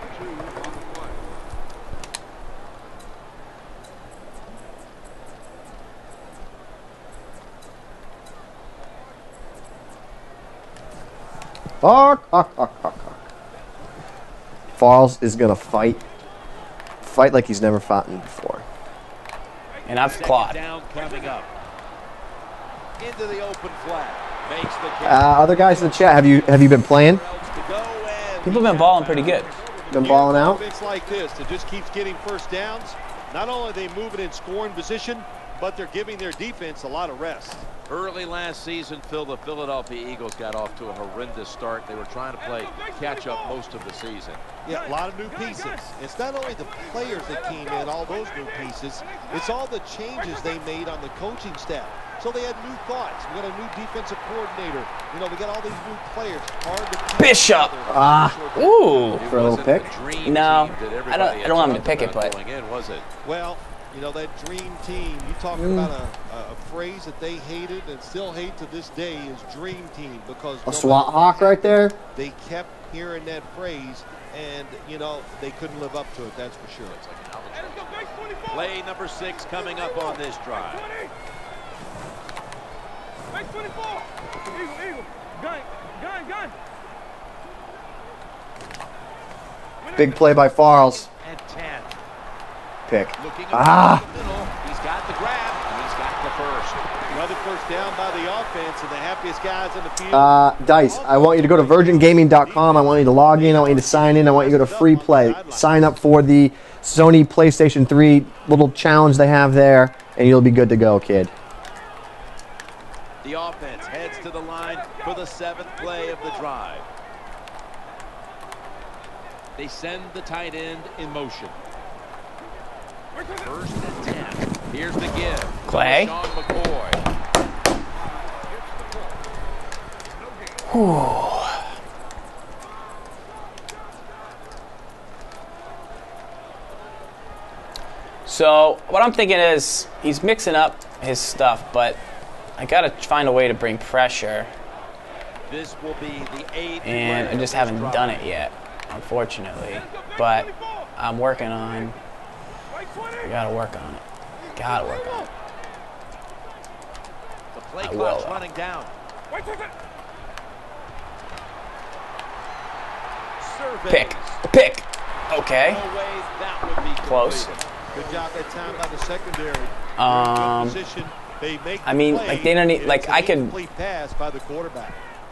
Hawk. Falls is gonna fight like he's never fought before. And I've clawed. Down coming up. Into the open flat. Makes the catch. Other guys in the chat, have you been playing? People have been balling pretty good. Been balling out? It's like this that just keeps getting first downs. Not only are they moving in scoring position, but they're giving their defense a lot of rest. Early last season, Phil, the Philadelphia Eagles got off to a horrendous start. They were trying to play catch-up most of the season. Yeah, a lot of new pieces. It's not only the players that came in, all those new pieces, it's all the changes they made on the coaching staff. So they had new thoughts. We got a new defensive coordinator. You know, we got all these new players. Hard to Bishop. Ooh. For a little pick? No, I don't want him to pick it, but. Was it? Well, you know, that dream team, you talk about a phrase that they hated and still hate to this day is dream team, because A SWAT hawk right there. they kept hearing that phrase, and, you know, they couldn't live up to it, that's for sure. Play number 6 coming up on this drive. Big play by Farles. And 10. Pick. Looking across the middle. He's got the grab, and he's got the first. Another first down by the offense, and the happiest guys in the field. Dice, I want you to go to virgingaming.com. I want you to log in. I want you to sign in. I want you to go to free play. Sign up for the Sony PlayStation 3 little challenge they have there, and you'll be good to go, kid. The offense heads to the line for the 7th play of the drive. They send the tight end in motion. First and 10. Here's the give. Clay. Sean McCoy. So what I'm thinking is he's mixing up his stuff, but I gotta find a way to bring pressure, This will be the 8th. and I just haven't done it yet, unfortunately. But I'm working on. I gotta work on it. Gotta work on it. The play I clock's will. running down. Pick. Okay. No way that would be Close. completed. Good job that time by the secondary. Good position. They make I mean, the play. like, they don't need- It's like, an I could- incomplete pass by the quarterback.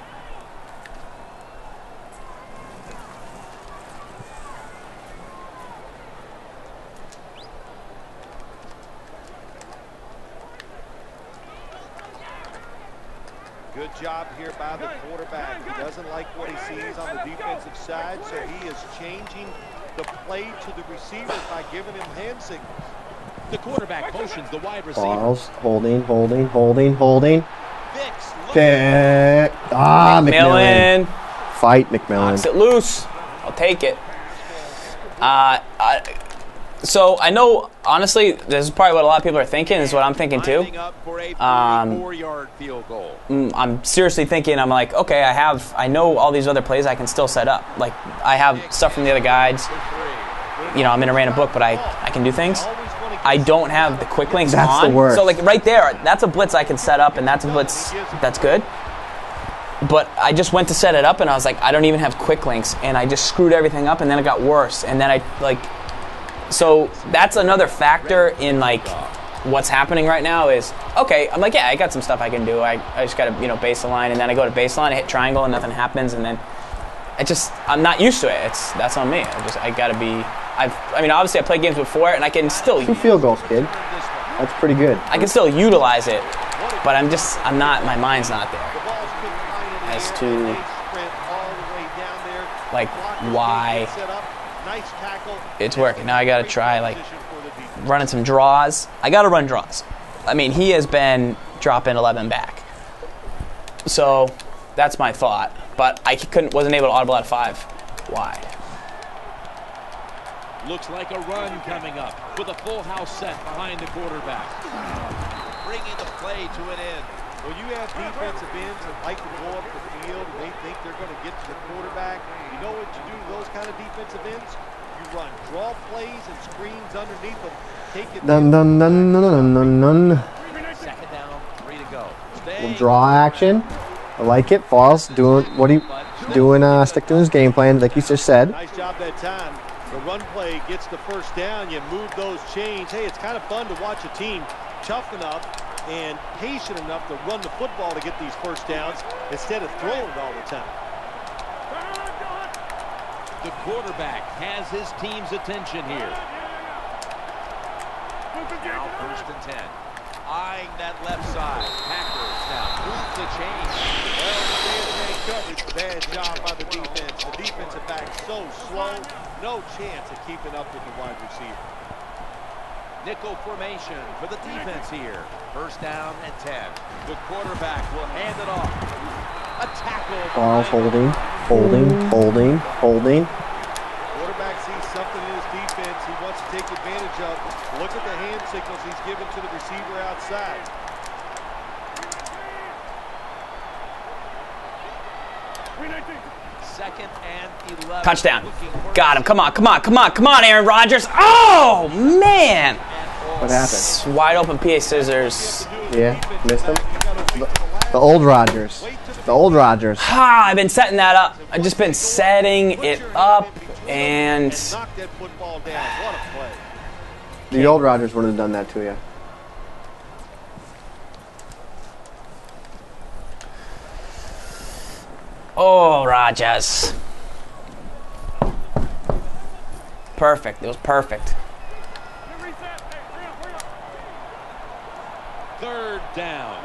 Good job here by the quarterback. He doesn't like what he sees on the defensive side, so he is changing the play to the receivers by giving him hand signals. The quarterback motions the wide receiver. Balls, holding. Fix. McMillan. Fight McMillan. Knocks it loose. I'll take it. So I know, honestly, this is probably what a lot of people are thinking, is what I'm thinking too. Lining up for a 34-yard field goal. I'm seriously thinking, I'm like, okay, I know all these other plays I can still set up. Like, I have stuff from the other guides. You know, I'm in a random book, but I can do things. I don't have the quick links That's on. the worst. So, like, right there, that's a blitz I can set up, and that's a blitz that's good. But I just went to set it up, and I was like, I don't even have quick links, and I just screwed everything up, and then it got worse. And then so that's another factor in, like, what's happening right now is, okay, I'm like, yeah, I got some stuff I can do. I just got to, base the line, and then I go to baseline, I hit triangle, and nothing happens, and then I'm not used to it. That's on me. I got to be, obviously I played games before, and I can still. 2 field goals, kid. That's pretty good. I can still utilize it, but my mind's not there as to, like, why it's working. Now I got to try, like, running some draws. I got to run draws. I mean, he has been dropping 11 back. So that's my thought. But I wasn't able to audible out 5 wide. Looks like a run coming up with a full house set behind the quarterback. Bringing the play to an end. Well, you have defensive ends that like to go up the field, and they think they're going to get to the quarterback. You know what you do to those kind of defensive ends? You run draw plays and screens underneath them. Take it. Dun. Second down, 3 to go. Little draw action. I like it. Falls doing stick to his game plan, like you just said. Nice job that time. The run play gets the first down. You move those chains. Hey, it's kind of fun to watch a team tough enough and patient enough to run the football to get these first downs instead of throwing it all the time. The quarterback has his team's attention here. Now 1st and 10. Eyeing that left side. Packers now move the chain. Well, man-to-man coverage. Bad job by the defense. The defensive back so slow. No chance of keeping up with the wide receiver. Nickel formation for the defense here. 1st down and 10. The quarterback will hand it off. A tackle. Falls holding. Quarterback sees something in his defense he wants to take advantage of. Look at the hand signals he's given to the receiver outside. Second and 11. Touchdown. Got him. Come on, Aaron Rodgers. Oh, man. What happened? Wide open PA scissors. Yeah, missed him. The old Rodgers. I've been setting that up. I've just been setting it up, and Knock that football down. What a play. The old Rodgers wouldn't have done that to you. oh, Rodgers. Perfect. It was perfect. 3rd down.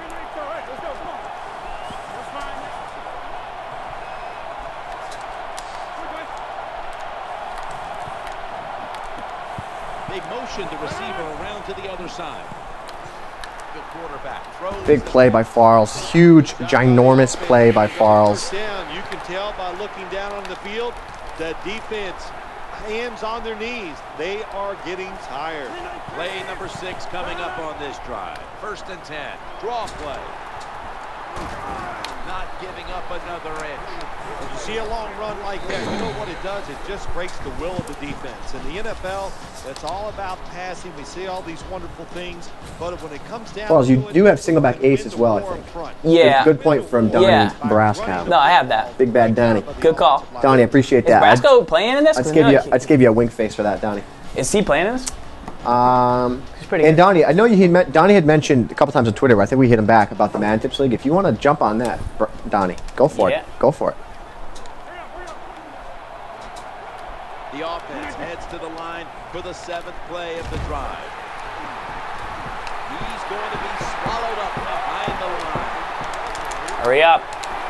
They motion the receiver around to the other side. The quarterback throws. Big play by Farles. Huge, ginormous play by Farles. Down. You can tell by looking down on the field, the defense, hands on their knees. They are getting tired. Play number 6 coming up on this drive. 1st and 10. Draw play. Not giving up another inch. When you see a long run like that, you know what it does? It just breaks the will of the defense. In the NFL, it's all about passing. We see all these wonderful things, but when it comes down Farles, to you it, do have single back ace as well, I war think. up front. Yeah. Good point from Donnie Yeah. Brasco. No, I have that. Big bad Donnie. Good call. Donnie, I appreciate Is that. Brasco playing in this? I just gave you a wink face for that, Donnie. Is he playing in this? He's pretty And good. Donnie, I know Donnie had mentioned a couple times on Twitter, I think we hit him back about the Madden Tips League. If you want to jump on that, Donnie, go for Yeah. it. Go for it. The offense heads to the line for the 7th play of the drive. He's going to be swallowed up behind the line. Hurry up.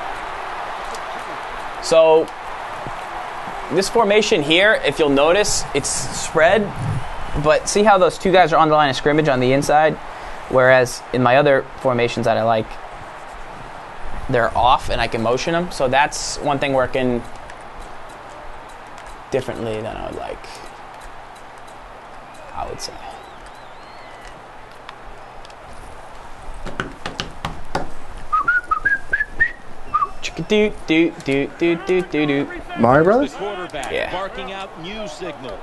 So this formation here, if you'll notice, it's spread, but see how those two guys are on the line of scrimmage on the inside, whereas in my other formations that I like, they're off and I can motion them. So that's one thing working differently than I would like, I would say. Mario Brothers? The quarterback Yeah. barking out new signals.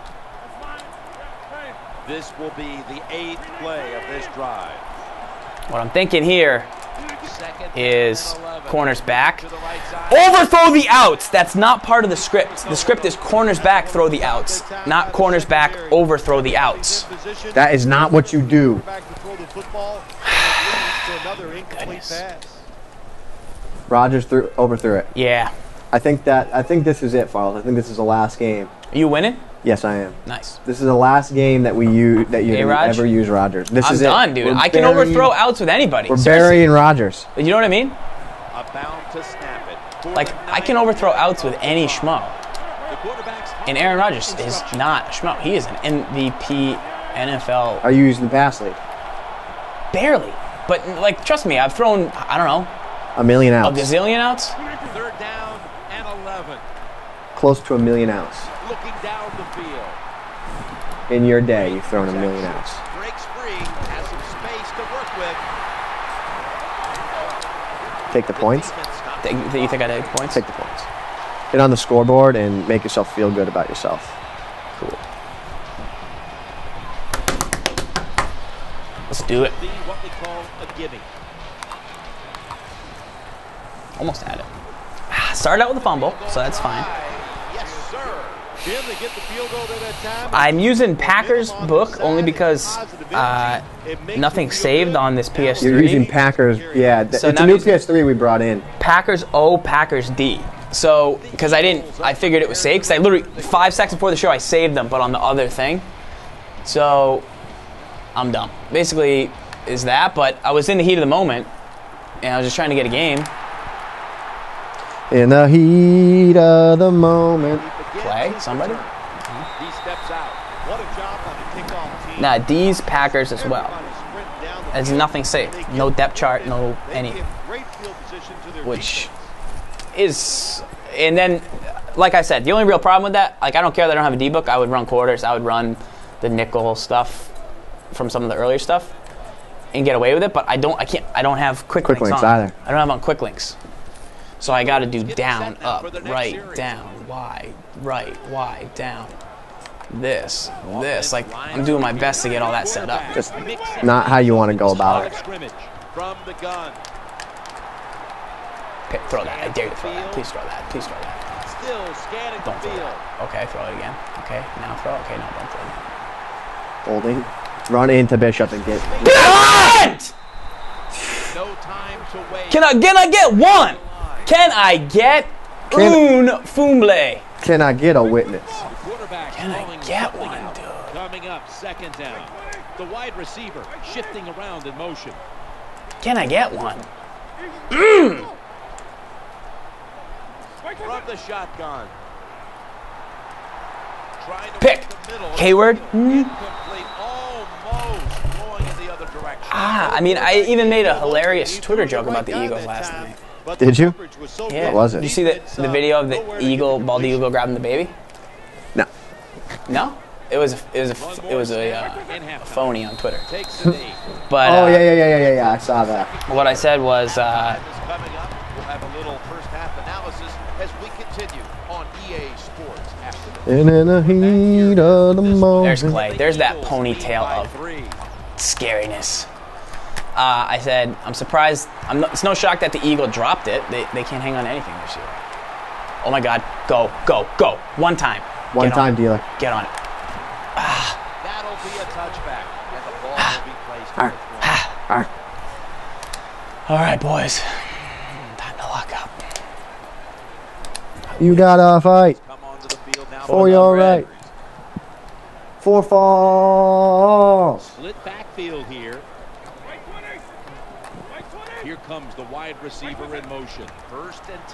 This will be the 8th play of this drive. What I'm thinking here Second is and 11. corners back. To the right side. Overthrow the outs. That's not part of the script. The script is corners back, throw the outs. Not corners back, overthrow the outs. That is not what you do. Rodgers overthrew it. Yeah. I think this is it, Farles. I think this is the last game. Are you winning? Yes, I am. Nice. This is the last game that you A-Raj? ever use Rodgers. This I'm is done, it. dude. We're I can burying- overthrow outs with anybody. We're Seriously. burying Rodgers. You know what I mean? About to snap it. Like, I can overthrow outs with any schmo. The quarterback's And Aaron Rodgers is not a schmo. He is an MVP NFL. Are you using the pass lead? Barely. But, like, trust me, I've thrown, I don't know, A million a outs. gazillion outs. 3rd down and 11. Close to a million outs. Looking down the field. In your day, you've thrown a million outs. Breaks free, has some space to work with. Take the points. You think I take points? Take the points. Get on the scoreboard and make yourself feel good about yourself. Cool. Let's do it. Be what we call a gimme. Almost had it. Started out with a fumble, so that's fine. Yes, sir. Jim, they get the field goal at that time. I'm using Packers book only because nothing's saved on this PS3. You're using Packers. Yeah, So it's now a new using- PS3 we brought in. Packers O, Packers D. So, because I figured it was saved, because I literally, 5 seconds before the show, I saved them, but on the other thing. So, I'm dumb. Basically, is that, but I was in the heat of the moment, and I was just trying to get a game. In the heat of the moment. Play, somebody? He steps out. What a job on the kickoff team. Nah, D's Packers as well. Everybody sprinting down the There's field. nothing saved. No depth chart, no They anything. give great field position to their Which defense. is, and then, like I said, the only real problem with that, like I don't care that I don't have a D book. I would run quarters. I would run the nickel stuff from some of the earlier stuff and get away with it. But I don't have quick links links on. either. I don't have on quick links. So I got to do down, up, right, down, wide, right, wide, down. This. Like I'm doing my best to get all that set up. Just not how you want to go about it. Scrimmage from the gun. Okay, throw that. I dare you to throw that. Please throw that. Please throw that. Still scanning the Don't throw field. that. Okay, throw it again. Okay, now throw. Okay, no, don't throw it. Holding. Run into Bishop and get. No time to wait. Can I get one? Can I get un fumble? Can I get a witness? Quarterback Can I throwing get something one, out. dude? Coming up, 2nd down. The wide receiver shifting around in motion. Can I get one? From the shotgun. Trying to Pick. work the middle. Hayward? Incomplete. Almost going in the other direction. I mean, I even made a hilarious Twitter joke about the Eagles last night. But Did the you? coverage was so Yeah. good. was it? Did you see the video of the eagle, bald eagle grabbing the baby? No. No? It was a phony on Twitter. Takes the knee. But Oh yeah. I saw that. what I said was, Is coming up. We'll have a little first half analysis as we continue on EA Sports after this. And in the heat of the moment. there's Clay. There's that Eagles ponytail lead by of 3. scariness. I said, I'm surprised. It's no shock that the Eagle dropped it. They can't hang on to anything this year. Oh my God. Go. One time. One Get on time it. dealer. Get on it. That'll be a touchback, and the ball will be placed on the 20. All right, boys. Time to lock up. You gotta fight Come onto the field now. for your right. For falls. Split backfield here. Here comes the wide receiver in motion. 1st and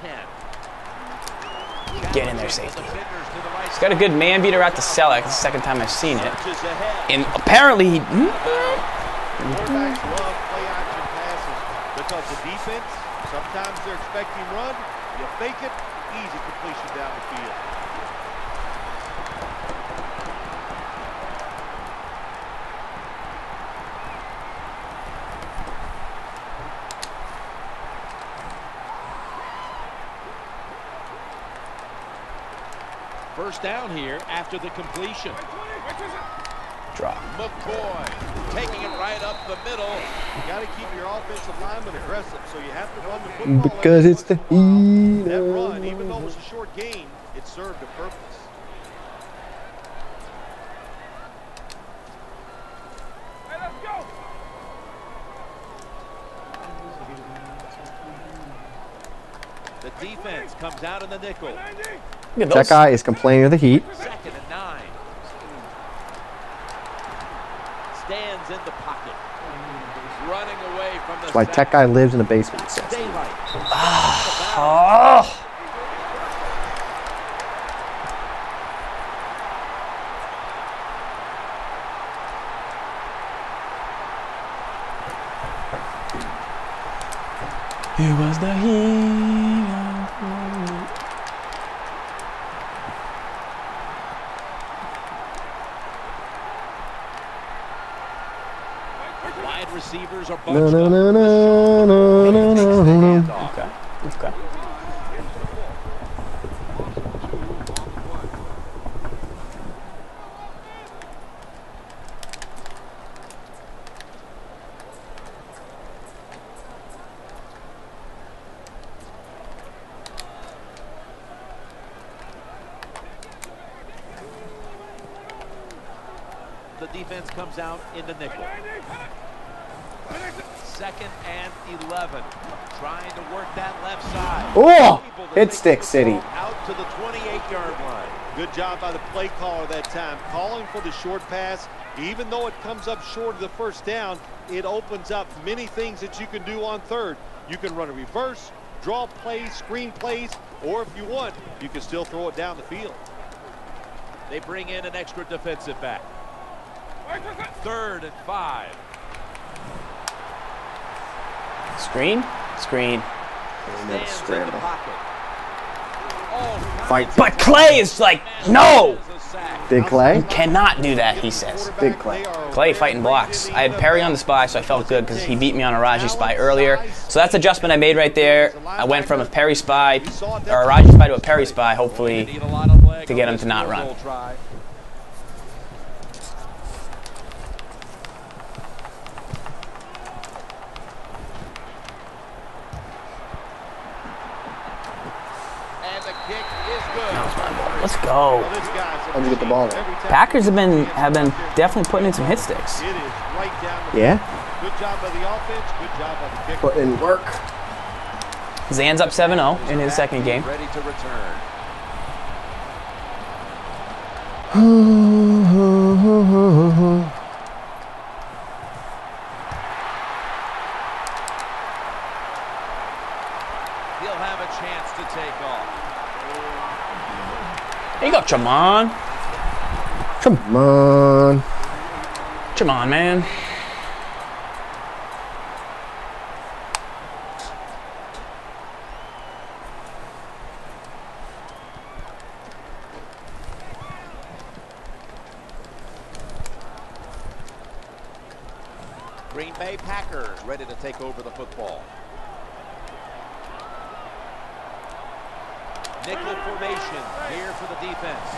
10. Get in there, safety. He's got a good man beater out to Selleck. It's the second time I've seen it. And apparently he... Quarterbacks love play action passes because the defense, sometimes they're expecting run. You fake it, easy completion down the field. First down here after the completion. Drop. McCoy taking it right up the middle. You got to keep your offensive lineman aggressive, so you have to run the football. Because it's the heat. That run, even though it was a short gain, it served a purpose. The defense comes out in the nickel. That guy is complaining of the heat. 2nd and 9. Stands in the pocket. Running away from the That's why Tech Guy lives in the basement. He says. daylight. Oh. It was the heat of the moment. Wide receivers are No, bunched no, up. no, no, no, no, no, no. Okay. Okay. The defense comes out in the nickel. 2nd and 11. Trying to work that left side. Oh! Hit Stick City. Out to the 28-yard line. Good job by the play caller that time, calling for the short pass. Even though it comes up short of the first down, it opens up many things that you can do on third. You can run a reverse, draw plays, screen plays, or if you want, you can still throw it down the field. They bring in an extra defensive back. 3rd and 5. Screen? Screen. Stands in the pocket. Fight. But Clay is like, no! Big Clay? Cannot do that, he says. Big Clay. Clay fighting blocks. I had Perry on the spy, so I felt good because he beat me on a Raji spy earlier. So that's adjustment I made right there. I went from a Perry spy, or a Raji spy to a Perry spy, hopefully, to get him to not run. And the kick is good. Let's go. How'd you get the ball there? Packers have been definitely putting in some hit sticks. It is right down the Yeah? Good job by the offense, good job by the kicker. Put in work. Zan's up 7-0 in his second game. Ready to return. He'll have a chance to take off. There you go, Chamon. Come on. Chamon, man. Green Bay Packers ready to take over the football. Nickel formation here for the defense.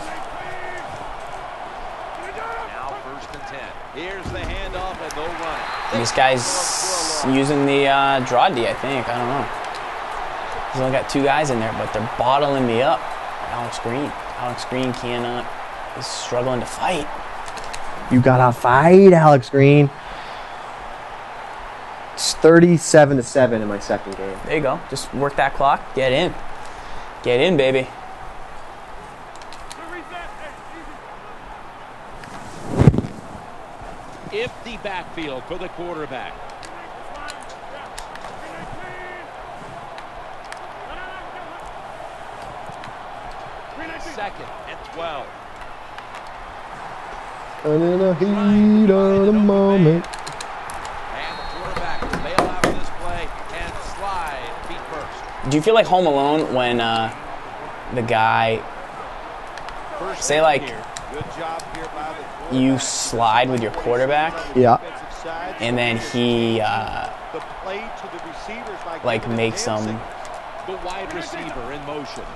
Now 1st and 10. Here's the handoff and no run. This guy's using the draw D, I think. I don't know. He's only got 2 guys in there, but they're bottling me up. Alex Green. Alex Green cannot. He's struggling to fight. You gotta fight, Alex Green. It's 37-7 in my second game. There you go. Just work that clock. Get in. Get in, baby. Empty backfield for the quarterback. 2nd and 12. And in the heat of the moment. And the quarterback will bail out of this play and slide feet first. Do you feel like Home Alone when the guy, say like Good job here by the quarterback. you slide with your quarterback Yeah. and then he The play to the receivers like makes some The wide receiver in motion.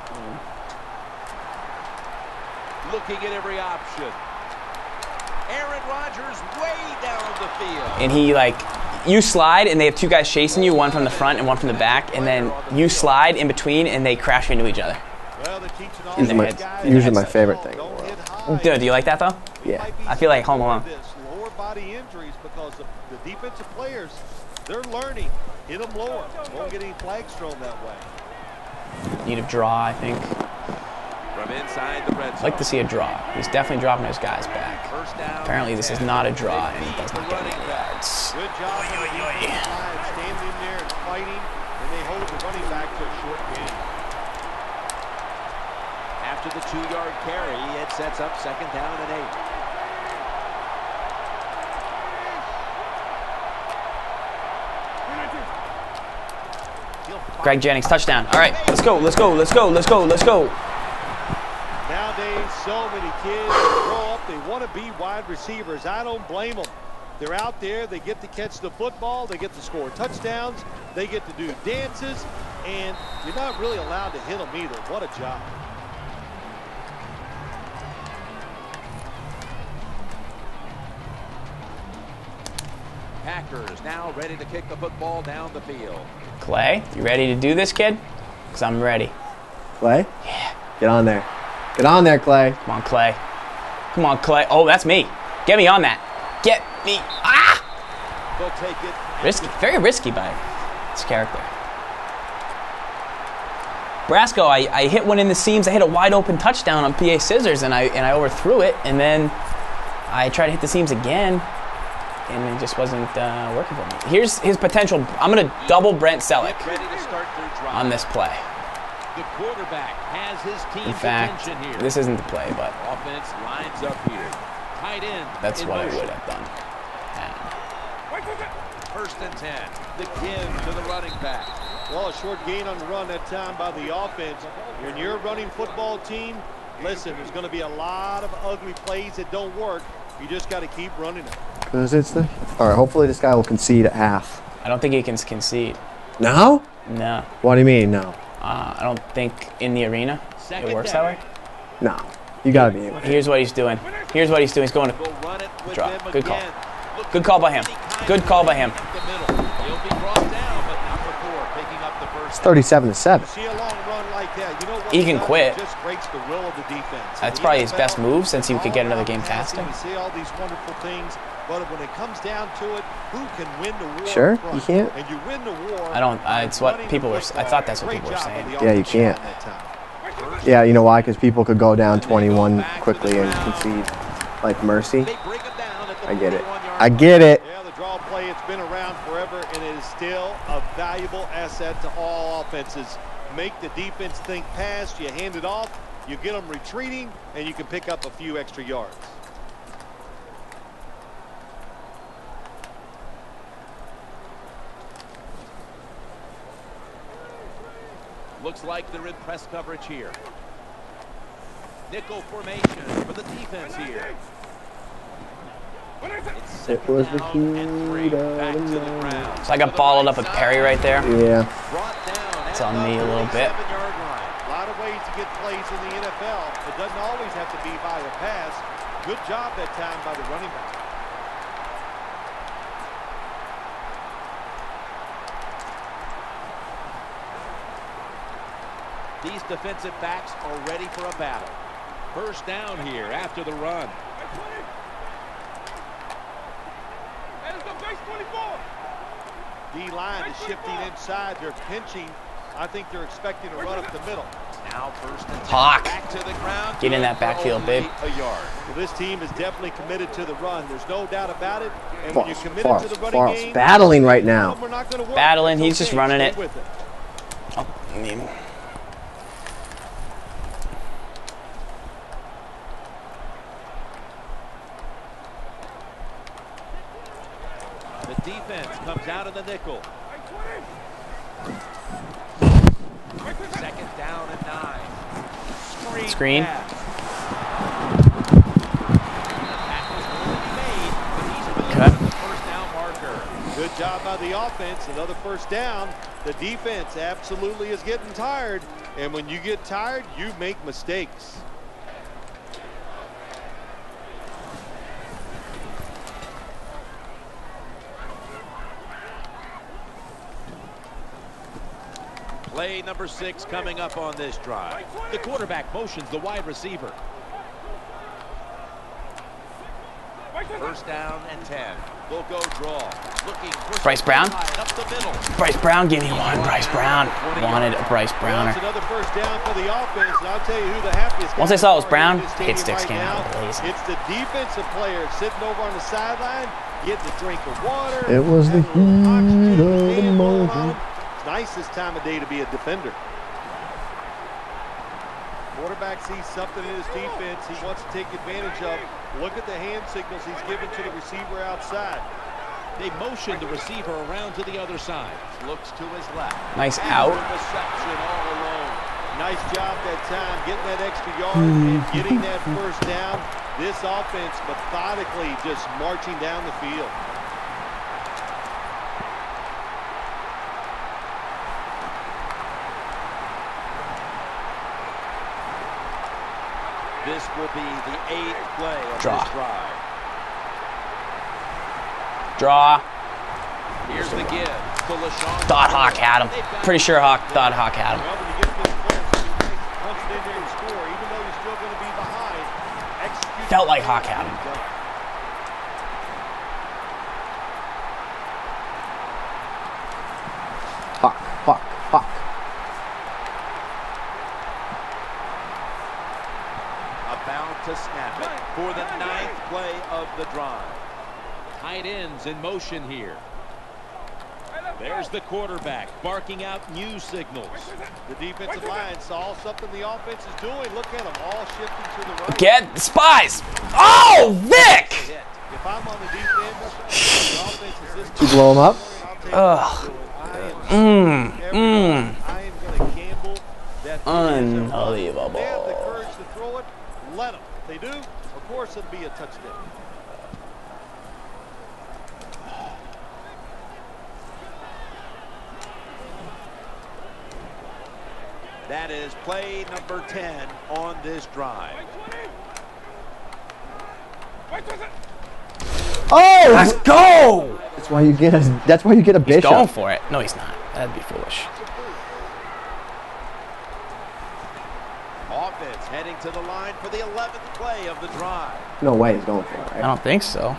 Looking at every option. Aaron Rodgers way down the field. and he like you slide and they have two guys chasing you, one from the front and one from the back, and then you slide in between and they crash into each other. Well, they're teaching all In the these head. guys Usually my favorite thing. don't hit high. Good. Do you like that though? Yeah. I feel like Home Alone. This lower body injuries because of the defensive players, they're learning. Hit them lower. Won't get any flags thrown that way. Need a draw, I think. From inside the red I'd zone. like to see a draw. He's definitely dropping his guys back. First down. Apparently this is not a draw and it does not get any yards. Good job on the defensive line, standing in there and fighting, and they hold the running back to a short gain. After the 2-yard carry, it sets up 2nd down and 8. Greg Jennings, touchdown. All right, let's go, let's go, let's go, let's go, let's go. Nowadays, so many kids grow up, they want to be wide receivers. I don't blame them. They're out there, they get to catch the football, they get to score touchdowns, they get to do dances, and you're not really allowed to hit them either. What a job. Packers now ready to kick the football down the field. Clay, you ready to do this, kid? Because I'm ready. Clay? Yeah. Get on there. Get on there, Clay. Come on, Clay. Come on, Clay. Oh, that's me. Get me on that. Get me. Ah! They'll take it. Risky. Very risky by this character. Brasco, I hit one in the seams. I hit a wide open touchdown on PA Scissors, and I overthrew it, and then I tried to hit the seams again, and it just wasn't working for me. Here's his potential. I'm going to double Brent Selleck Get ready to start their drive. on this play. The quarterback has his team's In fact, attention here. this isn't the play, but Offense lines up here. Tight end. that's in what I motion. would have done. First and 10. The give to the running back. Well, a short gain on the run that time by the offense. When you're a running football team, listen, there's going to be a lot of ugly plays that don't work. You just got to keep running it. Because it's the... All right, hopefully this guy will concede at half. I don't think he can concede. No? No. What do you mean, no? I don't think in the arena Second it works down. that way. No. You got to be able to. Here's what he's doing. Here's what he's doing. He's going to Go run it with Drop. them Good call. again. Look Good call by him. Good call by him. Up the middle. He'll be brought down, but number 4 picking up the first. It's 37-7. See a long run like that. You know what He can does? quit. It just breaks the will of the defense. That's In the probably his NFL, best move since he could get another game all-around passing, faster. You see all these wonderful things, but when it comes down to it, who can win the war? Sure, up front? you can't. And you win the war. I don't. by It's what running people the were. I football. thought that's what Great people were job saying. by the Yeah, you offensive line can't. that time. Yeah, you know why? Because people could go down 21 quickly and concede like mercy. They bring him down at the I get it. 41-yard I get it. Yeah, the draw play, it's been around forever, and it is still a valuable asset to all offenses. Make the defense think pass, you hand it off, you get them retreating, and you can pick up a few extra yards. Looks like they're in press coverage here. Nickel formation for the defense here. It's It was the second down and 3. heat of Back to the the ground. So I got balled up with Perry right there. Yeah. Brought down It's at on me the a little bit. 47-yard line. A lot of ways to get plays in the NFL. It doesn't always have to be by a pass. Good job that time by the running back. These defensive backs are ready for a battle. First down here after the run. D-line is shifting inside. They're pinching. I think they're expecting to run up the middle. Now first and 10. Hawk. Back to the ground. Get in that backfield, Only babe. a yard. Well, this team is definitely committed to the run. There's no doubt about it. And when you're Foss, committed Foss, to the running Foss. game, Battling right now. we're not gonna work. Battling, It's he's just okay. running Stay it. with it. Oh, I mean, defense comes out of the nickel. Second down and 9. Screen. Pass. That was going to be made, but he's building the first down marker. Good job by the offense. Another first down. The defense absolutely is getting tired. And when you get tired, you make mistakes. Play number 6 coming up on this drive. The quarterback motions the wide receiver. First down and 10. They'll go draw. Looking for Bryce Brown? up the middle. Bryce Brown, give me one. Bryce Brown. Wanted a Bryce Well, Browner. it's another first down for the offense. And I'll tell you who the happiest Once I guys saw it was are Brown, in this hit stadium sticks right came out now. lazy. It's the defensive players sitting over on the sideline, getting a drink of water. It was the having a little heat oxygen, of the fan blowing on moment. them. It's nice this time of day to be a defender. Quarterback sees something in his defense he wants to take advantage of. Look at the hand signals he's giving to the receiver outside. They motion the receiver around to the other side. Looks to his left. Nice And out. the reception all alone. Nice job that time, getting that extra yard and getting that first down. This offense methodically just marching down the field. This will be the 8th play of Draw. this drive. Draw. Here's the give to LaShawn. Thought Hawk had him. Pretty sure thought Hawk had him. Well, when you get this close, you punch it in there and score, even though you're still going to be behind. Execute. Felt like Hawk had him. Fuck, fuck, fuck. About to snap it for the 9th play of the drive. Tight ends in motion here. There's the quarterback barking out new signals. The defensive line saw something the offense is doing. Look at them all shifting to the right. Get spies. Oh, Vic! If I'm on the defense, the offense is this. You blow him up? Ugh. I am going to gamble that Unbelievable. they have the courage to throw it. Let them. If they do, of course it'll be a touchdown. That is play number 10 on this drive. Oh! Let's go! That's why you get a. That's why you get a He's bishop. going for it. No, he's not. That'd be foolish. Offense heading to the line for the 11th play of the drive. No way he's going for it. I Right? don't think so.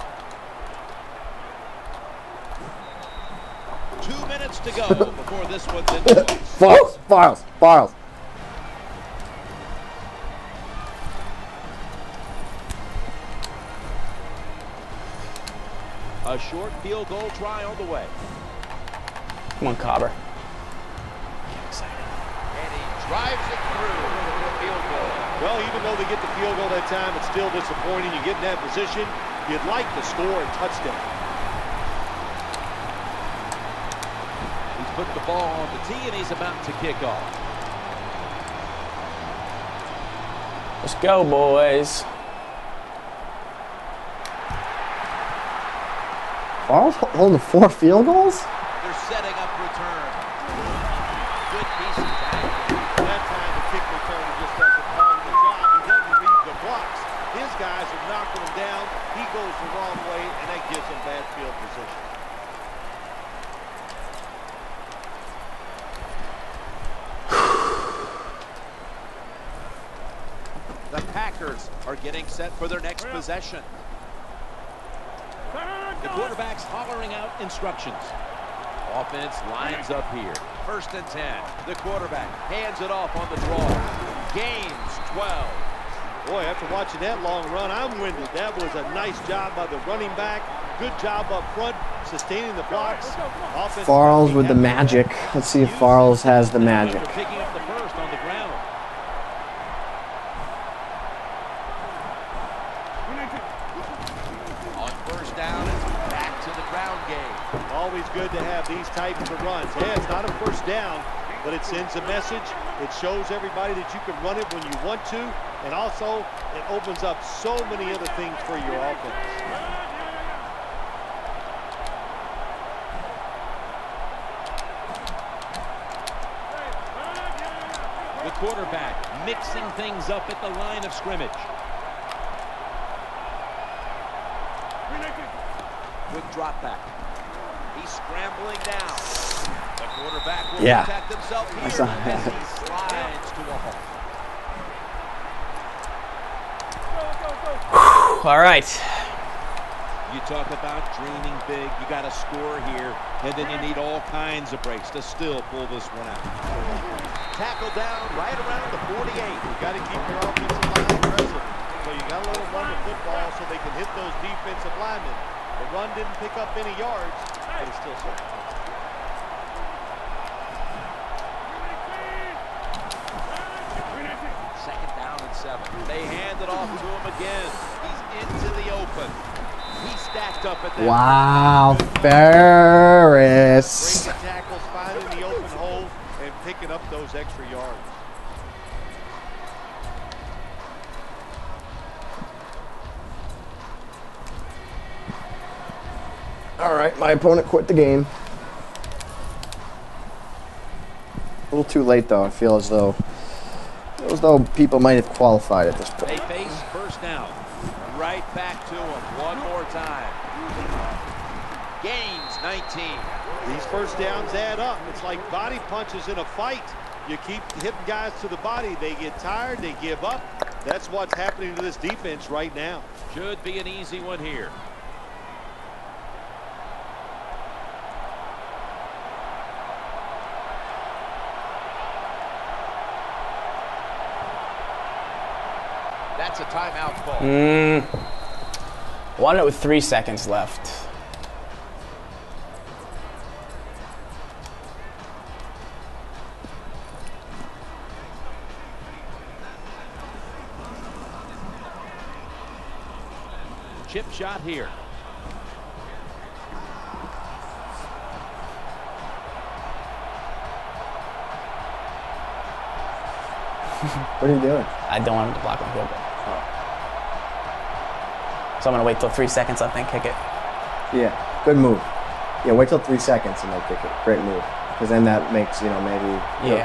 2 minutes to go before this one's in the books. Farles. A short field goal try on the way. Come on, Cobber. And he drives it through for the field goal. Well, even though they get the field goal that time, it's still disappointing. You get in that position, you'd like to score a touchdown. He's put the ball on the tee and he's about to kick off. Let's go, boys. Farles holding 4 field goals? They're setting up return. Good piece of tackling. That time the kick returner just doesn't follow the job. He doesn't read the blocks. His guys are knocking him down. He goes the wrong way, and that gives him bad field position. The Packers are getting set for their next possession. The quarterback's hollering out instructions. Offense lines up here. First and 10. The quarterback hands it off on the draw. Gains 12. Boy, after watching that long run, I'm winded. That was a nice job by the running back. Good job up front, sustaining the blocks. Offense Farles with the magic. Let's see if Farles has the magic. They're picking up the first on the ground. On first down, it's back to the ground game. always good to have these types of runs. Yeah, it's not a first down, but it sends a message. It shows everybody that you can run it when you want to, and also it opens up so many other things for your offense. The quarterback mixing things up at the line of scrimmage. Quick drop back. He's scrambling down. The quarterback will protect himself here as he slides to a halt. All right. You talk about dreaming big. You got to score here, and then you need all kinds of breaks to still pull this one out. Tackle down right around the 48. You got to keep your offensive line aggressive. So you got to let them run the football so they can hit those defensive linemen. The run didn't pick up any yards, but it's still so. Second down and 7. They hand it off to him again. He's into the open. He stacked up at that. Wow, Ferris. Breaking tackles, finding the open hole, and picking up those extra yards. All right, my opponent quit the game. A little too late, though. I feel as though people might have qualified at this point. They face first down. Right back to him one more time. Gains 19. These first downs add up. It's like body punches in a fight. You keep hitting guys to the body. They get tired. They give up. That's what's happening to this defense right now. Should be an easy one here. That's a timeout call. Won it with 3 seconds left. Chip shot here. What are you doing? I don't want him to block my field goal. So I'm going to wait till 3 seconds left and kick it. Yeah, good move. Yeah, wait till 3 seconds and then kick it. Great move. Because then that makes, maybe... Yeah.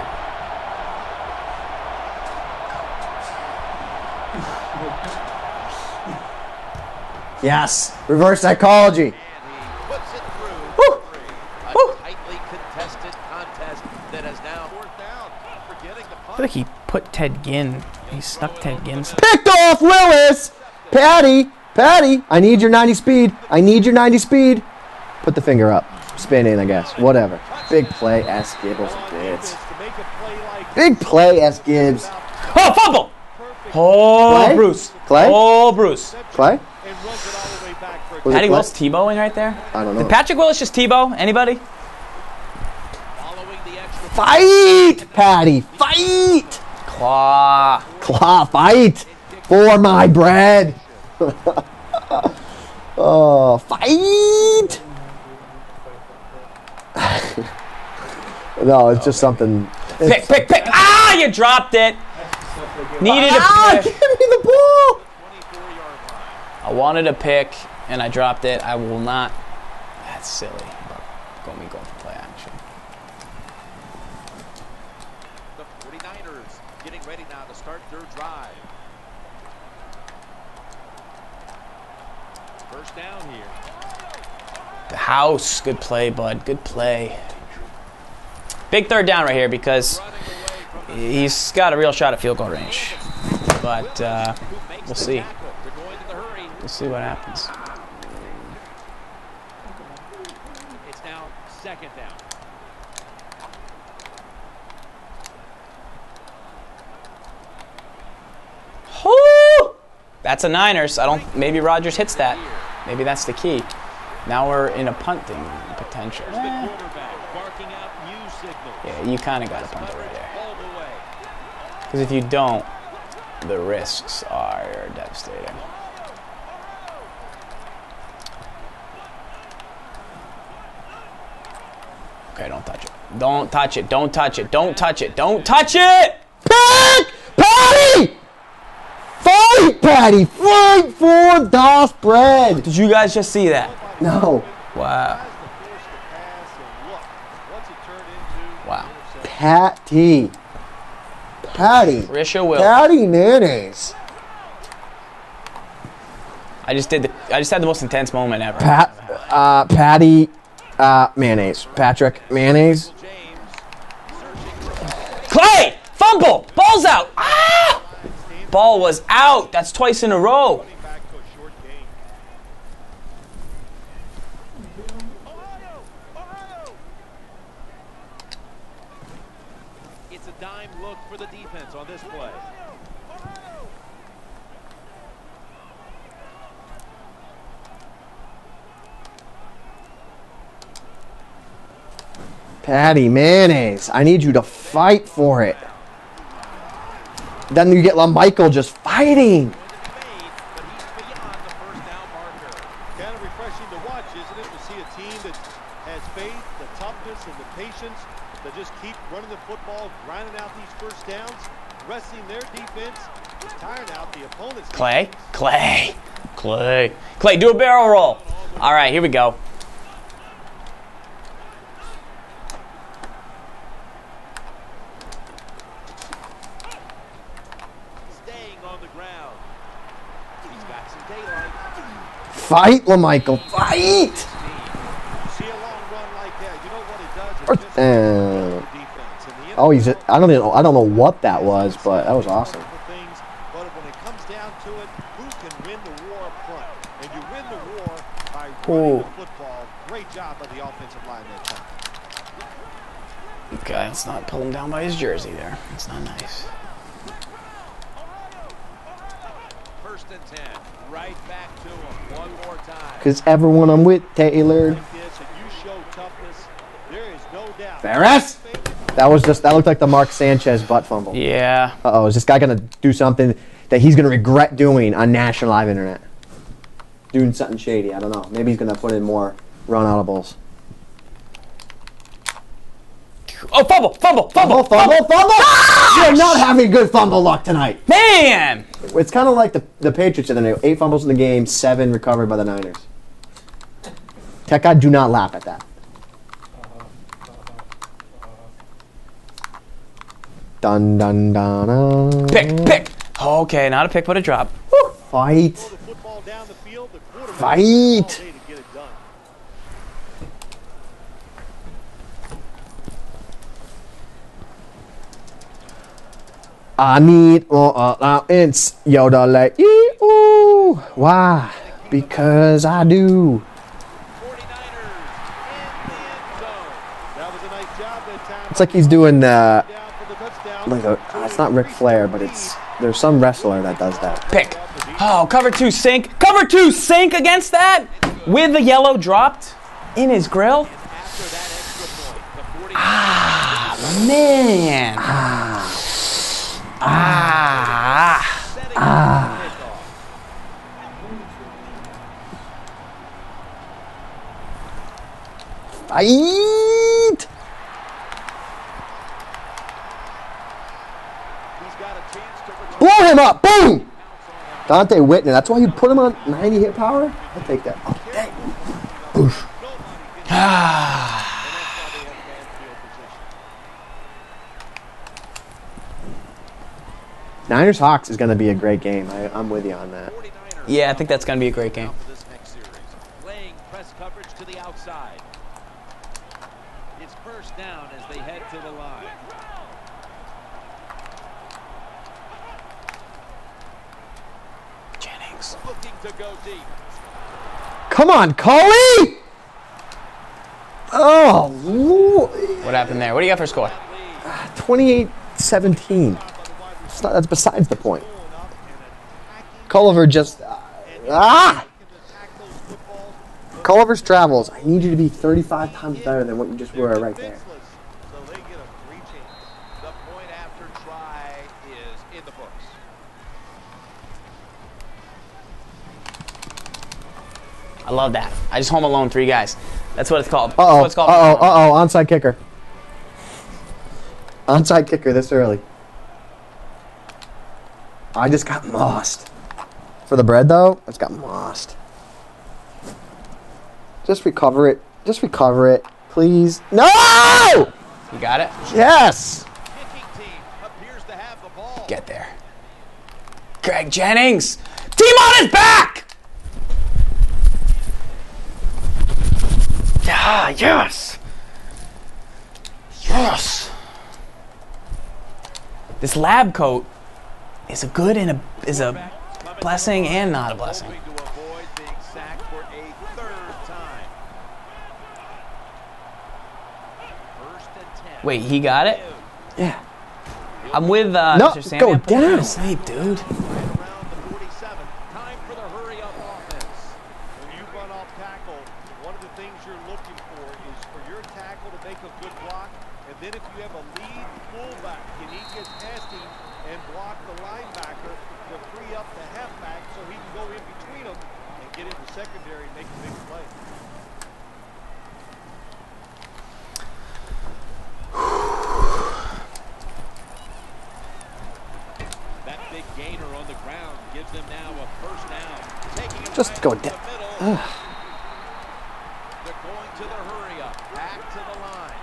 Yes! Reverse psychology! And he puts it through. Woo! A tightly contested contest that has now fourth down. Forgetting the I punt. feel like he put Ted Ginn. He stuck Ted Ginn. Picked off Willis! Patty! I need your 90 speed. I need your 90 speed. Put the finger up. Spin in, I guess. Whatever. Big play, S. Gibbs bits. Big play, S. Gibbs. Oh, fumble! Oh, Clay? Bruce. Clay? Oh, Bruce. Clay? Was it Patty Clay? Willis Tebowing right there? I don't know. Did Patrick Willis just Tebow? Anybody? Following the extra Fight! Patty! Fight! Claw. Claw, fight! For my bread! Oh, fight! No, it's just something. Pick. Ah, you dropped it. Needed a Give pick. me the ball! 24-yard line. I wanted a pick, and I dropped it. I will not. That's silly. Me going for play action. The 49ers getting ready now to start their drive. First down here. The house. Good play, bud. Good play. Big third down right here because he's got a real shot at field goal range. But we'll see. We'll see what happens. It's now second down. Woo! That's a Niners. Maybe Rodgers hits that. Maybe that's the key. Now we're in a punting potential. The quarterback barking out new signals. Yeah, you kind of got to punt it right there. All the way. Because if you don't, the risks are devastating. Okay, don't touch it. Don't touch it. Don't touch it. Don't touch it. Don't touch it! Pick! Patty! Fight, Patty! Fight for the spread! Did you guys just see that? No. Wow. Wow. Patty. Risha will. Patty mayonnaise. I just had the most intense moment ever. Patty mayonnaise. Patrick mayonnaise. Clay! Fumble! Ball's out! Ah! Ball was out. That's twice in a row. It's a dime look for the defense on this play. Patty mayonnaise. I need you to fight for it. Then you get LaMichael just fighting. Kind of refreshing to watch, isn't it, to see a team that has faith, the toughness, and the patience to just keep running the football, grinding out these first downs, resting their defense, just tiring out the opponent's Clay, do a barrel roll. All right, here we go. Staying on the ground. He's got some daylight. Fight, LaMichael. Fight! See a long run like that, you know what it does? It just defense. And the Oh, I don't know what that was, but that was awesome. things, but when it comes down to it, who can win the war up front? And you win the war by running the football. Great job by the offensive line that time. Okay, let's not pull him down by his jersey there. That's not nice. First and 10. Right back to him one more time. Because everyone I'm with, Taylor. Like this, and you show toughness, there is no doubt. Ferris? That looked like the Mark Sanchez butt fumble. Yeah. Uh-oh, is this guy going to do something that he's going to regret doing on national live internet? Doing something shady, I don't know. Maybe he's going to put in more run audibles. Oh, fumble! You're not having good fumble luck tonight. Man! It's kind of like the Patriots the other night. 8 fumbles in the game, 7 recovered by the Niners. Tech guy, do not laugh at that. Dun dun dun dun. Pick. Okay, not a pick, but a drop. Fight. Throw the football down the field, the quarterback Fight. all day to get it done. I need more allowance. Yoda like ooh. Why? Because I do. 49ers in the end zone. That was a nice job that time. It's like he's doing Down for the touchdown. it's not Ric Flair, but there's some wrestler that does that. Pick. Oh, cover 2 sink. Cover 2 sink against that with the yellow dropped in his grill. After that extra point, the 49ers Man. setting up the kickoff. Fight! He's got a chance to return. Blow him up! Boom! Dante Whitner. That's why you put him on 90 hit power? I'll take that. Oh, dang. Oof. Niners Hawks is going to be a great game. I'm with you on that. Yeah, I think that's going to be a great game. For this next series. Playing press coverage to the outside. It's first down as they head to the line. Jennings. Looking to go deep. Come on, Cully! Oh, Lord. What happened there? What do you got for score? 28-17. That's besides the point. Culliver just... Culliver's travels. I need you to be 35 times better than what you just were right there. So they get a free chance. The point after try is in the books. I love that. I just home alone 3 guys. That's what it's called. That's Uh-oh, what it's called. onside kicker. Onside kicker this early. I just got mossed. For the bread, though, I just got mossed. Just recover it. Just recover it. Please. No! You got it? Yes! Kicking team appears to have the ball. Get there. Greg Jennings. T-Mon is back! Ah, yes. Yes. This lab coat is a good and a blessing and not a blessing. Hoping to avoid being sacked for a third time. First and 10. Wait, he got it? Yeah. I'm with No, Mr. Sammy. go I'm putting you down. to sleep, dude. Right around the 47. Time for the hurry-up offense. When you run off tackle, one of the things you're looking for is for your tackle to make a good block, and then if you have a lead fullback, and he gets past him and block the linebacker to free up the halfback so he can go in between them and get into secondary and make a big play. That big gainer on the ground gives them now a first down. Taking it Just right go up the down. middle. They're going to the hurry up. Back to the line.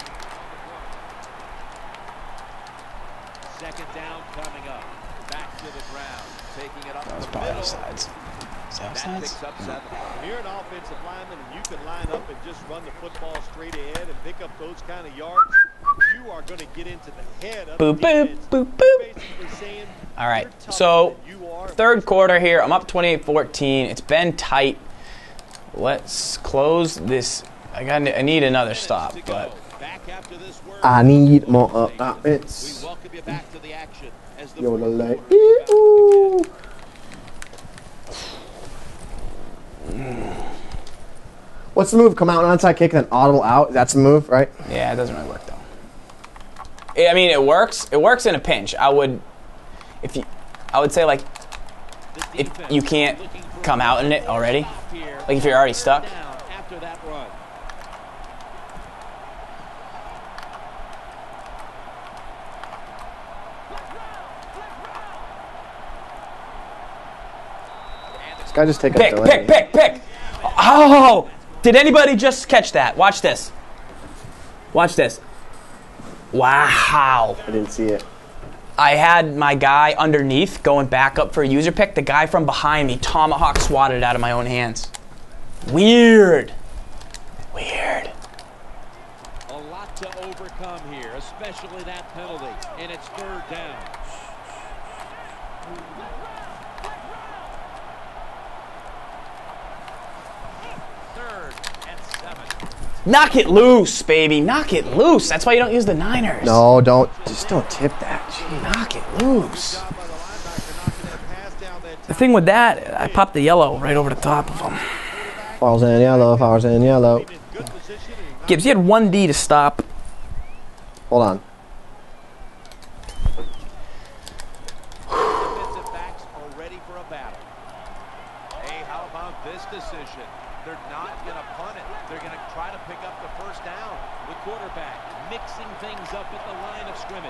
Second down coming up. Back to the ground. Taking it up That was the probably middle. offsides. Is that That offsides? picks up 7. When you're an offensive lineman and you can line up and just run the football straight ahead and pick up those kind of yards, you are going to get into the head of Boop, the boop, defense. boop, boop. Basically saying, All right, you're tougher so than you are. third quarter here. I'm up 28-14. It's been tight. Let's close this. I need another stop, but Back after this word. I need more We offense. welcome you back to the action as the Yodelay. fourth quarter Ooh. What's the move? Come out and onside kick and then audible out? That's the move, right? yeah, it doesn't really work though. I mean, it works. It works in a pinch. I would say like if you can't come out in it already, like if you're already stuck. down after that run. This guy just take a Pick, delay. pick. Oh, did anybody just catch that? Watch this. Watch this. Wow. I didn't see it. I had my guy underneath going back up for a user pick. The guy from behind me tomahawk swatted it out of my own hands. Weird. Weird. A lot to overcome here, especially that penalty, and it's third down. Third and 7. Knock it loose, baby. Knock it loose. That's why you don't use the Niners. No, don't tip that. Gee. Knock it loose. Job by the linebacker knocking that pass down that The thing with that, I popped the yellow right over the top of him. Falls in yellow, falls in yellow. in good position. And Gibbs, you had 1D to stop. Hold on. defensive backs are ready for a battle. Hey, how about this decision? They're not going to punt it. They're going to try to pick up the first down. The quarterback mixing things up at the line of scrimmage.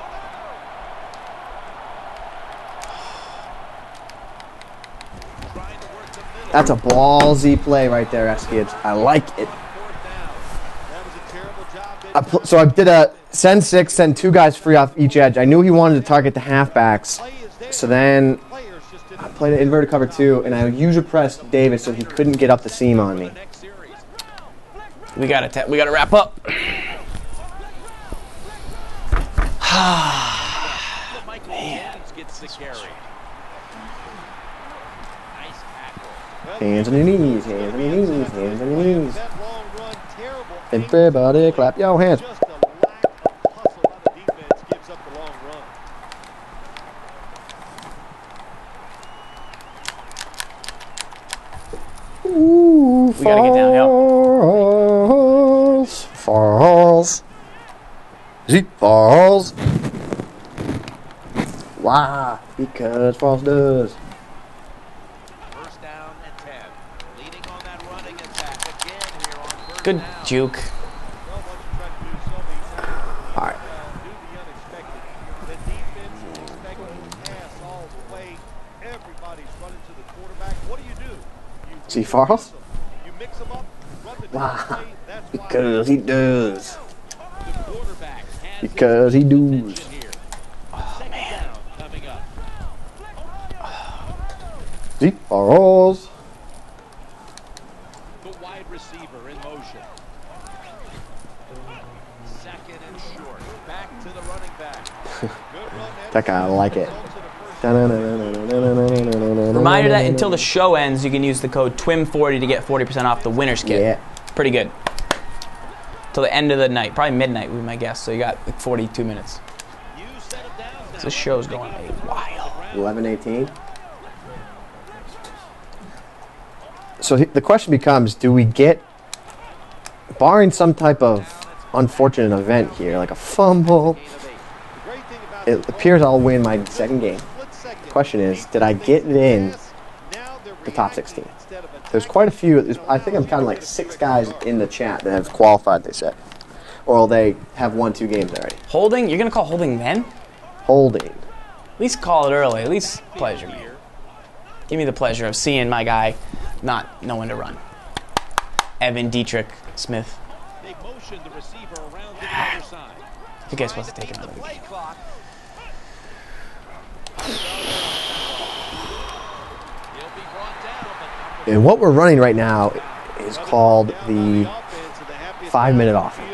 Trying to work the middle. That's a ballsy play right there, S. Gibbs. I like it. Fourth down. That was a terrible job. So I did a send 6, send 2 guys free off each edge. I knew he wanted to target the halfbacks. Play is there. So then Players just didn't I played an inverted cover 2, and I user pressed Davis so he couldn't get up the seam on me. the next series. We gotta wrap up. Michael James gets the carry. Nice tackle. Hands on your knees, hands on your knees, hands on your knees. That long run, terrible. Everybody clap your hands. Just a lack of hustle by the defense gives up the long run. Ooh, We gotta get downhill. Falls. Zeke falls. Why? Because falls does. First down and 10. Leading on that running attack again here on Good juke. All right. See Farles? Wow. Because he does. Because he does. Oh, man. See Farles. The wide receiver in motion. Second and short. Back to the running back. That guy, I like it. Reminder that until the show ends, you can use the code TWIM40 to get 40% off the winner's kit. Yeah. Pretty good. Till the end of the night. Probably midnight, we might guess. So you got like 42 minutes. So this show's going a while. 11:18. So the question becomes, do we get, barring some type of unfortunate event here, like a fumble, it appears I'll win my second game. The question is, did I get it in the top 16? There's quite a few. I think I'm counting like 6 guys in the chat that have qualified, they said. Or they have won 2 games already. Holding? You're going to call holding then? Holding. At least call it early. At least pleasure me. Give me the pleasure of seeing my guy not know when to run. Evan Dietrich Smith. They motion the receiver around to the other side. You guys supposed to take another game. And what we're running right now is called the 5-minute offense.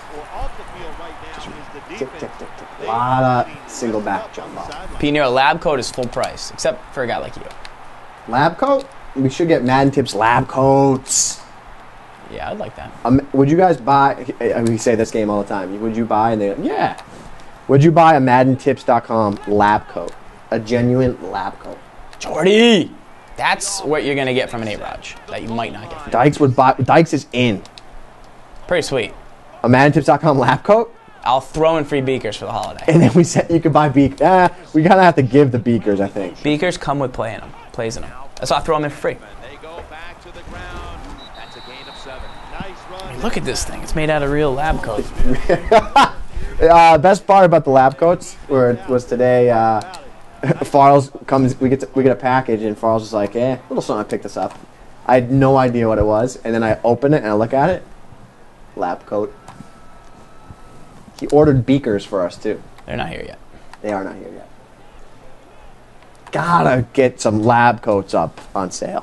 Tick, tick, tick, tick. A lot of single back jump ball. Pinero, lab coat is full price, except for a guy like you. Lab coat? We should get Madden Tips lab coats. Yeah, I'd like that. Would you guys buy, we say this game all the time, would you buy, and they're like, yeah. Would you buy a MaddenTips.com lab coat? A genuine lab coat. Jordy! That's what you're going to get from an A-Raj that you might not get from Dykes would buy, Dykes is in. Pretty sweet. A MaddenTips.com lab coat? I'll throw in free beakers for the holiday. And then we said you could buy beakers. We kind of have to give the beakers, I think. Beakers come with plays in them. That's why I throw them in for free. They go back to the ground. That's a gain of 7. Nice run. I mean, look at this thing. It's made out of real lab coat. Best part about the lab coats was today. Farles comes. We get a package, and Farles is like, little something. I picked this up. I had no idea what it was, and then I open it and I look at it. Lab coat. He ordered beakers for us too. They're not here yet. They are not here yet. Gotta get some lab coats up on sale.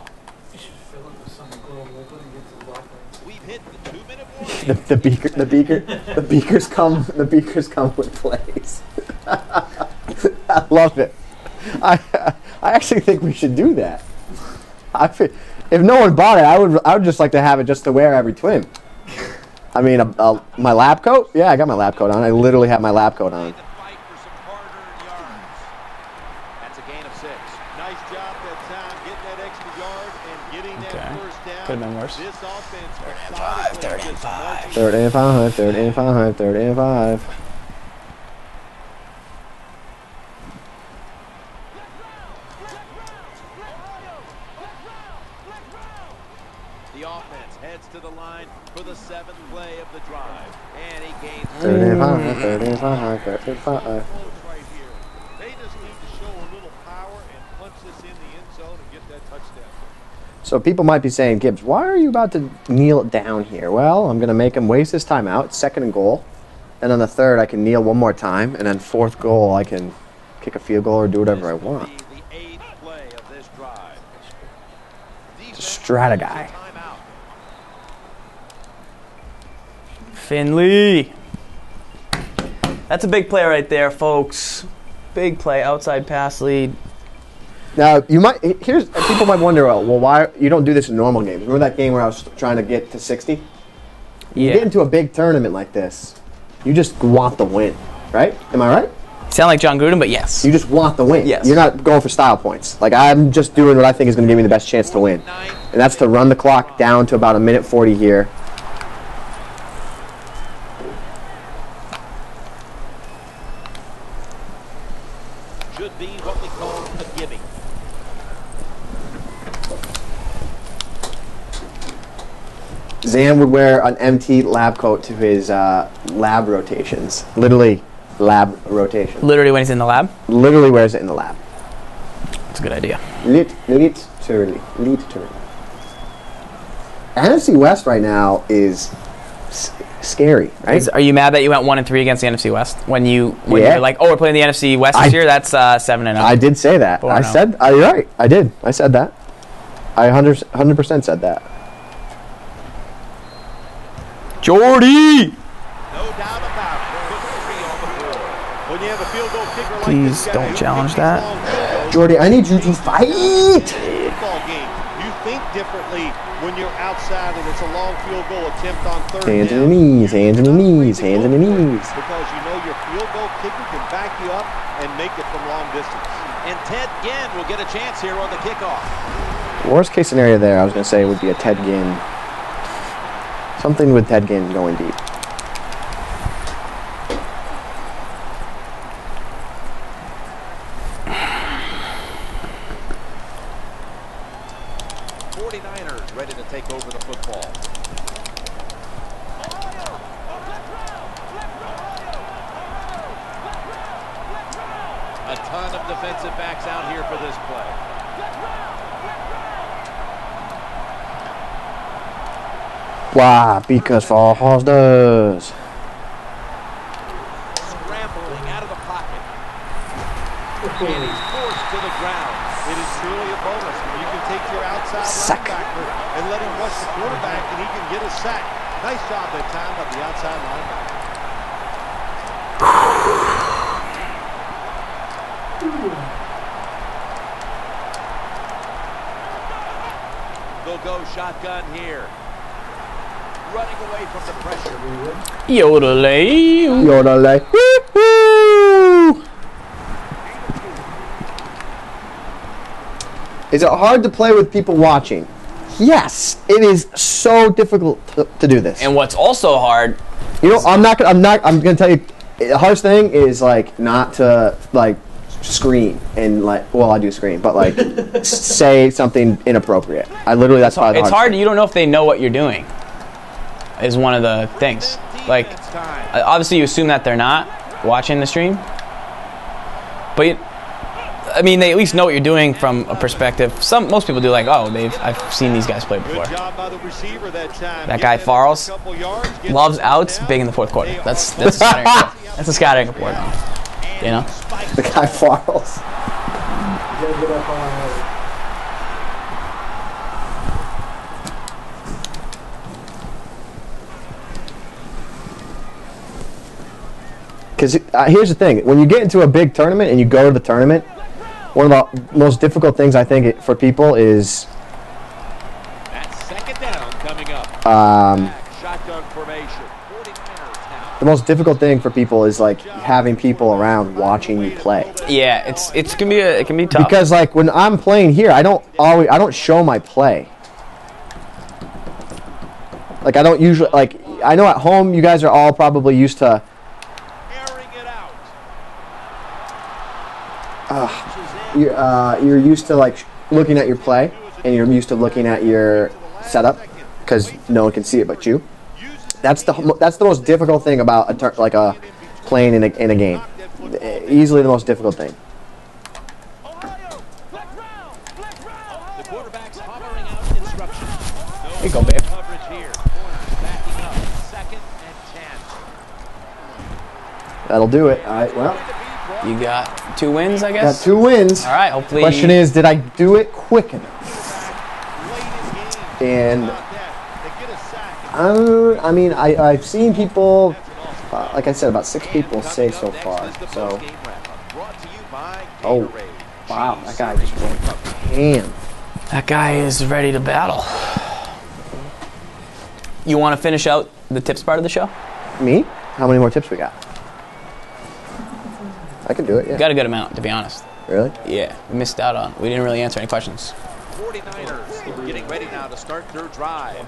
We've hit the 2-minute warning. The beakers come with plays. I love it. I actually think we should do that. If no one bought it, I would just like to have it just to wear every twin. I mean, my lab coat? Yeah, I got my lab coat on. I literally have my lab coat on. That's a gain of 6. Nice job that time getting that extra yard and getting that first down. Could have been worse. This offense Third and 5. Third and 5. Third and 5. Third and 5. The offense heads to the line for the 7th play of the drive. And he gains 3rd and 5. 3rd and 5. 3rd and 5. right here. They just need to show a little power and punch this in the end zone and get that touchdown. So people might be saying, Gibbs, why are you about to kneel down here? Well, I'm going to make him waste his time out. 2nd and goal. And on the 3rd, I can kneel one more time. And then 4th goal, I can kick a field goal or do whatever I want. the 8th play of this drive. Strata guy. Finley. That's a big play right there, folks. Big play, outside pass lead. Now, people might wonder, well, why you don't do this in normal games? Remember that game where I was trying to get to 60? You get into a big tournament like this, you just want the win, right? Am I right? Sound like John Gruden, but yes. You just want the win. Yes. You're not going for style points. Like, I'm just doing what I think is going to give me the best chance to win. And that's to run the clock down to about 1:40 here. Should be what we call a gimme. Zan would wear an MT lab coat to his lab rotations. Literally, lab rotation. Literally when he's in the lab? Literally wears it in the lab. That's a good idea. Literally. NFC West right now is scary, right? Are you mad that you went 1-3 against the NFC West when you were like, oh, we're playing the NFC West this year? That's 7-0. I did say that. I said, you're right. I did. I said that. I 100% said that. Jordy! No doubt about it. When you have a field goal kicker like Please this guy, don't who challenge kicks that. long field goals, Jordy, I need you to fight. football game. You think differently when you're outside and it's a long field goal attempt on third Hands in down. the knees, hands in the knees, hands in the knees. Because you know your field goal kicker can back you up and make it from long distance. And Ted Ginn will get a chance here on the kickoff. Worst case scenario there, I was going to say, would be a Ted Ginn. Something with Ted Ginn going deep. Ready to take over the football. A ton of defensive backs out here for this play. Why? Because Falls does. Scrambling out of the pocket. And he's forced to the ground. It is truly a bonus when you can take your outside Sack. linebacker and let him rush the quarterback and he can get a sack. Nice job that time of the outside linebacker. They'll go shotgun here. Running away from the pressure. Yodelay. Yodelay. Woo-hoo! Is it hard to play with people watching? Yes, it is so difficult to do this. And what's also hard, You know, I'm gonna tell you, the hardest thing is like not to like scream and like, well, I do scream, but like say something inappropriate. That's probably the it's hardest hard. thing. You don't know if they know what you're doing. Is one of the things. Like, obviously, you assume that they're not watching the stream, but I mean, they at least know what you're doing from a perspective. Most people do, like, oh, I've seen these guys play before. Good job by the receiver that time. That guy Farles loves outs big in the fourth quarter. That's a scouting report. You know, The guy Farles. Because here's the thing: when you get into a big tournament and you go to the tournament, one of the most difficult things I think for people is That's second down coming up. Shotgun formation. 49ers now. the most difficult thing for people is like having people around watching you play. yeah, it can be tough. Because like when I'm playing here, I don't show my play. Like I don't usually like I know at home you guys are all probably used to Airing it out. you're used to like looking at your play and you're used to looking at your setup because no one can see it but you. That's the most difficult thing about playing in a game. Easily the most difficult thing. The quarterback's hollering out instructions. Here you go, babe. Coverage here. Corners backing up. 2nd and 10. That'll do it. All right. Well, You got 2 wins, I got guess. 2 wins. All right. Hopefully. Question is, did I do it quick enough? And I mean, I've seen people, like I said, about 6 people say so far. So, oh, wow, that guy just went ham. That guy is ready to battle. You want to finish out the tips part of the show? Me? How many more tips we got? I can do it, yeah. Got a good amount, to be honest. Really? Yeah, we missed out on. We didn't really answer any questions. 49ers getting ready now to start their drive.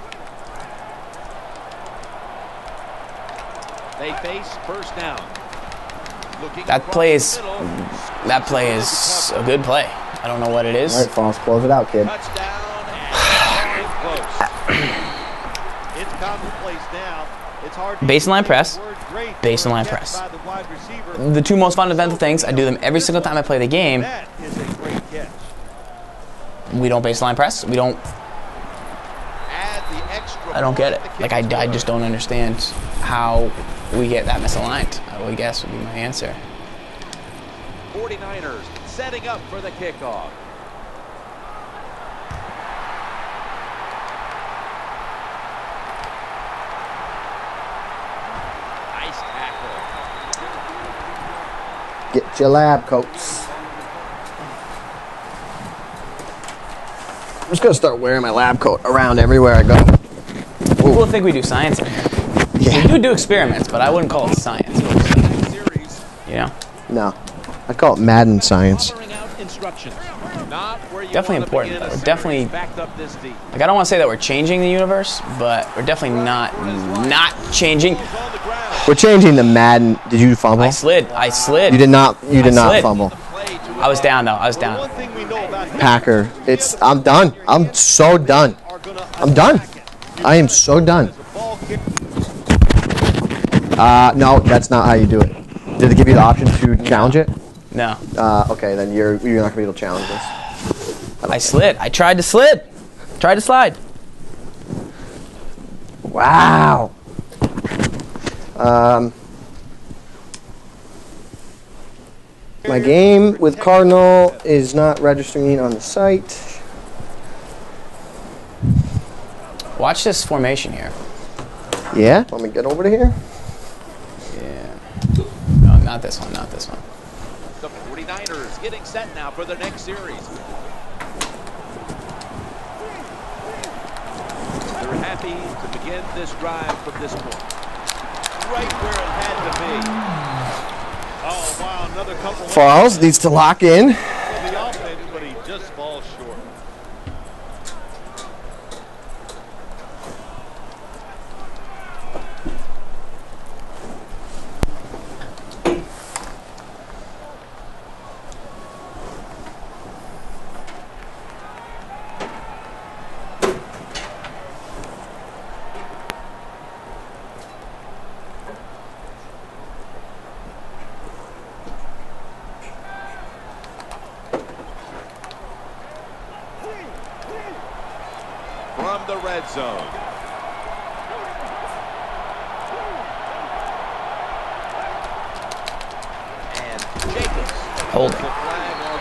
They face first down. That play is a good play. I don't know what it is. All right, Fonz, close it out, kid. Touchdown and close. Base and line press. Base and line press. The two most fundamental things. I do them every single time I play the game. We don't base and line press. We don't. I don't get it. Like, I just don't understand how we get that misaligned, I guess would be my answer. 49ers setting up for the kickoff. Nice tackle. Get your lab coats. I'm just going to start wearing my lab coat around everywhere I go. People think we do science in here. Yeah. We do experiments, but I wouldn't call it science. You know? No. I'd call it Madden science. Definitely important, though. We're definitely, like, I don't want to say that we're changing the universe, but we're definitely not changing. We're changing the Madden. Did you fumble? I slid. You did not slid. fumble. I was down, though. I was down. Packer. I'm done. I'm so done. I'm done. I am so done. No, that's not how you do it. Did it give you the option to challenge it? No. Okay, then you're not gonna be able to challenge this. I slid. I tried to slid. Tried to slide. Wow. My game with Cardinal is not registering on the site. Watch this formation here. Yeah? Let me get over to here. Yeah. No, not this one. Not this one. The 49ers getting set now for their next series. They're happy to begin this drive from this point. Right where it had to be. Oh, wow, another couple. Falls needs to lock in. The offense, but he just falls short. From the red zone. And Jacobs. Holding. The flag on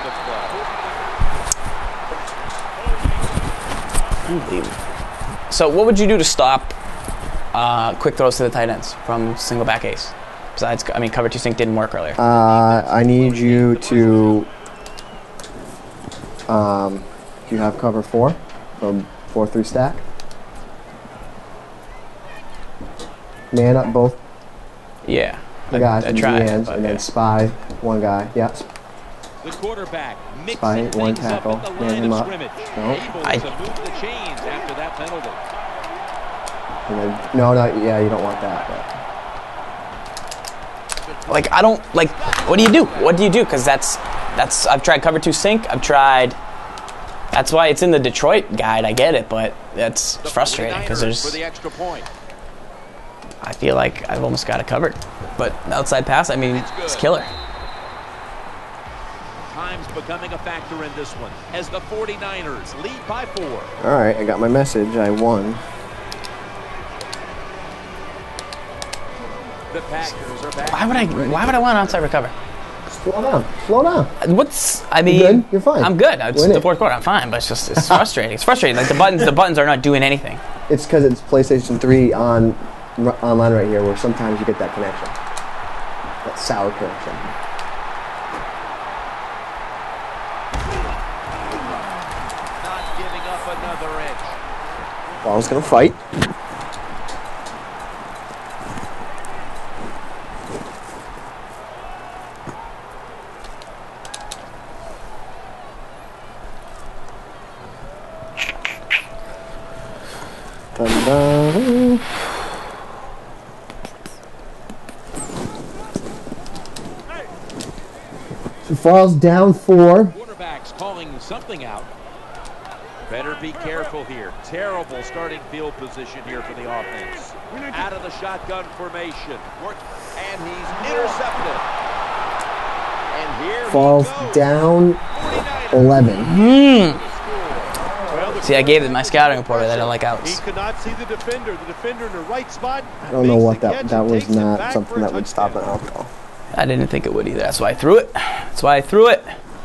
the play. So what would you do to stop quick throws to the tight ends from single back ace? Besides, I mean, cover two sync didn't work earlier. I need you to. Do you have cover 4? 4-3 stack. Man up both Yeah. the guys from the tried, ends, but and then yeah. spy one guy. Yeah. The quarterback Spy mixing one things up tackle. at the Man line him of up. scrimmage. No. Able to move the chains after that penalty. And then, no, yeah, you don't want that. But. Like, I don't, like, what do you do? What do you do? Because that's, I've tried cover two sync. I've tried, that's why it's in the Detroit guide. I get it, but that's frustrating because there's, for the extra point. I feel like I've almost got it covered. But outside pass, I mean, it's killer. Time's becoming a factor in this one as the 49ers lead by 4. All right, I got my message. I won. The Packers are back. Why would I want an outside recover? Slow down. Slow down. I mean, good? You're fine. I'm good. It's Win the it. fourth quarter. I'm fine, but it's frustrating. It's frustrating. Like the buttons are not doing anything. It's because it's PlayStation 3 online right here, where sometimes you get that connection, that sour connection. Not giving up another inch. Ball's gonna fight. Dun-dun. Falls down 4. Quarterback's calling something out. Better be careful here. Terrible starting field position here for the offense. Out of the shotgun formation. And he's intercepted. And here Falls he goes. down 11. See, I gave it my scouting report that I like He outs. could not see the defender. The defender in the right spot. I don't know makes what the that catch that and was takes it not back something for a that would stop an touchdown. out goal. I didn't think it would either. That's why I threw it. That's why I threw it.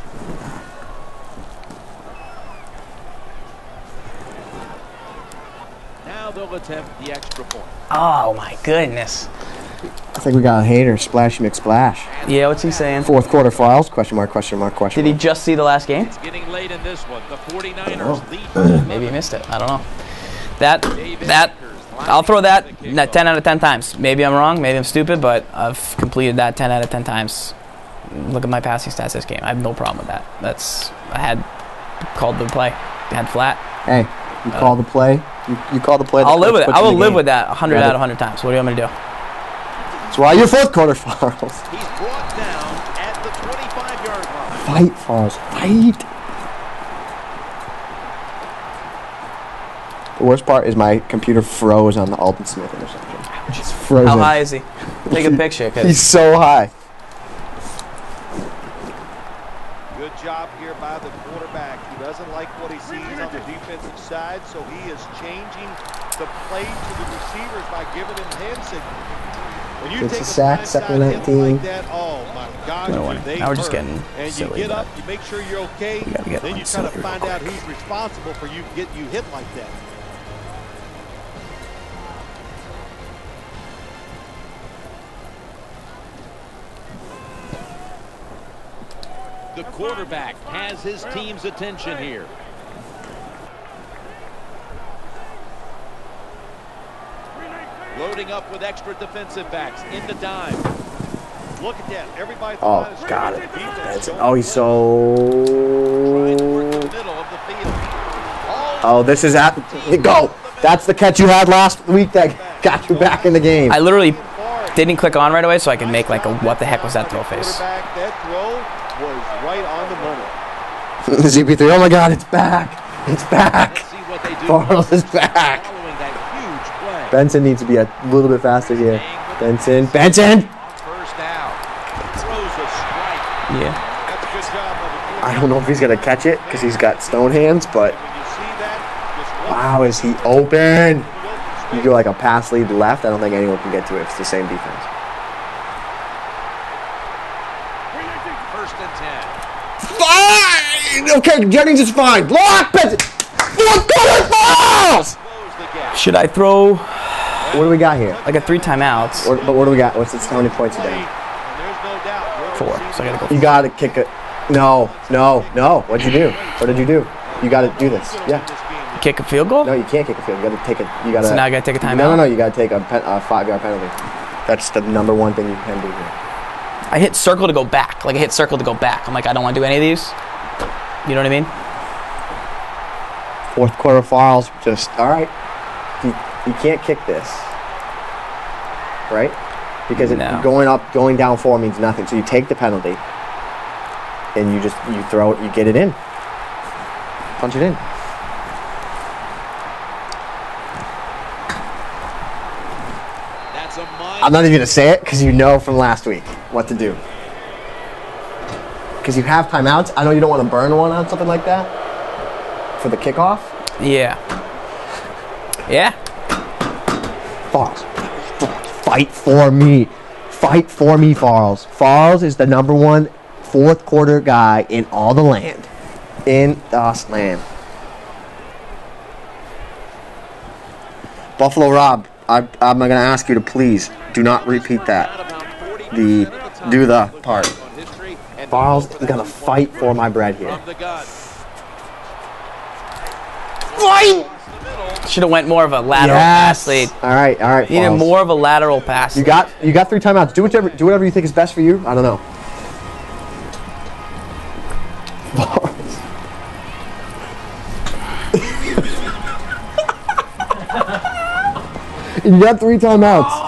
Now they'll attempt the extra point. Oh my goodness. I think we got a hater, Splashy McSplash. Yeah, what's he saying? Fourth quarter files? Question mark, question mark, question Did he mark. just see the last game? It's getting late in this one. The 49ers lead. Maybe he missed it. I don't know. That I'll throw that 10 out of 10 times. Maybe I'm wrong. Maybe I'm stupid, but I've completed that 10 out of 10 times. Look at my passing stats this game. I have no problem with that. I had called the play. I had flat. Hey, you call the play. You call the play. I'll live with it. puts I you in will the live game. with that 100 Got out it. of 100 times. What do you want me to do? That's why you're fourth quarter files. He's brought down at the 25-yard line. Fight, Files. Fight. The worst part is my computer froze on the Alden Smith interception. Just frozen. How high is he? Take a picture. 'Cause He's so high. Good job here by the quarterback. He doesn't like what he sees on the defensive side, so he is changing the play to the receivers by giving him hand signals. When you Gets take a sack, blindside second hit 19. like that, oh my gosh, No do one. they Now we're just hurt. getting And silly, you get but up, you make sure you're okay, we gotta get then on you try to silly find real out quick. who's responsible for you getting you hit like that. The quarterback has his team's attention here. Loading up with extra defensive backs in the dime. Look at that. Everybody Oh, thought was got good. it. Defense That's, going oh, he's Trying to work the so. middle of the field. Oh, this is at. Go. That's the catch you had last week that got you back in the game. I literally didn't click on right away so I could make like a what the heck was that throw face. Quarterback, that throw was right on the money. ZP3. Oh my God, it's back. It's back. Let's see what they do. Farrell is back. Following that huge play. Benson needs to be a little bit faster here. Benson. Benson. First down. Throws a strike. Yeah. That's a good job of the I don't know if he's gonna catch it because he's got stone hands, but When you see that, just look wow, is he open? open You go like a pass lead left. I don't think anyone can get to it. It's the same defense. First and 10. Fine. Okay, Jennings is fine. Block Benson. Fourth quarter falls. Close the gap. Should I throw What do we got here? like a 3 timeouts? But what do we got? How many points you down? and there's no doubt. 4. So I gotta go. You gotta kick it. No. What'd you do? What did you do? You gotta do this. Yeah. Kick a field goal? No, you can't kick a field. You gotta take it. You gotta. So now I gotta take a timeout? No. You gotta take a 5-yard penalty. That's the number one thing you can do here. I hit circle to go back. Like I hit circle to go back. I'm like, I don't want to do any of these. You know what I mean? Fourth quarter fouls. Just all right. You can't kick this, right? Because No. going down 4 means nothing. So you take the penalty, and you throw it. You get it in. Punch it in. That's a I'm not even gonna say it because you know from last week what to do. Because you have timeouts. I know you don't want to burn one on something like that for the kickoff. Yeah. Yeah. Falls. Fight for me. Fight for me, Farls. Farls is the number one fourth quarter guy in all the land. In the land. Buffalo Rob, I'm going to ask you to please do not repeat that. Do the part. Farls is going to fight for my bread here. Fight! Should have went more of a lateral pass lead. All right, Needed Farls. more of a lateral pass. You got 3 timeouts. Do whatever you think is best for you. I don't know. You got 3 timeouts.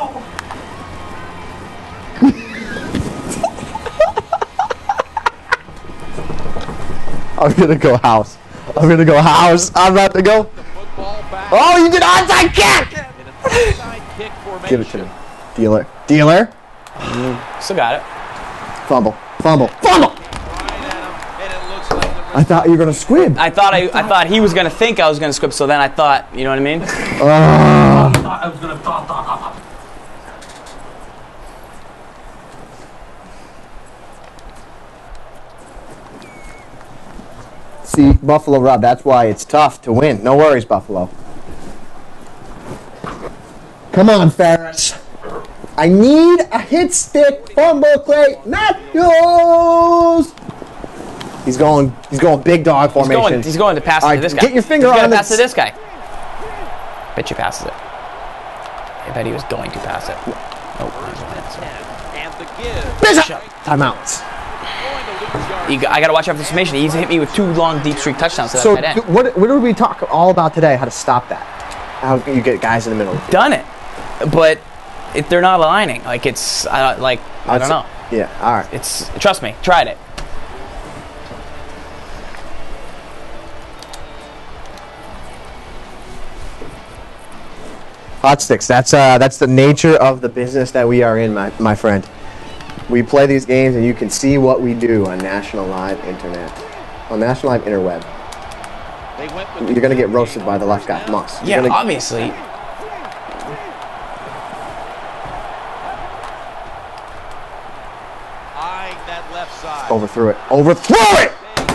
I'm gonna go house. I'm gonna go house. I'm about to go. The football back. Oh, you did onside kick! In an onside kick formation. Give it to me. Dealer. Dealer. Still got it. Fumble. Fumble. Fumble! Right at him, and it looks like the I thought you were gonna squib. I thought he was gonna think I was gonna squib, so then I thought, you know what I mean? See, Buffalo Rob, that's why it's tough to win. No worries, Buffalo. Come on, Ferris. I need a hit stick fumble, Clay Matthews. He's going big dog formation. He's going to pass it All to right, this guy. get your finger He's on gonna the- pass to this guy. Bet you passes it. I bet he was going to pass it. Nope. and the give. Bishop! Timeouts. I gotta watch out for the summation. He's hit me with 2 long deep streak touchdowns to that So, tight end. what did we talk all about today? How to stop that? How you get guys in the middle? Done it, but if they're not aligning, like it's I don't know. Yeah. All right. It's trust me, tried it. Hot sticks. That's the nature of the business that we are in, my friend. We play these games, and you can see what we do on National Live Internet, on National Live Interweb. They went with You're gonna get roasted by the left guy, Moss. Yeah, obviously. eyeing that left side. Overthrew it. Overthrew it!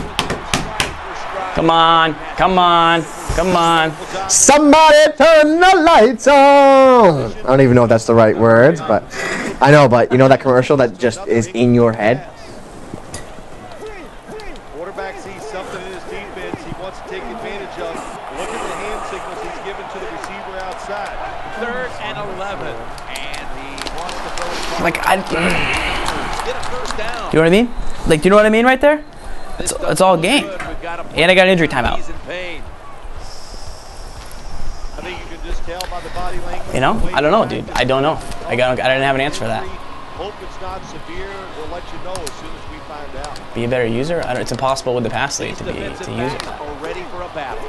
Come on, come on, come on. Somebody turn the lights on. I don't even know if that's the right words, but I know. But you know that commercial that just is in your head. Quarterback sees something in his defense he wants to take advantage of. Look at the hand signals he's given to the receiver outside. 3rd and 11. And he wants to throw it. Like Get a first down. do you know what I mean? Like, do you know what I mean right there? It's all game. And I got an injury timeout. He's in pain. I think you can just tell by the body language. You know? I don't know, dude. I don't know. I didn't have an answer for that. Hope it's not severe. We'll let you know as soon as we find out. Be a better user? It's impossible with the pass lead to use Defensive it. backs are ready for a battle.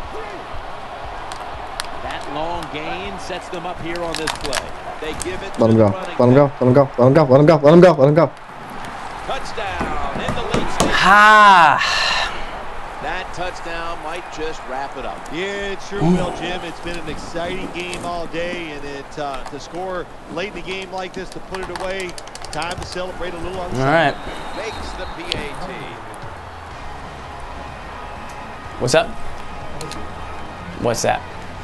That long gain sets them up here on this play. They give it Let to him the go. running Let him go. back. Let him go. Let him go. Let him go. Let him go. Let him go. Touchdown in the late stage. That touchdown might just wrap it up. Yeah, it sure will, Jim. It's been an exciting game all day, and to score late in the game like this, to put it away, time to celebrate a little on the All right. Makes the PAT. What's up? What's that?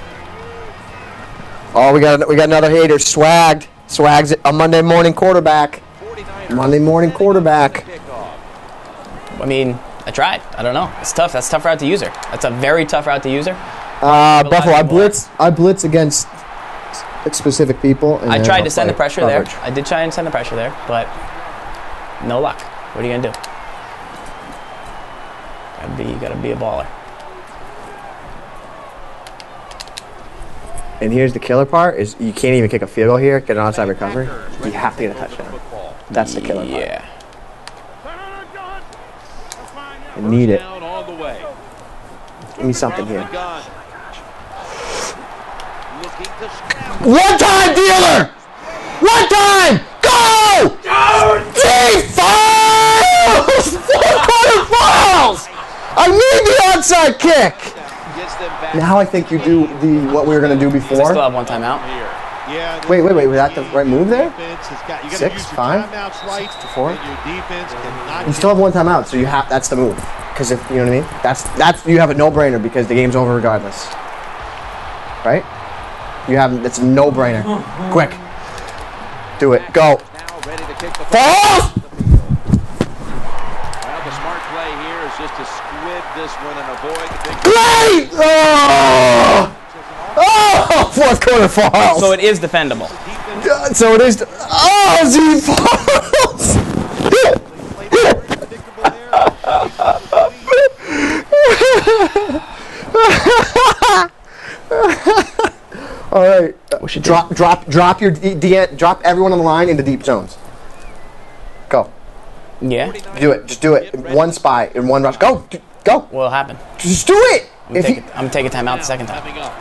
Oh, we got another hater. Swagged. Swag's a Monday morning quarterback. 49ers Monday morning quarterback. kickoff. I mean, I tried. I don't know. It's tough. That's a tough route to user. That's a very tough route to user. Buffalo. I blitz against specific people. And I then tried I'll to send the play pressure coverage. there. I did try and send the pressure there, but no luck. What are you gonna do? You gotta be a baller. And here's the killer part: is you can't even kick a field goal here, get an onside recovery. You have to get a touchdown. That's the killer part. Yeah. I need it. Down on the way. Give me something here. Gun. Looking to scramble. One time, dealer! One time! Go! Falls! 4-quarter falls! I need the onside kick! Gets them back. Now I think you do what we were going to do I still before. have one timeout. Yeah. Wait, was that the right move there? Defense has got, you got to 6, use your 5, timeouts right, 6 to 4. and your defense cannot You still have one timeout, so that's the move. Because if you know what I mean, that's you have a no-brainer because the game's over regardless. Right? It's a no-brainer. Quick, do it. Go. Now ready to kick the Falls! Well, the smart play here is just to squib this one and avoid the big Play! Oh! Oh! 4th quarter falls. So it is defendable. So it is. Oh, Z falls. All right. Drop your drop everyone on the line into deep zones. Go. Yeah. Do it. Just do it. In one spy, in one rush. Go. Go. What'll happen? Just do it. I'm gonna take a timeout the second time. Coming up.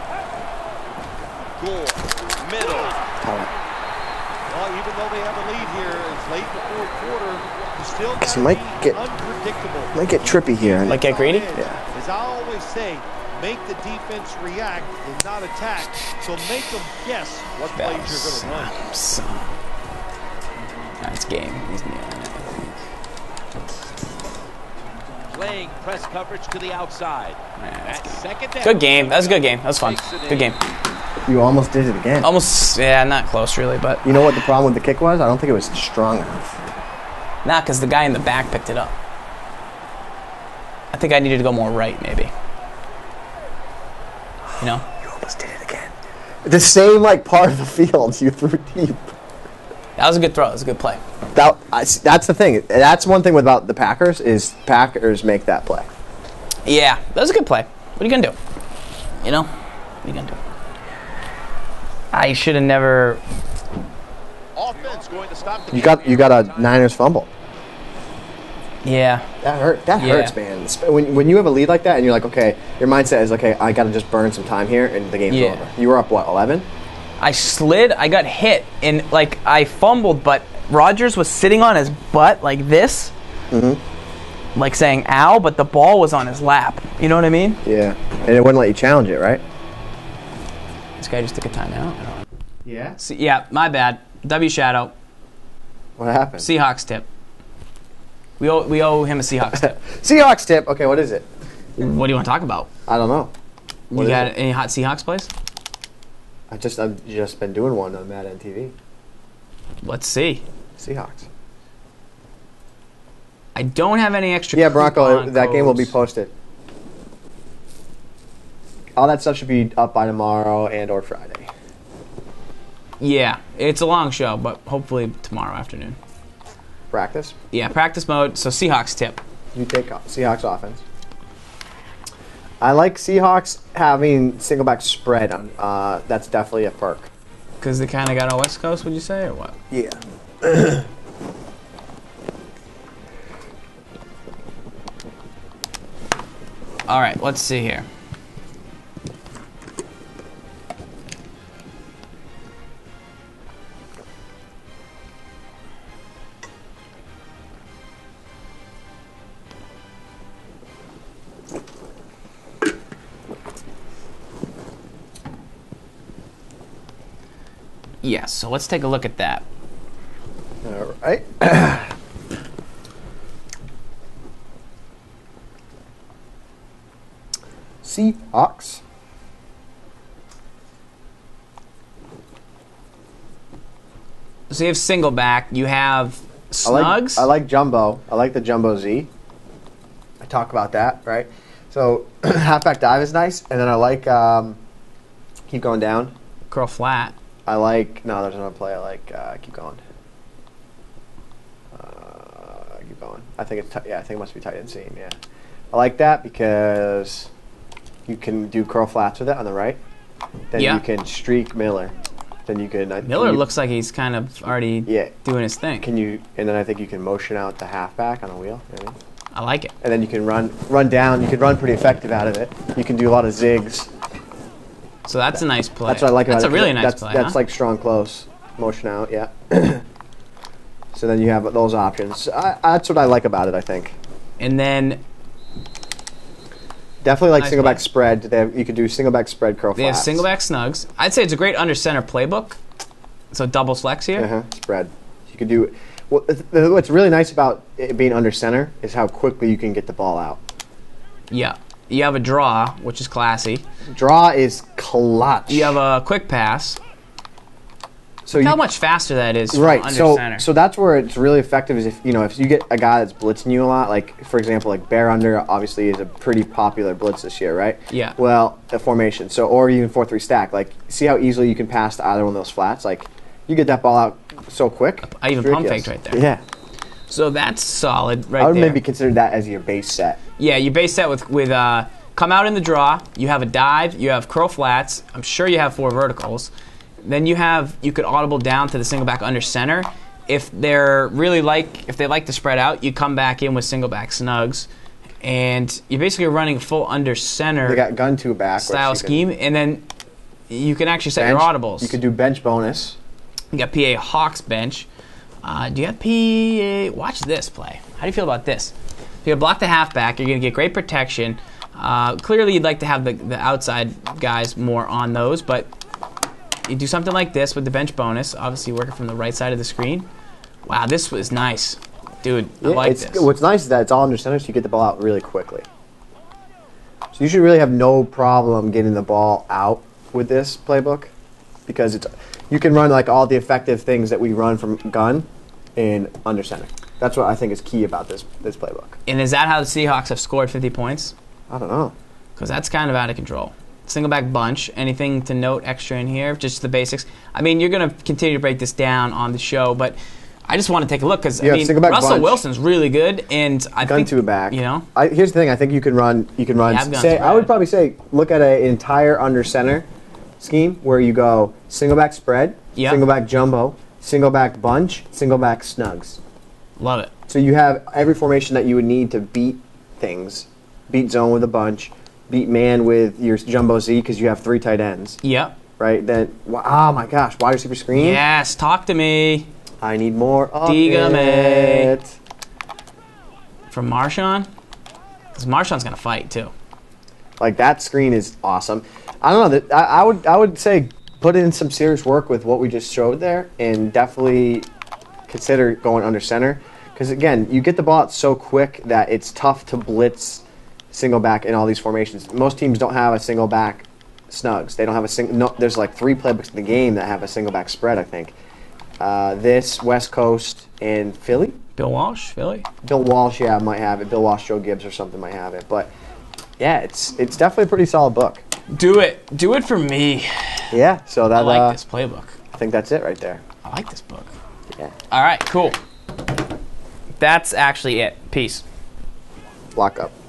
Gore, middle. Well, even though they have a lead here, it's late in the fourth quarter. You still got to be unpredictable. Might get trippy here. Like get greedy? Yeah. As I always say, make the defense react and not attack. So make them guess what plays you're going to run. That's game. He's nailing it. Playing press coverage to the outside. That's second down. Good game. That was a good game. That was fun. Good game. You almost did it again. Almost, yeah, not close really, but. You know what the problem with the kick was? I don't think it was strong enough. Nah, because the guy in the back picked it up. I think I needed to go more right, maybe. You know? You almost did it again. The same part of the field you threw deep. That was a good throw. That was a good play. That's the thing. That's one thing about the Packers is Packers make that play. Yeah, that was a good play. What are you gonna do? You know? What are you gonna do? I should have never. Offense going to stop the You got a Niners fumble. Yeah. That hurt. That hurts, man. When you have a lead like that and you're like, okay, your mindset is okay. I got to just burn some time here and the game's over. You were up what, 11? I slid. I got hit and I fumbled, but Rodgers was sitting on his butt like this, like saying "ow," but the ball was on his lap. You know what I mean? Yeah. And it wouldn't let you challenge it, right? This guy just took a timeout. Yeah. Yeah, my bad. W Shadow. What happened? Seahawks tip. We owe him a Seahawks tip. Seahawks tip. Okay, what is it? What do you want to talk about? I don't know. You got any hot Seahawks plays? I've just been doing one on Madden TV. Let's see. Seahawks. I don't have any extra. Yeah, Bronco. coupon That game will be codes. posted. All that stuff should be up by tomorrow and/or Friday. Yeah, it's a long show, but hopefully tomorrow afternoon. Practice. Yeah, practice mode. So Seahawks tip. You take Seahawks offense. I like Seahawks having single back spread on. That's definitely a perk. Because they kind of got on West Coast, would you say, or what? Yeah. All right, let's see here. Yes, so let's take a look at that. All right. Seahawks. So you have single back. You have Snugs. I like Jumbo. I like the Jumbo Z. I talk about that, right? So halfback dive is nice, and then I like keep going down. Curl flat. I like there's another play. I like keep going. Keep going. I think it's I think it must be tight end seam. Yeah, I like that because you can do curl flats with it on the right. Then you can streak Miller. Then you can Miller looks like he's kind of already doing his thing. And then I think you can motion out the halfback on the wheel. You know what I mean? I like it. And then you can run down. You can run pretty effective out of it. You can do a lot of zigs. So that's a nice play. That's what I like about it. That's a really nice play. That's like strong close motion out. Yeah. So then you have those options. That's what I like about it. I think. And then. Definitely like single back spread. You could do single back spread curl flats. They have single back snugs. I'd say it's a great under center playbook. So double flex here. Spread. You could do. What's really nice about it being under center is how quickly you can get the ball out. Yeah. You have a draw, which is classy. Draw is clutch. You have a quick pass. So how much faster that is from under center. So that's where it's really effective is if you get a guy that's blitzing you a lot, like for example, like bear under obviously is a pretty popular blitz this year, right? Yeah. Well, a formation. So or even 4-3 stack. Like see how easily you can pass to either one of those flats. Like you get that ball out so quick. I even pump faked right there. Yeah. So that's solid right there. I would maybe consider that as your base set. Yeah, you base that with come out in the draw. You have a dive. You have curl flats. I'm sure you have 4 verticals. Then you could audible down to the single back under center. If they like to spread out, you come back in with single back snugs, And you're basically running full under center They got gun to back style scheme, and then you can actually set your audibles. You could do bench bonus. You got PA Hawks bench. Do you have PA? Watch this play. How do you feel about this? If you block the halfback, you're going to get great protection. Clearly, you'd like to have the outside guys more on those, but you do something like this with the bench bonus, obviously working from the right side of the screen. Wow, this was nice. Dude, I like this. What's nice is that it's all under center, so you get the ball out really quickly. So you should really have no problem getting the ball out with this playbook, because you can run like all the effective things that we run from gun in under center. That's what I think is key about this playbook. And is that how the Seahawks have scored 50 points? I don't know. Because that's kind of out of control. Single back bunch. Anything to note extra in here? Just the basics. I mean, you're going to continue to break this down on the show, but I just want to take a look because Russell bunch. Wilson's really good, and I gun think to a back. You know, here's the thing. I think you can run. Say, I would probably say look at an entire under center scheme where you go single back spread, single back jumbo, single back bunch, single back snugs. Love it. So you have every formation that you would need to beat things. Beat zone with a bunch, beat man with your jumbo Z because you have 3 tight ends. Yep. Right? Then, oh my gosh, wide receiver screen? Yes, talk to me. I need more of Digame. it. From Marshawn? Because Marshawn's going to fight too. Like, that screen is awesome. I don't know. I would say put in some serious work with what we just showed there and definitely consider going under center. Because, again, you get the ball out so quick that it's tough to blitz single back in all these formations. Most teams don't have a single back snugs. They don't have a single. No, there's like 3 playbooks in the game that have a single back spread, I think. This, West Coast, and Philly. Bill Walsh, Philly. Bill Walsh, yeah, might have it. Bill Walsh, Joe Gibbs, or something might have it. But yeah, it's definitely a pretty solid book. Do it for me. Yeah, so that I like this playbook. I think that's it right there. I like this book. Yeah. All right, cool. That's actually it. Peace. Lock up.